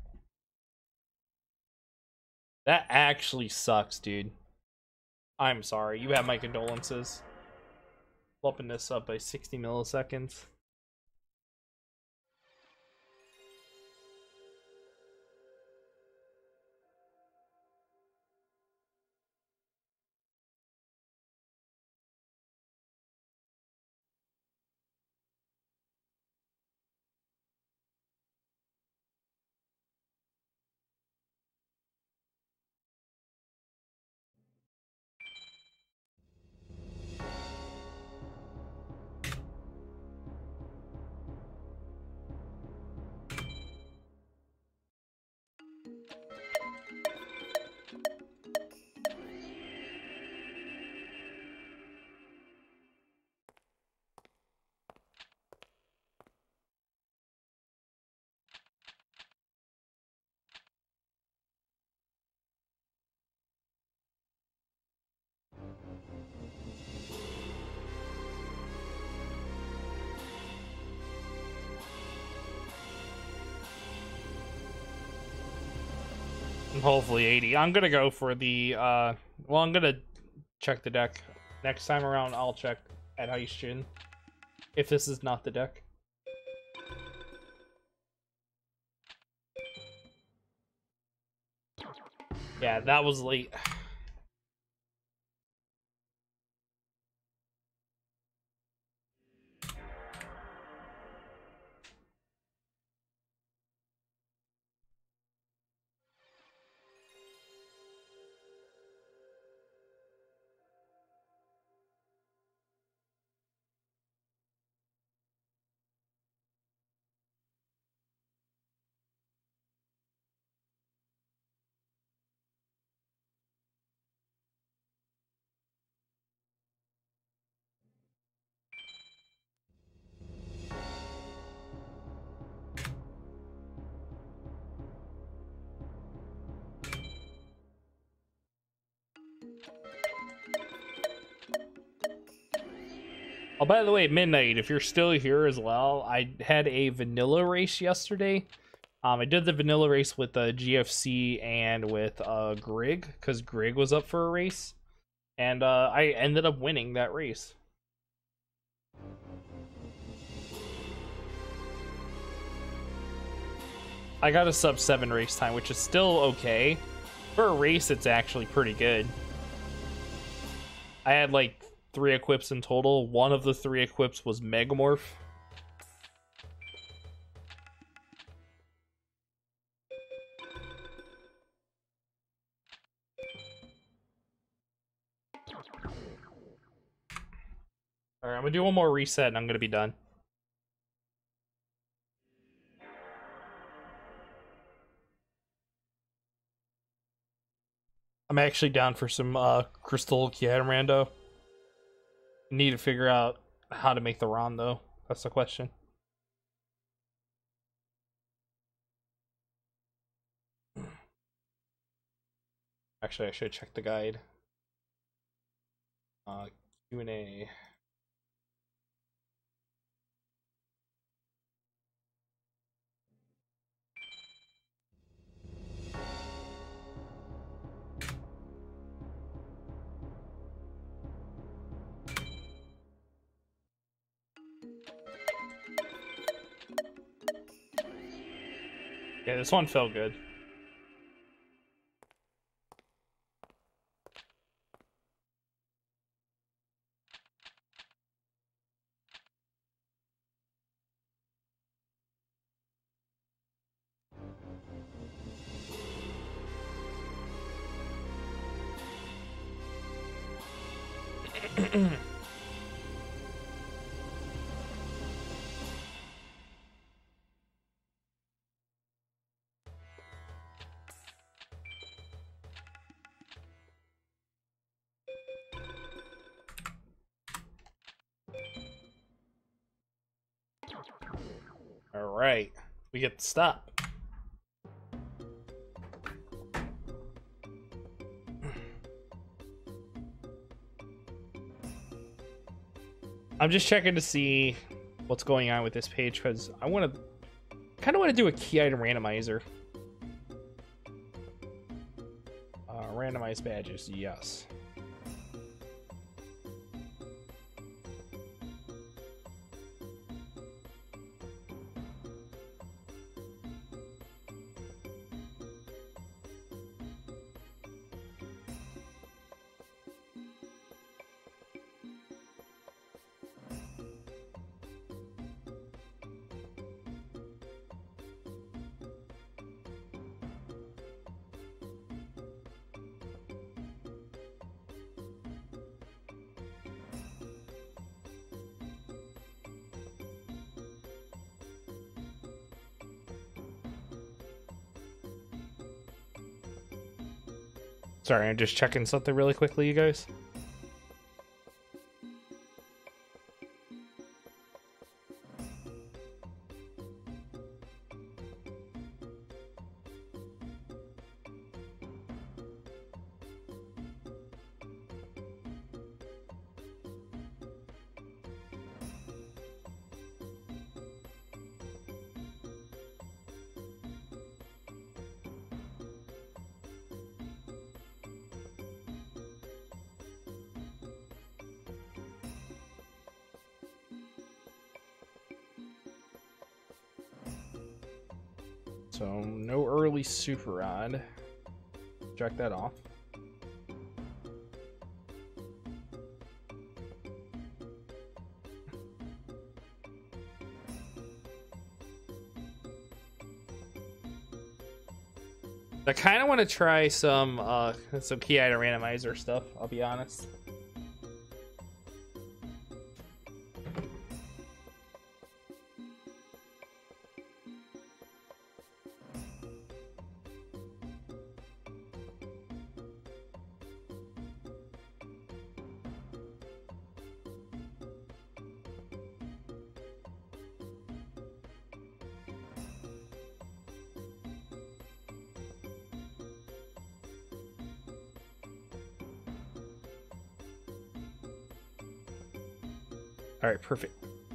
That actually sucks, dude. I'm sorry. You have my condolences. Bumping this up by 60 milliseconds. Hopefully 80. I'm gonna go for the well, I'm gonna check the deck. Next time around I'll check at Heishin if this is not the deck. Yeah, that was late. Oh, by the way, Midnight, if you're still here as well, I had a vanilla race yesterday. I did the vanilla race with GFC and with Grig, because Grig was up for a race. And I ended up winning that race. I got a sub 7 race time, which is still okay. For a race, it's actually pretty good. I had like 3 equips in total. One of the 3 equips was Megamorph. Alright, I'm gonna do one more reset and I'm gonna be done. I'm actually down for some Crystal Kiaramando. Need to figure out how to make the ROM though. That's the question. Actually, I should check the guide. Q&A. Yeah, this one felt good. All right, we get to stop. I'm just checking to see what's going on with this page because I want to kind of want to do a key item randomizer. Randomized badges, yes. Sorry, I'm just checking something really quickly, you guys. So no early super rod. Check that off. I kind of want to try some key item randomizer stuff, I'll be honest. All right, perfect.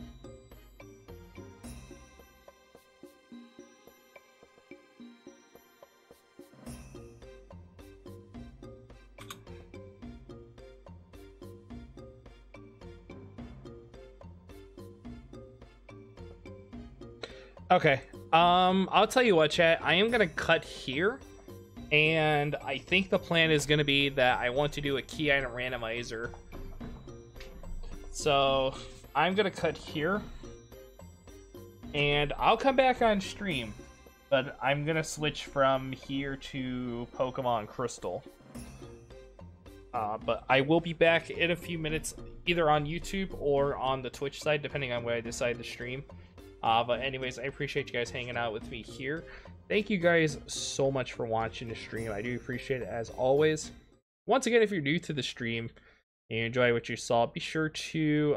Okay. I'll tell you what, chat. I am gonna cut here, and I think the plan is gonna be that I want to do a key item randomizer. So I'm gonna cut here, and I'll come back on stream, but I'm gonna switch from here to Pokemon Crystal. But I will be back in a few minutes, either on YouTube or on the Twitch side, depending on where I decide to stream. But anyways, I appreciate you guys hanging out with me here. Thank you guys so much for watching the stream. I do appreciate it as always. Once again, if you're new to the stream and you enjoy what you saw, be sure to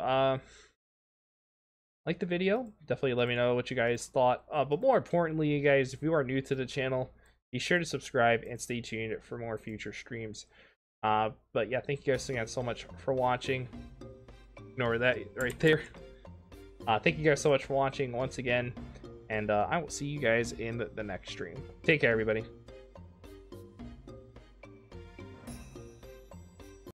like the video. Definitely let me know what you guys thought. But more importantly, you guys, if you are new to the channel, be sure to subscribe and stay tuned for more future streams. But yeah, thank you guys again so much for watching. Ignore that right there. Thank you guys so much for watching once again, and I will see you guys in the next stream. Take care, everybody.